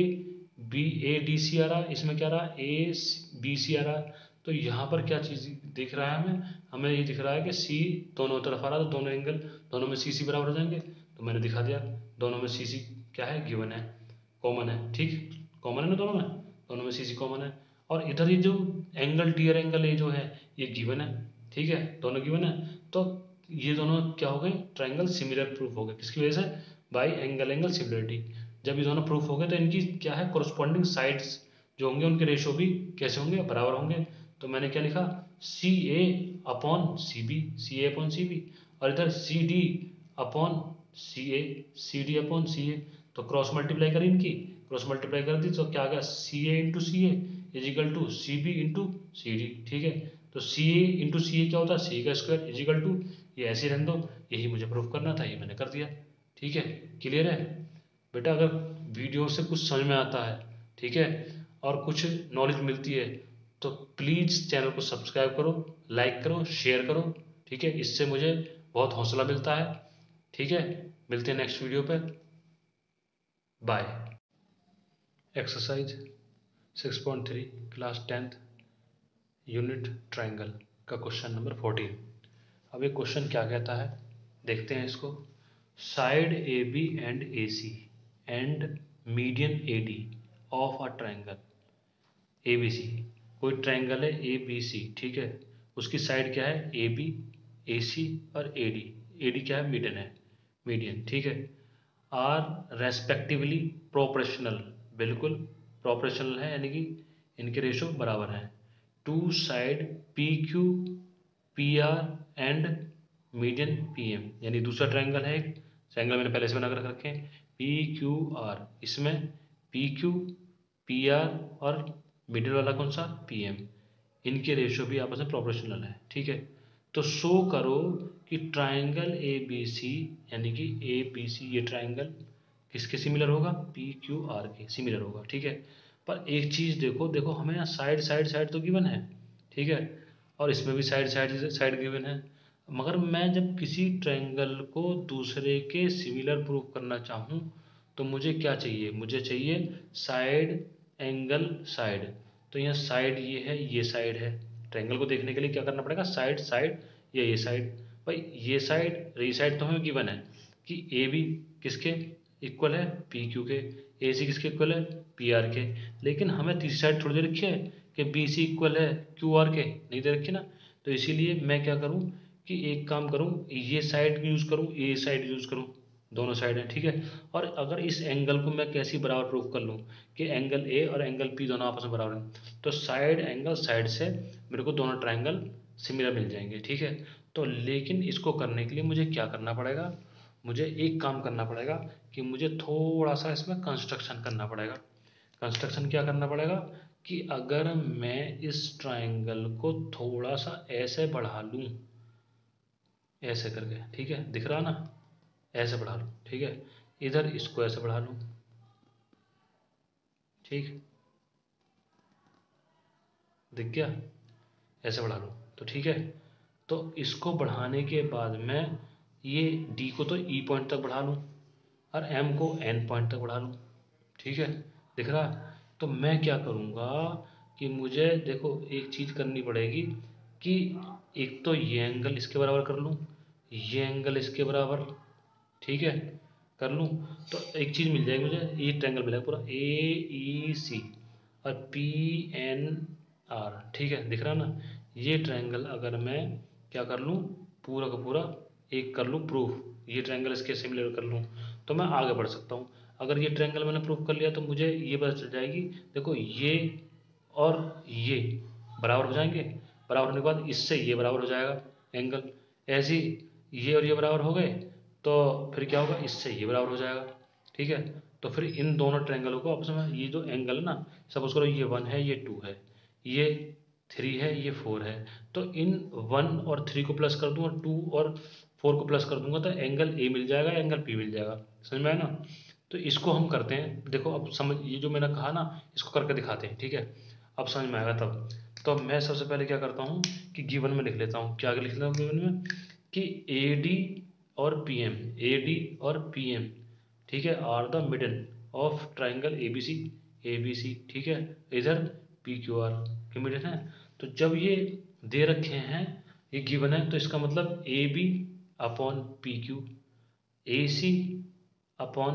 ए डी सी आ रहा, इसमें क्या रहा, ए बी सी आ रहा। तो यहाँ पर क्या चीज़ दिख रहा है हमें, हमें ये दिख रहा है कि सी दोनों तरफ आ रहा, तो दोनों एंगल दोनों में सी सी बराबर हो जाएंगे। तो मैंने दिखा दिया दोनों में सी सी क्या है, गिवन है, कॉमन है। ठीक कॉमन है ना दोनों में सी सी कॉमन है। और इधर ये जो एंगल टी और एंगल ए जो है ये गिवन है। ठीक है दोनों गिवन है। तो ये दोनों क्या हो गए, ट्राइंगल सिमिलर प्रूफ हो गए, किसकी वजह से, बाई एंगल एंगल सिमिलरिटी। जब ये दोनों प्रूफ हो गए तो इनकी क्या है, कोरस्पॉन्डिंग साइड्स जो होंगे उनके रेशो भी कैसे होंगे, बराबर होंगे। तो मैंने क्या लिखा, C A upon C B, C A upon C B, और इधर C D upon C A, C D upon C A. तो क्रॉस मल्टीप्लाई करी इनकी, क्रॉस मल्टीप्लाई कर दी तो क्या आ गया, C A into C A is equal to C B into C D. ठीक है, तो सी ए इंटू सी ए क्या होता है, सी का स्क्वायर इज इक्वल टू, ये ऐसे रहने दो, यही मुझे प्रूफ करना था, ये मैंने कर दिया। ठीक है क्लियर है बेटा। अगर वीडियो से कुछ समझ में आता है, ठीक है, और कुछ नॉलेज मिलती है तो प्लीज़ चैनल को सब्सक्राइब करो, लाइक करो, शेयर करो। ठीक है, इससे मुझे बहुत हौसला मिलता है। ठीक है, मिलते हैं नेक्स्ट वीडियो पे, bye. Exercise 6.3 class 10th unit triangle का क्वेश्चन नंबर 14। अब ये क्वेश्चन क्या कहता है देखते हैं इसको। Side A B and A C and median A D of a triangle A B C. कोई ट्राइंगल है ए बी सी, ठीक है, उसकी साइड क्या है, ए बी, ए सी और ए डी। ए डी क्या है, मीडियन है, मीडियन। ठीक है, आर रेस्पेक्टिवली प्रोपोर्शनल, बिल्कुल प्रोपोर्शनल है, यानी कि इनके रेशो बराबर हैं two side P Q P R and median P M. यानी दूसरा ट्राइंगल है, एक ट्राइंगल मैंने पहले से बना कर रखे हैं पी क्यू आर, इसमें पी क्यू पी आर और मिडिल वाला कौन सा, पी एम, इनके रेशो भी आपस में प्रोपोर्शनल है। ठीक है, तो शो करो कि ट्राइंगल ए बी सी, यानी कि ए बी सी ये ट्राइंगल किसके सिमिलर होगा, पी क्यू आर के सिमिलर होगा। ठीक है, पर एक चीज़ देखो, देखो हमें यहाँ साइड साइड साइड तो गिवन है, ठीक है, और इसमें भी साइड साइड साइड गिवन है। मगर मैं जब किसी ट्राइंगल को दूसरे के सिमिलर प्रूफ करना चाहूँ तो मुझे क्या चाहिए, मुझे चाहिए साइड एंगल साइड। तो यहाँ साइड ये है, ये साइड है, ट्रायंगल को देखने के लिए क्या करना पड़ेगा, साइड साइड या ये साइड। भाई ये साइड ये साइड तो हमें गिवन है कि ए बी किसके इक्वल है, पी क्यू के, ए सी किसके इक्वल है, पी आर के। लेकिन हमें तीसरी साइड थोड़ी दे रखी है कि बी सी इक्वल है क्यू आर के, नहीं दे रखी ना। तो इसीलिए मैं क्या करूँ कि एक काम करूँ, ये साइड यूज़ करूँ, ये साइड यूज़ करूँ, दोनों साइड है। ठीक है, और अगर इस एंगल को मैं कैसी बराबर प्रूफ कर लूँ कि एंगल ए और एंगल पी दोनों आपस में बराबर हैं, तो साइड एंगल साइड से मेरे को दोनों ट्राइंगल सिमिलर मिल जाएंगे। ठीक है, तो लेकिन इसको करने के लिए मुझे क्या करना पड़ेगा, मुझे एक काम करना पड़ेगा कि मुझे थोड़ा सा इसमें कंस्ट्रक्शन करना पड़ेगा। कंस्ट्रक्शन क्या करना पड़ेगा कि अगर मैं इस ट्राइंगल को थोड़ा सा ऐसे बढ़ा लूँ, ऐसे करके, ठीक है दिख रहा ना, ऐसे बढ़ा लूँ, ठीक है, इधर इसको ऐसे बढ़ा लूँ, ठीक दिख गया, ऐसे बढ़ा लूँ तो ठीक है। तो इसको बढ़ाने के बाद मैं ये डी को तो ई पॉइंट तक बढ़ा लूँ और एम को एन पॉइंट तक बढ़ा लूँ, ठीक है दिख रहा। तो मैं क्या करूँगा कि मुझे देखो एक चीज़ करनी पड़ेगी कि एक तो ये एंगल इसके बराबर कर लूँ, ये एंगल इसके बराबर, ठीक है कर लूँ, तो एक चीज़ मिल जाएगी मुझे, ये ट्रायंगल मिलेगा पूरा ए ई सी और पी एन आर, ठीक है दिख रहा ना। ये ट्रायंगल अगर मैं क्या कर लूँ, पूरा का पूरा एक कर लूँ प्रूफ, ये ट्रायंगल इसके सिमिलर कर लूँ, तो मैं आगे बढ़ सकता हूँ। अगर ये ट्रायंगल मैंने प्रूव कर लिया तो मुझे ये पता चल जाएगी, देखो ये और ये बराबर हो जाएंगे, बराबर होने के बाद इससे ये बराबर हो जाएगा एंगल, ऐसे ही ये और ये बराबर हो गए तो फिर क्या होगा, इससे ये बराबर हो जाएगा। ठीक है, तो फिर इन दोनों ट्रायंगलों को आपस में, ये जो एंगल है ना, सपोज करो ये 1 है, ये 2 है, ये 3 है, ये 4 है, तो इन 1 और 3 को प्लस कर दूँ और 2 और 4 को प्लस कर दूंगा तो एंगल ए मिल जाएगा, एंगल पी मिल जाएगा। समझ में आया ना? तो इसको हम करते हैं, देखो अब समझ, ये जो मैंने कहा ना, इसको करके दिखाते हैं। ठीक है, अब समझ में आएगा तब। तो अब मैं सबसे पहले क्या करता हूँ कि गिवन में लिख लेता हूँ, क्या लिख लेता हूँ गिवन में, कि ए डी और पी एम, ए डी और पी एम, ठीक है, are the middle of triangle A B C. ठीक है, इधर पी क्यू आर के मिडल है। तो जब ये दे रखे हैं, ये गिवन है, तो इसका मतलब A B upon P Q, A C upon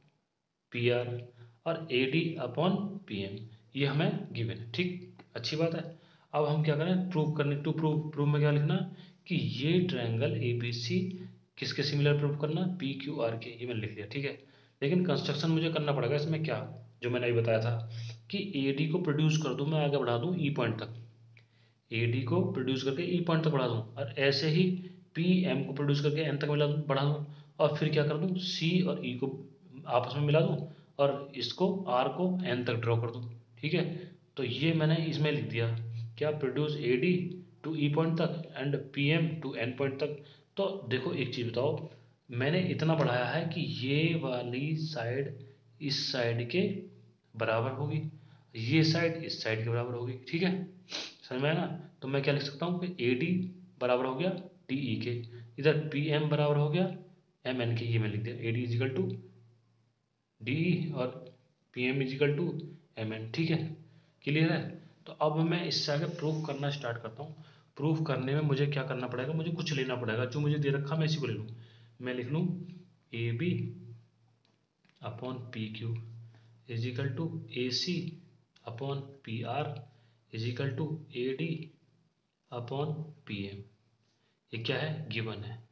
P R और A D upon P M, ये हमें गिवन है। ठीक, अच्छी बात है। अब हम क्या करें, प्रूव करने, टू प्रूव में क्या लिखना, कि ये ट्रायंगल ए बी सी किसके सिमिलर प्रूव करना, पी क्यू आर के, ये मैंने लिख लिया। ठीक है, लेकिन कंस्ट्रक्शन मुझे करना पड़ेगा इसमें, क्या जो मैंने अभी बताया था कि ए डी को प्रोड्यूस कर दूँ, मैं आगे बढ़ा दूँ ई पॉइंट तक, ए डी को प्रोड्यूस करके ई पॉइंट तक बढ़ा दूँ, और ऐसे ही पी एम को प्रोड्यूस करके एन तक बढ़ा दूँ, और फिर क्या कर दूँ, सी और ई को आपस में मिला दूँ, और इसको आर को एन तक ड्रॉ कर दूँ। ठीक है, तो ये मैंने इसमें लिख दिया, क्या, produce A D to E point तक and P M to N point तक। तो देखो एक चीज़ बताओ, मैंने इतना बढ़ाया है कि ये वाली साइड इस साइड के बराबर होगी, ये साइड इस साइड के बराबर होगी। ठीक है, समझ में आया ना? तो मैं क्या लिख सकता हूँ कि ए डी बराबर हो गया डी ई के, इधर पी एम बराबर हो गया एम एन के, ये मैं लिख दिया, A D equal to D E और P M equal to M N. ठीक है, क्लियर है? तो अब मैं इससे आगे प्रूफ करना स्टार्ट करता हूँ। प्रूफ करने में मुझे क्या करना पड़ेगा, मुझे कुछ लेना पड़ेगा, जो मुझे दे रखा मैं इसी को ले लूँ। मैं लिख लूँ A B upon P Q is equal to A C upon P R is equal to A D upon P M. ये क्या है, गिवन है।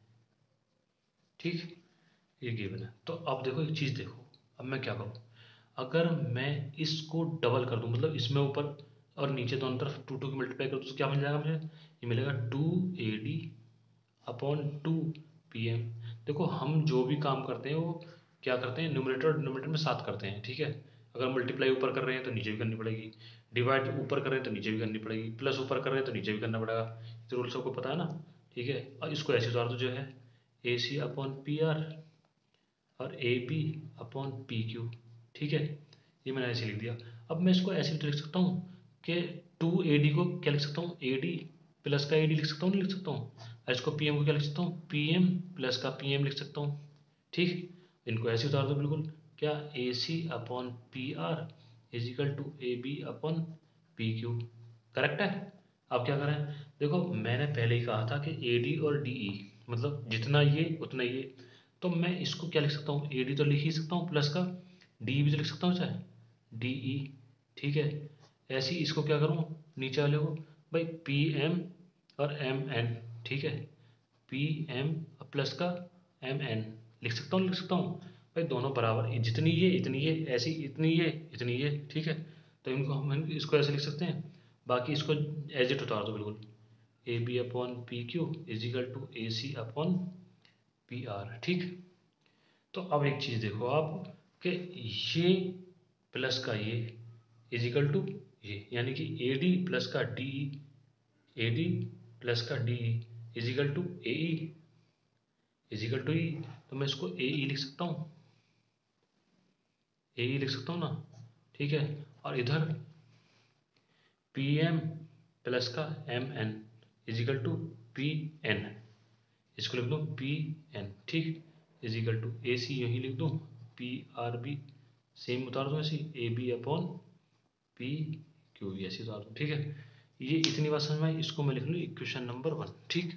ठीक, ये गिवन है। तो अब देखो एक चीज़ देखो, अब मैं क्या करूँ, अगर मैं इसको डबल कर दूँ, मतलब इसमें ऊपर और नीचे दोनों तरफ टू टू की मल्टीप्लाई कर दूँ, तो क्या मिल जाएगा मुझे, ये मिलेगा two A D upon two P M. देखो हम जो भी काम करते हैं वो क्या करते हैं, न्यूमरेटर और डिनोमिनेटर में साथ करते हैं। ठीक है, अगर मल्टीप्लाई ऊपर कर रहे हैं तो नीचे भी करनी पड़ेगी, डिवाइड ऊपर कर रहे हैं तो नीचे भी करनी पड़ेगी, प्लस ऊपर कर रहे हैं तो नीचे भी करना पड़ेगा। तो रूल सबको पता है ना? ठीक है, और इसको ऐसे उतार दो, जो है A C upon P R और A B upon P Q. ठीक है, ये मैंने ऐसे लिख दिया। अब मैं इसको ऐसे भी तो लिख सकता हूँ कि टू ए डी को क्या लिख सकता हूँ, ए डी प्लस का ए डी लिख सकता हूँ, नहीं लिख सकता हूँ? और इसको पी एम को क्या लिख सकता हूँ, पी एम प्लस का पी एम लिख सकता हूँ। ठीक, इनको ऐसे उतार दो बिल्कुल, क्या, A C upon P R is equal to A B upon P Q. Correct है? अब क्या करें, देखो मैंने पहले ही कहा था कि ए डी और डी ई, मतलब जितना ये उतना ये, तो मैं इसको क्या लिख सकता हूँ, ए डी तो लिख ही सकता हूँ, प्लस का डी भी तो लिख सकता हूँ चाहे, डी ई। ठीक है, ऐसे ही इसको क्या करूँ, नीचे वाले को भाई पी एम और एम एन। ठीक है, पी एम प्लस का एम एन लिख सकता हूँ, लिख सकता हूँ भाई, दोनों बराबर, जितनी ये इतनी ये, ऐसी इतनी ये इतनी ये। ठीक है, तो इनको हम इसको ऐसे लिख सकते हैं, बाकी इसको एज इट उतार दो बिल्कुल, A B upon P Q is equal to A C upon P R. ठीक, तो अब एक चीज़ देखो आप, कि ये प्लस का ये इजिकल टू ये, यानी कि ए डी प्लस का D E, A D plus का D E equal to A E equal to E. तो मैं इसको ए ई लिख सकता हूँ, ए ई लिख सकता हूँ ना? ठीक है, और इधर पी एम प्लस का M N equal to P N, इसको लिख दूँ पी एन। ठीक, इजिकल टू ए सी यहीं लिख दूँ, पी आर बी सेम उतार दूँ ऐसी, A B upon P Q भी ऐसी उतार दूँ। ठीक है, ये इतनी बात समझ में आई, इसको मैं लिख लूँ इक्वेशन नंबर 1। ठीक,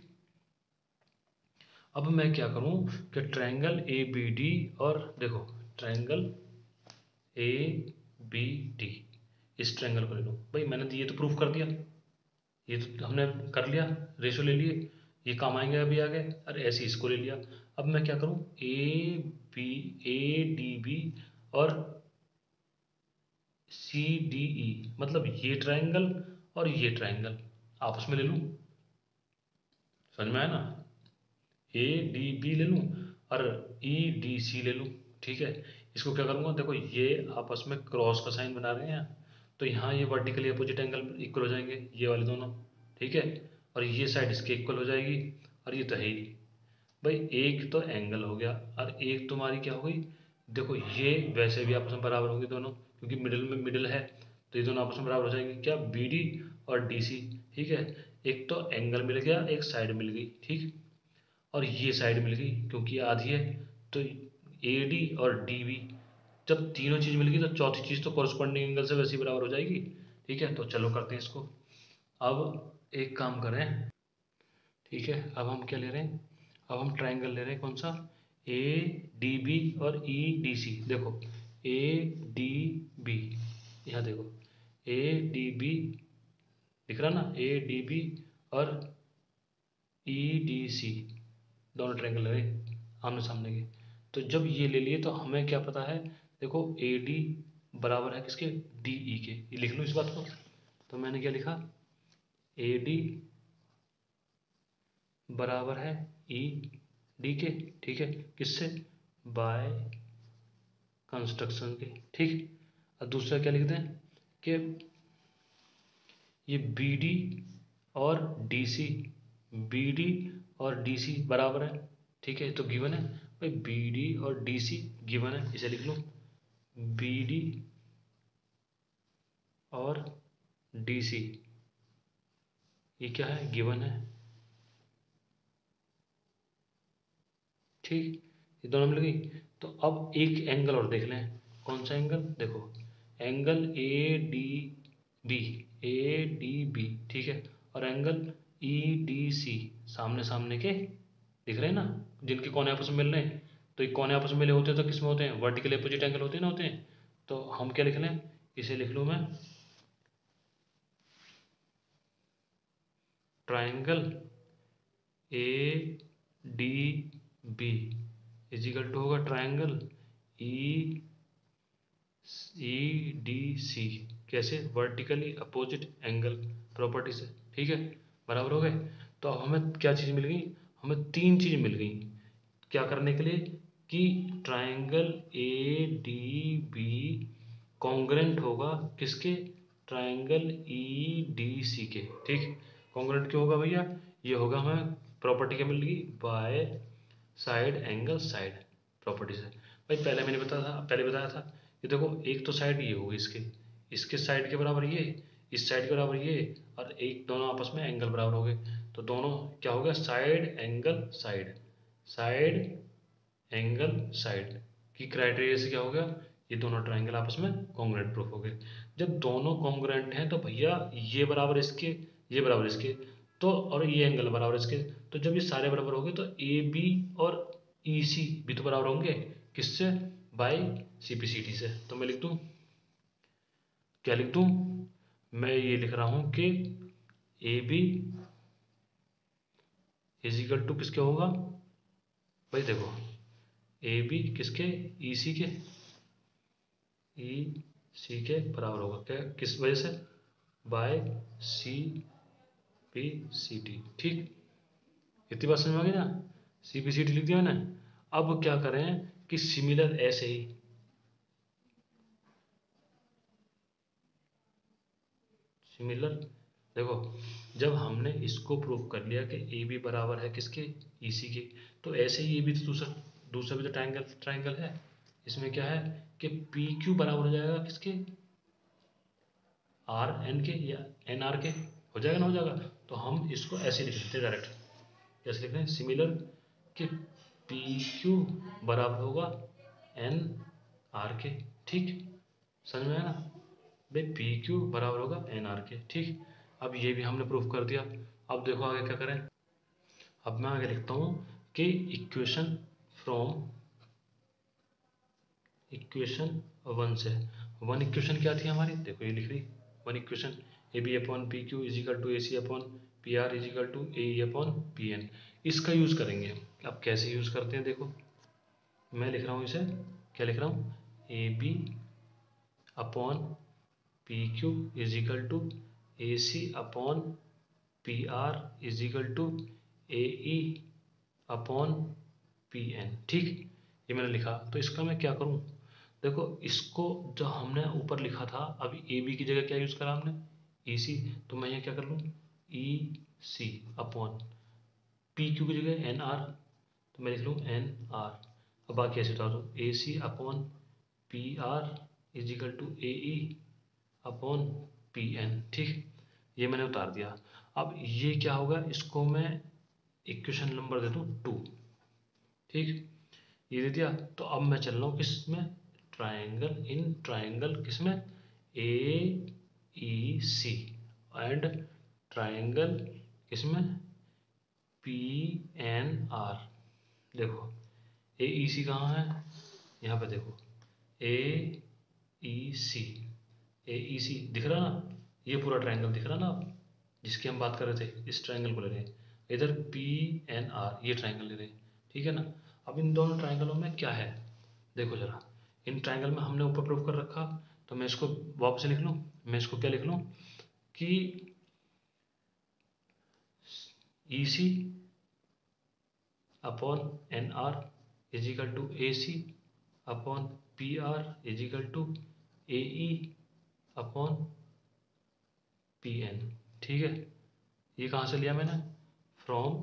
अब मैं क्या करूँ कि ट्रायंगल ए बी डी, और देखो ट्रायंगल ए बी डी, इस ट्रायंगल को ले लो भाई, मैंने तो ये तो प्रूफ कर दिया, ये तो हमने कर लिया, रेशो ले लिए, ये काम आएंगे अभी आगे, और ऐसे इसको ले लिया। अब मैं क्या करूं, ए डी बी और सी डी ई, मतलब ये ट्रायंगल और ये ट्रायंगल आपस में ले लूं, समझ में आया ना, ए डी बी ले लूं और ई डी सी ले लूं, ठीक है। इसको क्या करूंगा, देखो ये आपस में क्रॉस का साइन बना रहे हैं, तो यहाँ ये वर्टिकली अपोजिट एंगल इक्वल हो जाएंगे ये वाले दोनों, ठीक है। और ये साइड इसके इक्वल हो जाएगी, और ये तो है ही भाई, एक तो एंगल हो गया और एक तुम्हारी क्या हो गई, देखो ये वैसे भी आपस में बराबर होंगे दोनों, क्योंकि मिडिल में मिडिल है, तो ये दोनों आपस में बराबर हो जाएंगे, क्या, बी डी और डी सी, ठीक है। एक तो एंगल मिल गया, एक साइड मिल गई, ठीक। और ये साइड मिल गई क्योंकि ये आधी है, तो ए डी और डी बी, जब तीनों चीज़ मिल गई तो चौथी चीज़ तो कॉरस्पॉन्डिंग एंगल से वैसे ही बराबर हो जाएगी, ठीक है। तो चलो करते हैं इसको। अब एक काम करें, ठीक है, अब हम क्या ले रहे हैं, अब हम ट्रायंगल ले रहे हैं, कौन सा, ए डी बी और ई डी सी। देखो ए डी बी, यहाँ देखो ए डी बी दिख रहा ना, ए डी बी और ई डी सी, दोनों ट्रायंगल ले रहे हैं आमने सामने के। तो जब ये ले लिए तो हमें क्या पता है, देखो ए डी बराबर है किसके, डी ई के, ये लिख लो इस बात को। तो मैंने क्या लिखा, ए डी बराबर है ई डी के, ठीक है, किससे, बाय कंस्ट्रक्शन के, ठीक। और दूसरा क्या लिखते हैं कि ये बी डी और डी सी, बी डी और डी सी बराबर है, ठीक है, तो गिवन है भाई, बी डी और डी सी गिवन है, इसे लिख लो, बी डी और डी सी ये क्या है, गिवन है, ठीक, ये दोनों मिल गई। तो अब एक एंगल और देख लें, कौन सा एंगल, देखो angle A D B, A D B, ठीक है, और एंगल ई डी सी, सामने सामने के दिख रहे हैं ना, जिनके कोने आपस में मिल रहे हैं। तो ये कोने आपस में मिले होते हैं तो किस में होते हैं, वर्टिकल अपोजिट एंगल होते हैं ना, होते हैं। तो हम क्या लिख लें, इसे लिख लूँ मैं, triangle A D B is equal to होगा triangle E E D C, कैसे, वर्टिकली अपोजिट एंगल प्रॉपर्टी से, ठीक है, बराबर हो गए। तो अब हमें क्या चीज़ मिल गई, हमें तीन चीज़ मिल गई क्या करने के लिए, कि triangle A D B congruent होगा किसके, ट्राइंगल ई डी सी के, ठीक। कॉन्ग्रेंट क्यों होगा भैया, ये होगा हमें प्रॉपर्टी क्या मिल गई, by side angle side property से। भाई पहले मैंने बताया था, पहले बताया था कि देखो एक तो साइड ये होगी इसके, इसके साइड के बराबर ये, इस साइड के बराबर ये, और एक दोनों आपस में एंगल बराबर हो गए, तो दोनों क्या हो गया, side angle side, side angle side की क्राइटेरिया से क्या हो गया, ये दोनों ट्राइंगल आपस में कॉन्ग्रुएंट प्रूफ हो गए। जब दोनों कॉन्ग्रुएंट हैं तो भैया ये बराबर इसके, ये बराबर इसके, तो और ये एंगल बराबर इसके, तो जब ये सारे बराबर हो गए तो ए बी और ई सी भी तो बराबर होंगे, किससे, by C P C T से। तो मैं लिख दूं, क्या लिख दूं, मैं ये लिख रहा हूं कि A B is equal to किसके होगा, भाई देखो ए बी किसके, ई सी के, ई सी के बराबर होगा, क्या, किस वजह से, by C P C T, ठीक। इतनी बात समझ में आ गई ना, सी पी सी टी लिख दिया मैंने। अब क्या करें कि सिमिलर ऐसे ही, सिमिलर, देखो जब हमने इसको प्रूव कर लिया कि ए बी बराबर है किसके, ई सी के, तो ऐसे ही ये भी तो दूसरा दूसरा भी तो ट्राइंगल ट्राइंगल है, इसमें क्या है कि पी क्यू बराबर हो जाएगा किसके, आर एन के या एन आर के, हो जाएगा ना, हो जाएगा। तो हम इसको ऐसे लिख सकते हैं डायरेक्ट, कैसे लिख रहे हैं, सिमिलर कि पी क्यू बराबर होगा एन आर के, ठीक, समझ में आया ना भाई, पी क्यू बराबर होगा एन आर के, ठीक। अब ये भी हमने प्रूफ कर दिया। अब देखो आगे क्या करें, अब मैं आगे लिखता हूँ कि इक्वेशन फ्रॉम, इक्वेशन वन से, वन इक्वेशन क्या थी हमारी, देखो ये लिख रही, one equation A B upon P Q is equal to A C upon P R is equal to A E upon P N. इसका यूज़ करेंगे। अब कैसे यूज़ करते हैं देखो, मैं लिख रहा हूँ इसे, क्या लिख रहा हूँ, A B upon P Q is equal to A C upon P R is equal to A E upon P N. ठीक, ये मैंने लिखा। तो इसका मैं क्या करूँ, देखो इसको जो हमने ऊपर लिखा था, अभी ए बी की जगह क्या यूज़ करा हमने, ई सी। तो मैं यहाँ क्या कर लूँ, E C upon P Q की जगह एन आर, तो मैं लिख लूँ एन आर। अब बाकी ऐसे उतार दूँ, A C upon P R is equal to A E upon P N. ठीक, ये मैंने उतार दिया। अब ये क्या होगा, इसको मैं इक्वेशन नंबर दे दूँ 2। ठीक, ये दे दिया। तो अब मैं चल रहा हूँ किस में, ट्राइंगल, इन ट्राइंगल किस में, ए ई सी एंड ट्राइंगल किस में, पी एन आर। देखो ए ई सी कहाँ है, यहाँ पे देखो, ए ई सी, ए ई सी दिख रहा ना, ये पूरा ट्रायंगल दिख रहा ना आप, जिसकी हम बात कर रहे थे, इस ट्रायंगल को ले रहे हैं। इधर पी एन आर ये ट्रायंगल ले रहे हैं, ठीक है ना। अब इन दोनों ट्रायंगलों में क्या है, देखो जरा, इन ट्रायंगल में हमने ऊपर प्रूफ कर रखा, तो मैं इसको वापस लिख लूँ, मैं इसको क्या लिख लूँ कि E C upon N R is equal to A C upon P R is equal to A E upon P N. ठीक है, ये कहाँ से लिया मैंने, फ्रॉम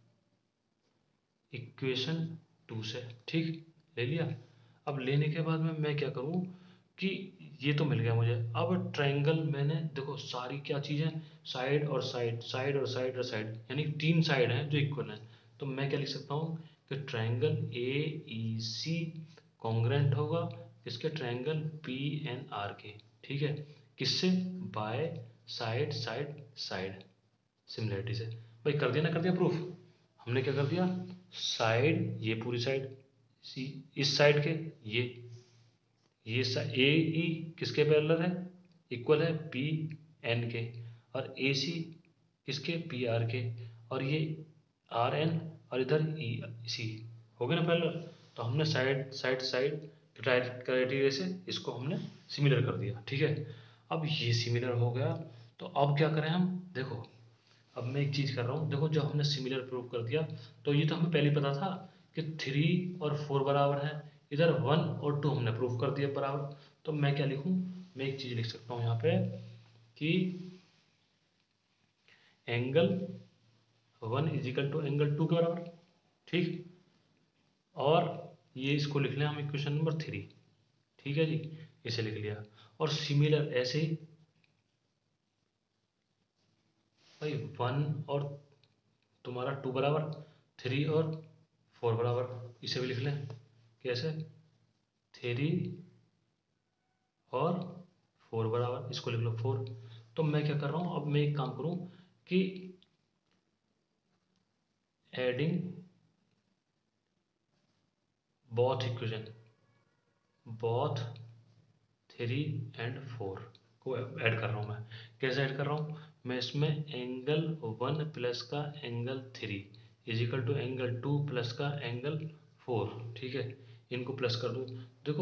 इक्वेशन 2 से। ठीक, ले लिया। अब लेने के बाद में मैं क्या करूँ कि ये तो मिल गया मुझे। अब ट्रायंगल मैंने देखो सारी क्या चीज़ें, साइड और साइड, साइड और साइड और साइड, यानी 3 साइड हैं जो इक्वल हैं। तो मैं क्या लिख सकता हूँ कि triangle A E C congruent होगा किसके, ट्रायंगल पी एन आर के। ठीक है, किससे, by side side side similarity से। भाई कर दिया ना, कर दिया प्रूफ। हमने क्या कर दिया, साइड, ये पूरी साइड सी, इस साइड के ये ए ई किसके पैरेलल है, इक्वल है पी एन के, और ए सी किसके, पी आर के, और ये आर एन, और इधर ई सी, हो गए ना पैरेलल। तो हमने साइड साइड साइड क्राइटेरिया से इसको हमने सिमिलर कर दिया। ठीक है, अब ये सिमिलर हो गया, तो अब क्या करें हम, देखो अब मैं एक चीज़ कर रहा हूँ, देखो जब हमने सिमिलर प्रूव कर दिया, तो ये तो हमें पहले ही पता था कि 3 और 4 बराबर है, इधर 1 और 2 हमने प्रूव कर दिया बराबर। तो मैं क्या लिखूँ, मैं एक चीज़ लिख सकता हूँ यहाँ पे कि angle 1 is equal to angle 2 के बराबर। ठीक, और ये इसको लिख लें हम इक्वेशन नंबर 3। ठीक है जी, इसे लिख लिया। और सिमिलर ऐसे ही भाई 1 और तुम्हारा 2 बराबर, 3 और 4 बराबर, इसे भी लिख लें कैसे, 3 और 4 बराबर, इसको लिख लो 4। तो मैं क्या कर रहा हूँ, अब मैं एक काम करूँ कि adding both equation, both 3 and 4 को ऐड कर रहा हूँ मैं। कैसे ऐड कर रहा हूँ, मैं इसमें एंगल 1 प्लस का angle 3 is equal to angle 2 plus का एंगल 4। ठीक है, इनको प्लस कर दूँ। देखो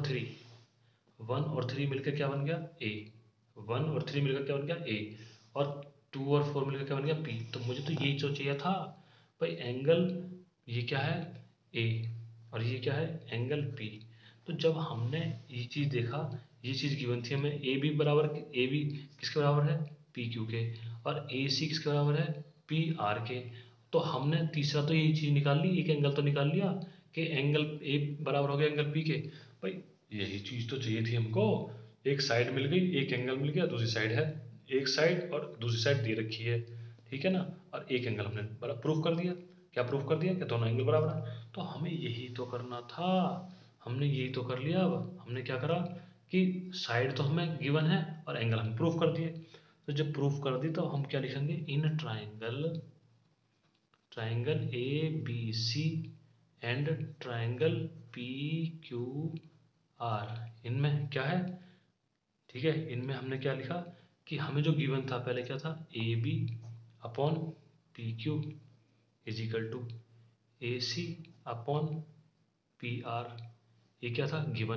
1 और 3 मिलकर क्या बन गया, ए। 1 और 3 मिलकर क्या बन गया, ए। और 2 और 4 मिलकर क्या बन गया, पी। तो मुझे तो यही तो चाहिए था भाई, एंगल ये क्या है, ए, और ये क्या है, एंगल पी। तो जब हमने ये चीज़ देखा, ये चीज़ गिवन थी हमें, ए बी बराबर, ए बी किसके बराबर है, पी क्यू के, और ए सी किसके बराबर है, पी आर के। तो हमने तीसरा तो यही चीज़ निकाल ली, एक एंगल तो निकाल लिया कि एंगल ए बराबर हो गया एंगल पी के। भाई यही चीज़ तो चाहिए थी हमको, एक साइड मिल गई, एक एंगल मिल गया, दूसरी साइड है, एक साइड और दूसरी साइड दे रखी है। ठीक है ना, और एक एंगल हमने प्रूफ कर दिया। क्या प्रूफ कर दिया कि दोनों एंगल बराबर है। तो हमें यही तो करना था, हमने यही तो कर लिया। अब हमने क्या करा कि साइड तो हमें गिवन है और एंगल हम प्रूफ कर दिए। तो जब प्रूफ कर दी तो हम क्या लिखेंगे, in triangle, triangle A B C and triangle P Q R, इनमें क्या है, ठीक है, इनमें हमने क्या लिखा कि हमें जो गिवन था पहले क्या था, A B upon P Q is equal to AC upon PR। ये क्या था, गिवन,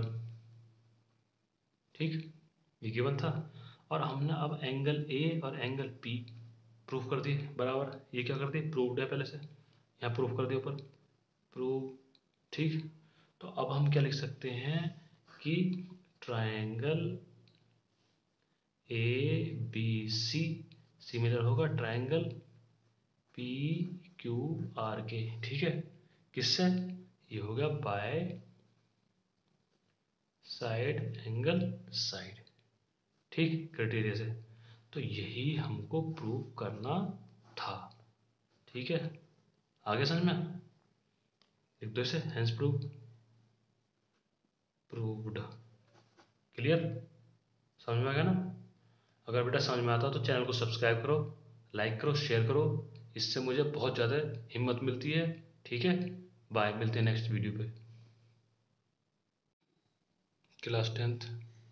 ठीक, ये गिवन था। और हमने अब एंगल A और एंगल P प्रूफ कर दिए बराबर, ये क्या कर दिए, प्रूव्ड है पहले से, यहाँ प्रूफ कर दिया ऊपर, प्रूव, ठीक। तो अब हम क्या लिख सकते हैं कि ट्रायंगल ABC सिमिलर होगा ट्रायंगल PQR के, ठीक है। किससे, ये हो गया बाय साइड एंगल साइड, ठीक, क्राइटेरिया से। तो यही हमको प्रूव करना था, ठीक है। आगे समझ में, लिख दो इसे, हेंस प्रूव, प्रूव्ड, क्लियर, समझ में आ गया ना। अगर बेटा समझ में आता हो तो चैनल को सब्सक्राइब करो, लाइक करो, शेयर करो, इससे मुझे बहुत ज़्यादा हिम्मत मिलती है, ठीक है। बाय, मिलते हैं नेक्स्ट वीडियो पे। Class 10th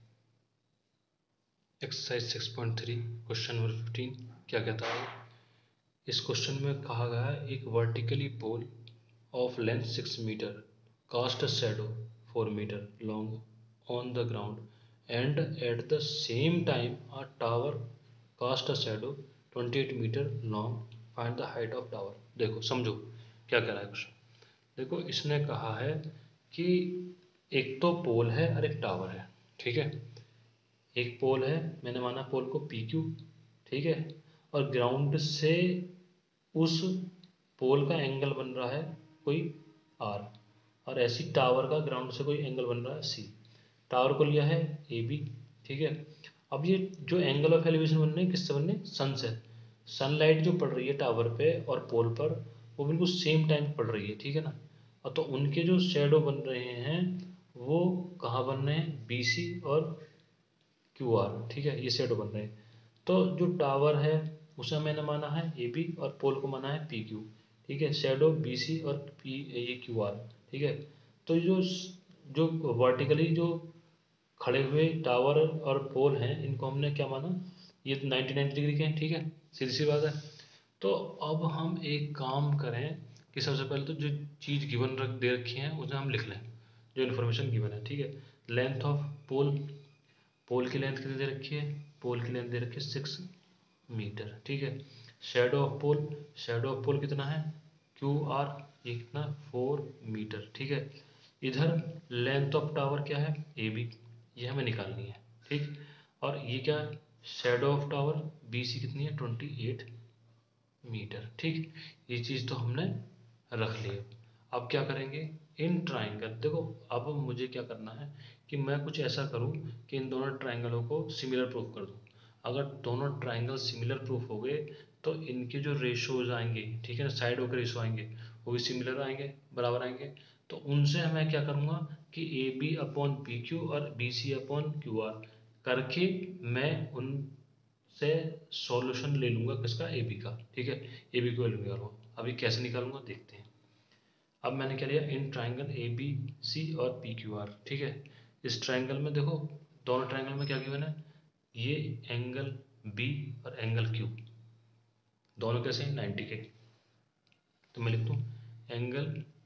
exercise 6.3 question number 15 क्या कहता है। इस क्वेश्चन में कहा गया है एक vertically pole of length 6 metre cast a shadow 4 metre long on the ground and at the same time a tower cast a shadow 28 metre long, find the height of tower. देखो समझो क्या कह रहा है क्वेश्चन। देखो इसने कहा है कि एक तो पोल है और एक टावर है, ठीक है। एक पोल है, मैंने माना पोल को PQ, ठीक है। और ग्राउंड से उस पोल का एंगल बन रहा है कोई R, और ऐसी टावर का ग्राउंड से कोई एंगल बन रहा है C। टावर को लिया है AB, ठीक है। अब ये जो एंगल ऑफ एलिवेशन बन रहे हैं किससे बन रहे हैं, सन से। सनलाइट जो पड़ रही है टावर पे और पोल पर वो बिल्कुल सेम टाइम पड़ रही है, ठीक है ना। और तो उनके जो शेडो बन रहे हैं वो कहाँ बन रहे हैं, BC और QR, ठीक है, ये शेडो बन रहे हैं। तो जो टावर है उसे मैंने माना है AB और पोल को माना है PQ, ठीक है। शेडो BC और ये QR, ठीक है। तो जो जो वर्टिकली जो खड़े हुए टावर और पोल हैं इनको हमने क्या माना, ये 99 डिग्री के हैं, ठीक है, सीधी सी बात है। तो अब हम एक काम करें कि सबसे पहले तो जो चीज़ गिवन रख दे रखी है उसे हम लिख लें, जो इन्फॉर्मेशन गिवन है, ठीक है। लेंथ ऑफ पोल, पोल की लेंथ कितनी दे रखी है, पोल की लेंथ दे रखी है 6 मीटर, ठीक है। Shadow of pole, shadow of pole कितना है QR, ये कितना 4 मीटर, ठीक है। इधर लेंथ ऑफ टावर क्या है AB, ये हमें निकालनी है, ठीक। और ये क्या है, शेडो ऑफ टावर BC कितनी है 28 मीटर, ठीक। ये चीज़ तो हमने रख ली। अब क्या करेंगे, इन ट्राइंगल, देखो अब मुझे क्या करना है कि मैं कुछ ऐसा करूं कि इन दोनों ट्राइंगलों को सिमिलर प्रूफ कर दूं। अगर दोनों ट्राइंगल सिमिलर प्रूफ हो गए तो इनके जो रेशोज आएंगे, ठीक है ना, साइडों के रेशो आएंगे वो भी सिमिलर आएंगे, बराबर आएंगे। तो उनसे मैं क्या करूँगा कि AB अपॉन PQ और BC अपॉन QR करके मैं उन से सॉल्यूशन ले लूंगा किसका, AB का, ठीक है। AB को वैल्यू निकालूंगा, अभी कैसे निकालूंगा देखते हैं। अब मैंने क्या लिया, इन ट्राइंगल ABC और PQR, ठीक है। इस ट्राइंगल में देखो, दोनों ट्राइंगल में क्या गिवन है, ये एंगल B और एंगल Q दोनों कैसे हैं 90 के। तो मैं लिख दूँ angle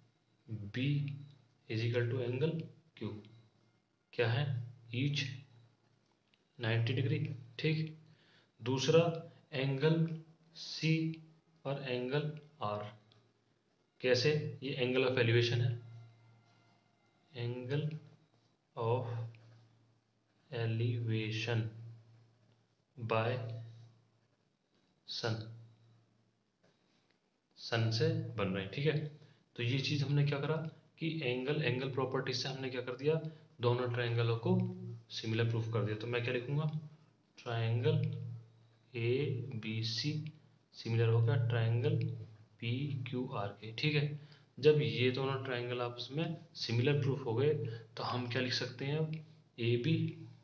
B is equal to angle Q क्या है, ईच 90 डिग्री, ठीक। दूसरा एंगल C और एंगल R कैसे, ये एंगल ऑफ एलिवेशन है, angle of elevation by sun, sun से बन रहे हैं, ठीक है। तो ये चीज़ हमने क्या करा कि एंगल एंगल प्रॉपर्टी से हमने क्या कर दिया, दोनों ट्रायंगलों को सिमिलर प्रूफ कर दिया। तो मैं क्या लिखूंगा, ट्रायंगल ABC सिमिलर होगा ट्रायंगल PQR के, ठीक है। जब ये दोनों ट्रायंगल आपस में सिमिलर प्रूफ हो गए तो हम क्या लिख सकते हैं अब, AB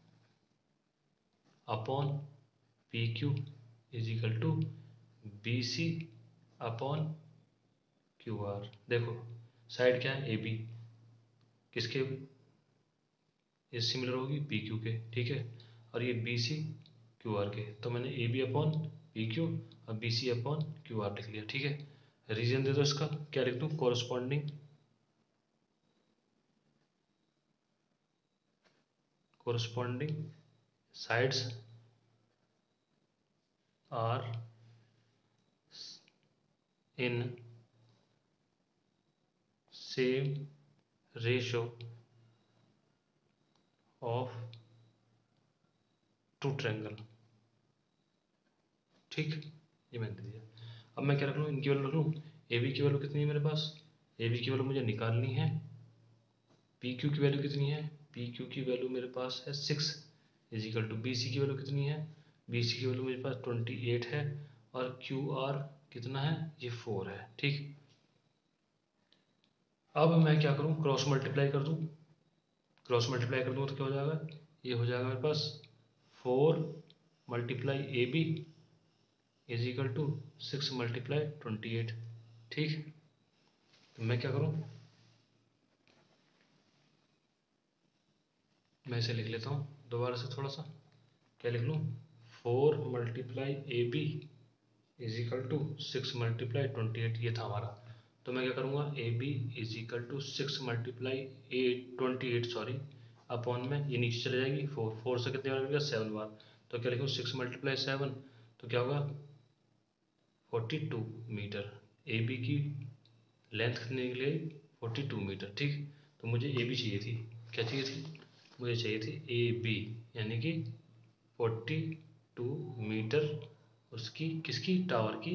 upon PQ is equal to BC upon QR। देखो साइड क्या है AB, किसके, ये सिमिलर होगी PQ के, ठीक है। और ये BC QR के, तो मैंने AB अपॉन PQ और BC अपॉन QR लिख लिया, ठीक है। रीजन दे दो इसका, क्या लिख दूँ, corresponding sides are in same ratio of two triangle. ठीक, ये मैंने दे दिया। अब मैं क्या रख लूँ, इनकी वैल्यू रख लूँ। ए बी की वैल्यू कितनी है मेरे पास, ए बी की वैल्यू मुझे निकालनी है। पी क्यू की वैल्यू कितनी है, पी क्यू की वैल्यू मेरे पास है 6 is equal to B C की वैल्यू कितनी है, बी सी की वैल्यू मेरे पास 28 है, और क्यू आर कितना है, ये 4 है। ठीक, अब मैं क्या करूँ, क्रॉस मल्टीप्लाई कर दूँ। क्रॉस मल्टीप्लाई कर दूँ तो क्या हो जाएगा, ये हो जाएगा मेरे पास 4 multiply A B is equal to 6 multiply 28। ठीक, तो मैं क्या करूँ, मैं इसे लिख लेता हूँ दोबारा से थोड़ा सा। क्या लिख लूँ, 4 multiply A B is equal to 6 multiply 28, ये था हमारा। तो मैं क्या करूँगा, A B is equal to 6 multiply 28 sorry, upon में ये नीचे चले जाएगी, 4 से कितने बार मिलेगा, 7 बार। तो क्या लिखूँ, 6 मल्टीप्लाई 7, तो क्या होगा 42 मीटर। ए बी की लेंथ कितनी निकली, 42 मीटर। ठीक, तो मुझे ए बी चाहिए थी, क्या चाहिए थी, मुझे चाहिए थी ए बी, यानी कि 42 मीटर उसकी किसकी, टावर की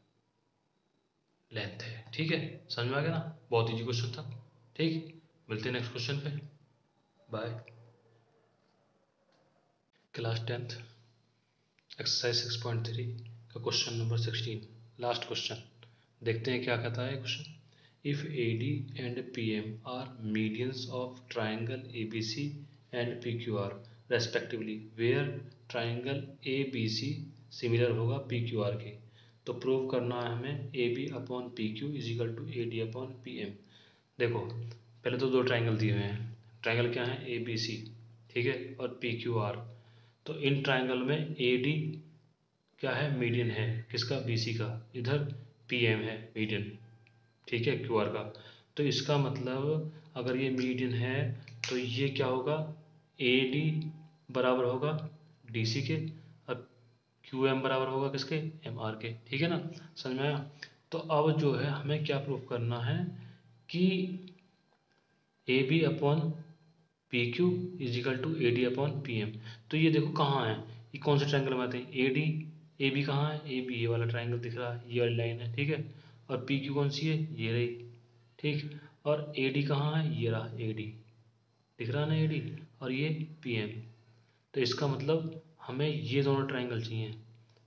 लेंथ है। ठीक है, समझ में आ गया ना, बहुत इजी क्वेश्चन था। ठीक, मिलते हैं नेक्स्ट क्वेश्चन पे, बाय। क्लास 10th एक्सरसाइज 6.3 का क्वेश्चन नंबर 16, लास्ट क्वेश्चन। देखते हैं क्या कहता है question. If A D and P M are medians of triangle A B C and P Q R respectively, where triangle A B C similar होगा P Q R के, तो prove करना है हमें A B upon P Q is equal to A D upon P M. देखो, पहले तो दो ट्राइंगल दिए हुए हैं, ट्राइंगल क्या है, ए बी सी, ठीक है, और पी क्यू आर। तो इन ट्राइंगल में ए डी क्या है, मीडियन है, किसका, बी सी का, इधर पी एम है मीडियन, ठीक है, क्यू आर का। तो इसका मतलब अगर ये मीडियन है तो ये क्या होगा, ए डी बराबर होगा डी सी के, और क्यू एम बराबर होगा किसके, एम आर के। ठीक है ना, समझ में आया। तो अब जो है हमें क्या प्रूफ करना है कि A B upon P Q is equal to A D upon P M. तो ये देखो कहाँ है, ये कौन से ट्रायंगल में आते हैं, ए डी, ए बी कहाँ है, ए बी ये वाला ट्रायंगल दिख रहा है, ये वाली लाइन है, ठीक है, और पी क्यू कौन सी है, ये रही, ठीक, और ए डी कहाँ है, ये रहा ए डी, दिख रहा ना ए डी, और ये पी एम। तो इसका मतलब हमें ये दोनों ट्रायंगल चाहिए,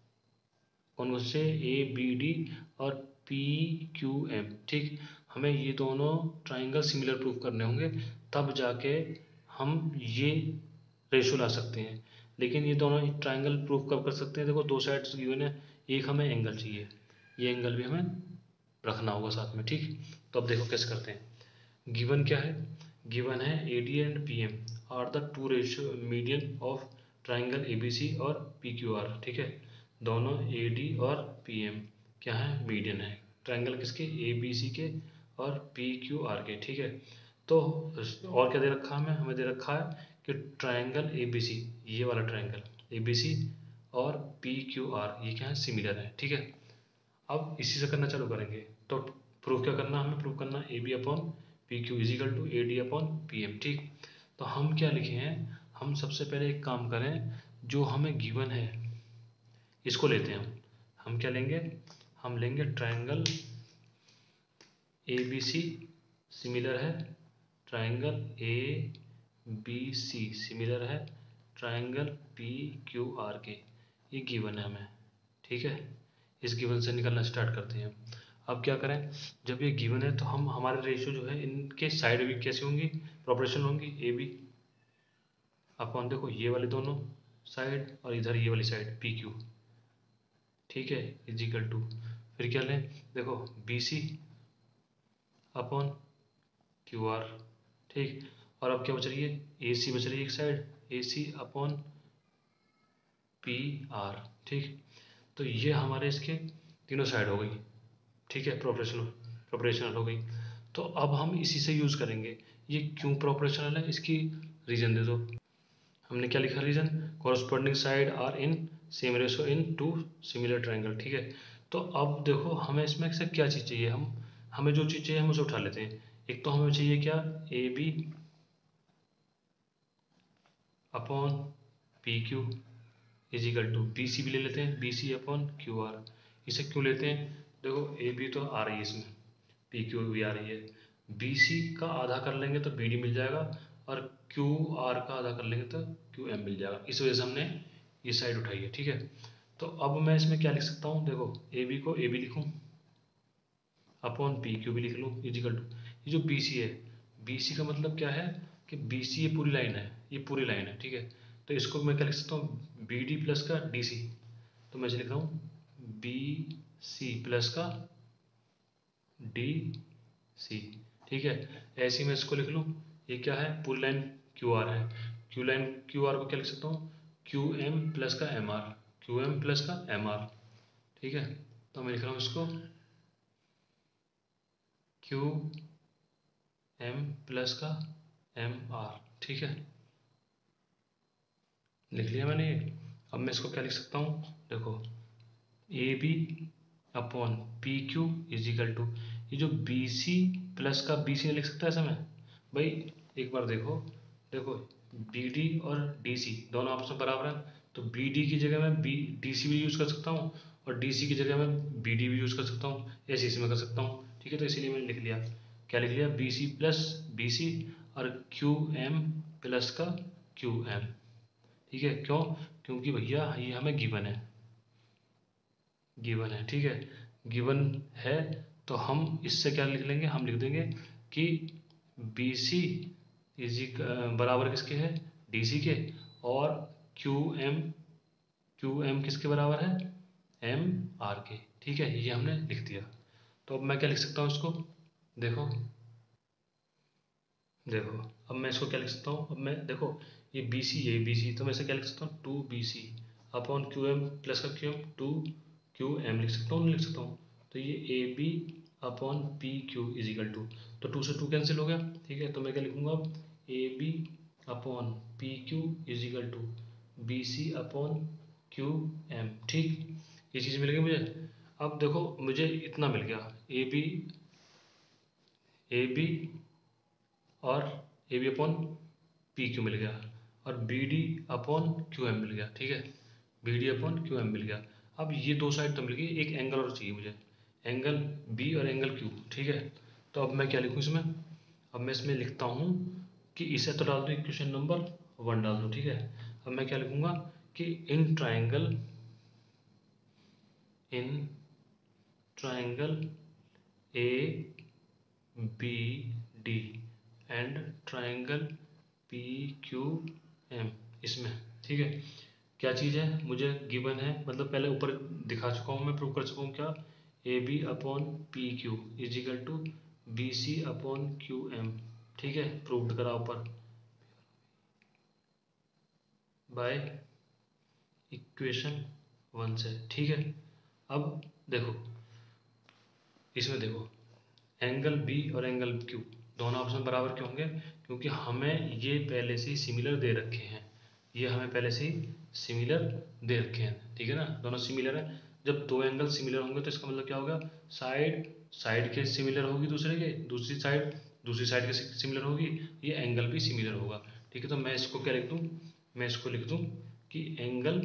कौन कौन से, ए बी डी और पी क्यू एम। ठीक, हमें ये दोनों ट्राइंगल सिमिलर प्रूफ करने होंगे, तब जाके हम ये रेशो ला सकते हैं। लेकिन ये दोनों ट्राइंगल प्रूफ कब कर सकते हैं, देखो दो साइड्स गिवन है, एक हमें एंगल चाहिए, ये एंगल भी हमें रखना होगा साथ में। ठीक, तो अब देखो कैसे करते हैं। गिवन क्या है, गिवन है A D and P M are the two ratio median of triangle A B C और पी क्यू आर। ठीक है, दोनों ए डी और पी एम क्या है, मीडियन है, ट्राइंगल किसके, ए बी सी के और पी क्यू आर के। ठीक है, तो और क्या दे रखा है, हमें दे रखा है कि ट्राइंगल ए बी सी, ये वाला ट्राइंगल ए बी सी और पी क्यू आर ये क्या है, सिमिलर है। ठीक है, अब इसी से करना चालू करेंगे। तो प्रूफ क्या करना, हमें प्रूफ करना A B upon P Q is equal to A D upon P M. ठीक, तो हम क्या लिखे हैं, हम सबसे पहले एक काम करें, जो हमें गिवन है इसको लेते हैं हम क्या लेंगे, हम लेंगे triangle A B C similar है, triangle A B C similar है, ट्राइंगल पी क्यू आर के, ये गिवन है हमें। ठीक है, इस गिवन से निकलना स्टार्ट करते हैं। अब क्या करें, जब ये गिवन है तो हम हमारे रेशियो जो है इनके साइड भी कैसे होंगी, प्रोपोर्शन होंगी, ए बी अपॉन देखो ये वाले दोनों साइड और इधर ये वाली साइड पी क्यू। ठीक है, इजिकल टू, फिर क्या लें, देखो B C upon Q R. ठीक, और अब क्या बच रही है, ए सी बच रही है एक side, A C upon P R. ठीक, तो ये हमारे इसके तीनों साइड हो गई। ठीक है, प्रोपोर्शनल हो गई। तो अब हम इसी से यूज़ करेंगे। ये क्यों प्रोपोर्शनल है, इसकी रीज़न दे दो। हमने क्या लिखा reason, corresponding side are in same ratio in two similar triangle. ठीक है, तो अब देखो हमें इसमें से क्या चीज़ चाहिए, हमें जो चीज़ चाहिए हम उसे उठा लेते हैं। एक तो हमें चाहिए क्या, A B upon P Q is equal to B C भी ले लेते हैं, B C upon Q R. इसे क्यों लेते हैं, देखो ए बी तो आ रही है इसमें, पी क्यू भी आ रही है, बी सी का आधा कर लेंगे तो बी डी मिल जाएगा, और क्यू आर का आधा कर लेंगे तो क्यू एम मिल जाएगा। इस वजह से हमने ये साइड उठाई है। ठीक है, तो अब मैं इसमें क्या लिख सकता हूँ, देखो ए बी को ए बी लिखूँ अपॉन पी क्यू भी लिख लूँ इजिकल टू, ये जो बी सी है, बी सी का मतलब क्या है कि बी सी ये पूरी लाइन है, ये पूरी लाइन है। ठीक है, तो इसको मैं क्या लिख सकता हूँ, बी डी प्लस का डी सी, तो मैं इसे लिख रहा हूँ बी सी प्लस का डी सी। ठीक है, ऐसे ही मैं इसको लिख लूँ, ये क्या है, पूरी लाइन क्यू आर है, क्यू आर को क्या लिख सकता हूँ, क्यू एम प्लस का M R, Q M plus का एम आर। ठीक है, तो मैं लिख रहा हूँ इसको क्यू एम प्लस का एम आर। ठीक है, लिख लिया मैंने ये। अब मैं इसको क्या लिख सकता हूँ, देखो A B upon P Q is equal to, ये जो बी सी प्लस का बी सी लिख सकता है ऐसा मैं, भाई एक बार देखो, देखो बी डी और डी सी दोनों आपस में बराबर हैं, तो बी डी की जगह मैं बी डी सी भी यूज़ कर सकता हूँ, और डी सी की जगह मैं बी डी भी यूज़ कर सकता हूँ, ऐसे इसमें कर सकता हूँ। ठीक है, तो इसीलिए मैंने लिख लिया, क्या लिख लिया, B C plus B C और क्यू एम प्लस का क्यू एम। ठीक है, क्यों, क्योंकि भैया ये हमें गिवन है, गिवन है। ठीक है, गिवन है, तो हम इससे क्या लिख लेंगे, हम लिख देंगे कि बी सी बराबर किसके है, डी सी के, और क्यू एम किसके बराबर है, एम आर के। ठीक है, ये हमने लिख दिया। तो अब मैं क्या लिख सकता हूँ इसको, देखो देखो अब मैं इसको क्या लिख सकता हूँ, अब मैं देखो ये बी सी, ये बी सी, तो मैं इसे क्या लिख सकता हूँ, two B C upon Q M plus का Q M, two Q M लिख सकता हूँ, नहीं लिख सकता हूँ, तो ये A B upon P Q is equal to, तो टू से टू कैंसिल हो गया। ठीक है, तो मैं क्या लिखूँगा अब, A B upon P Q is equal to B C upon Q M. ठीक, ये चीज़ मिल गई मुझे। अब देखो मुझे इतना मिल गया, ए बी और A B upon P Q मिल गया, और B D upon Q M मिल गया। ठीक है, B D upon Q M मिल गया। अब ये दो साइड तो मिल गई, एक एंगल और चाहिए मुझे, एंगल बी और एंगल क्यू। ठीक है, तो अब मैं क्या लिखूँ इसमें, अब मैं इसमें लिखता हूँ कि इसे तो डाल दो इक्वेशन नंबर 1 डाल दो। ठीक है, अब मैं क्या लिखूँगा कि in triangle A B D and triangle P Q M, इसमें। ठीक है, क्या चीज़ है, मुझे गिवन है, मतलब पहले ऊपर दिखा चुका हूँ, मैं प्रूव कर चुका हूँ क्या, A B upon P Q is equal to B C upon Q M. ठीक है, प्रूव्ड करा ऊपर बाय इक्वेशन 1 से। ठीक है, अब देखो इसमें देखो एंगल बी और एंगल क्यू दोनों आपस में बराबर क्यों होंगे, क्योंकि हमें ये पहले से ही सिमिलर दे रखे हैं, ये हमें पहले से ही सिमिलर दे रखे हैं। ठीक है ना, दोनों सिमिलर है, जब दो एंगल सिमिलर होंगे तो इसका मतलब क्या होगा, साइड साइड के सिमिलर होगी दूसरे के, दूसरी साइड के सिमिलर होगी, ये एंगल भी सिमिलर होगा। ठीक है, तो मैं इसको क्या लिख दूँ, मैं इसको लिख दूँ कि angle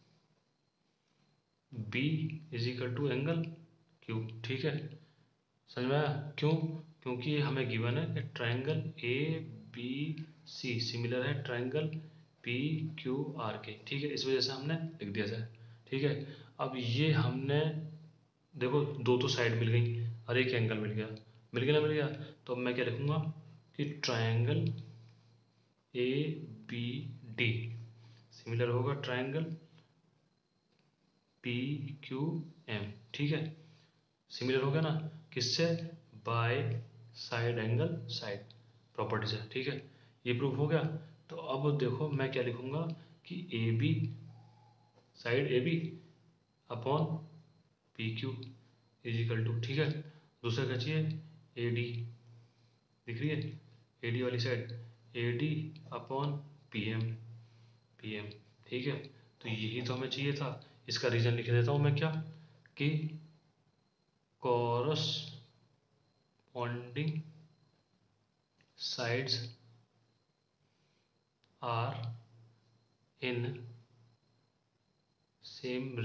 B is equal to angle Q. ठीक है, समझ में आया क्यों, क्योंकि ये हमें गिवन है कि triangle A B C similar है ट्राइंगल पी क्यू आर के। ठीक है, इस वजह से हमने लिख दिया जाए। ठीक है, अब ये हमने देखो दो तो साइड मिल गई और एक एंगल मिल गया ना, मिल गया। तो अब मैं क्या लिखूँगा कि triangle A B D similar होगा ट्राइंगल पी क्यू एम। ठीक है, सिमिलर हो गया ना, किससे, by side angle side property से। ठीक है, ये प्रूफ हो गया। तो अब देखो मैं क्या लिखूंगा कि A B side A B upon P Q is equal to, ठीक है। दूसरा क्या चाहिए, ए डी, दिख रही है ए डी वाली side, A D upon P M, P M, ठीक है। तो यही तो हमें चाहिए था। इसका रीजन लिख देता हूँ मैं, क्या कि corresponding sides are in same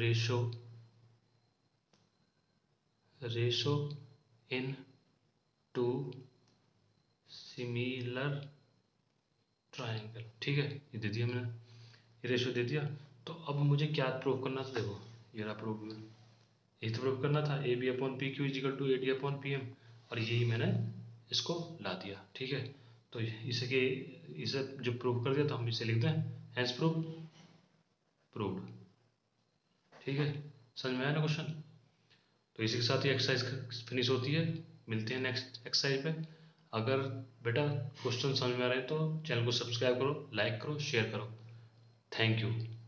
ratio in two similar triangle, ठीक है। ये दे दिया मैंने, ये रेशो दे दिया। तो अब मुझे क्या प्रूव करना था, देखो ये रहा प्रूव, यही तो प्रूव करना था, A B upon P Q is equal to A D upon P M, और यही मैंने इसको ला दिया, ठीक है। तो इसे जो प्रूव कर दिया तो हम इसे लिख दें हैंस प्रूव, प्रूव्ड, ठीक है। समझ में आया ना क्वेश्चन। तो इसी के साथ ही एक्सरसाइज फिनिश होती है। मिलते हैं नेक्स्ट एक्सरसाइज पे। अगर बेटा क्वेश्चन समझ में आ रहे हैं तो चैनल को सब्सक्राइब करो, लाइक करो, शेयर करो। Thank you.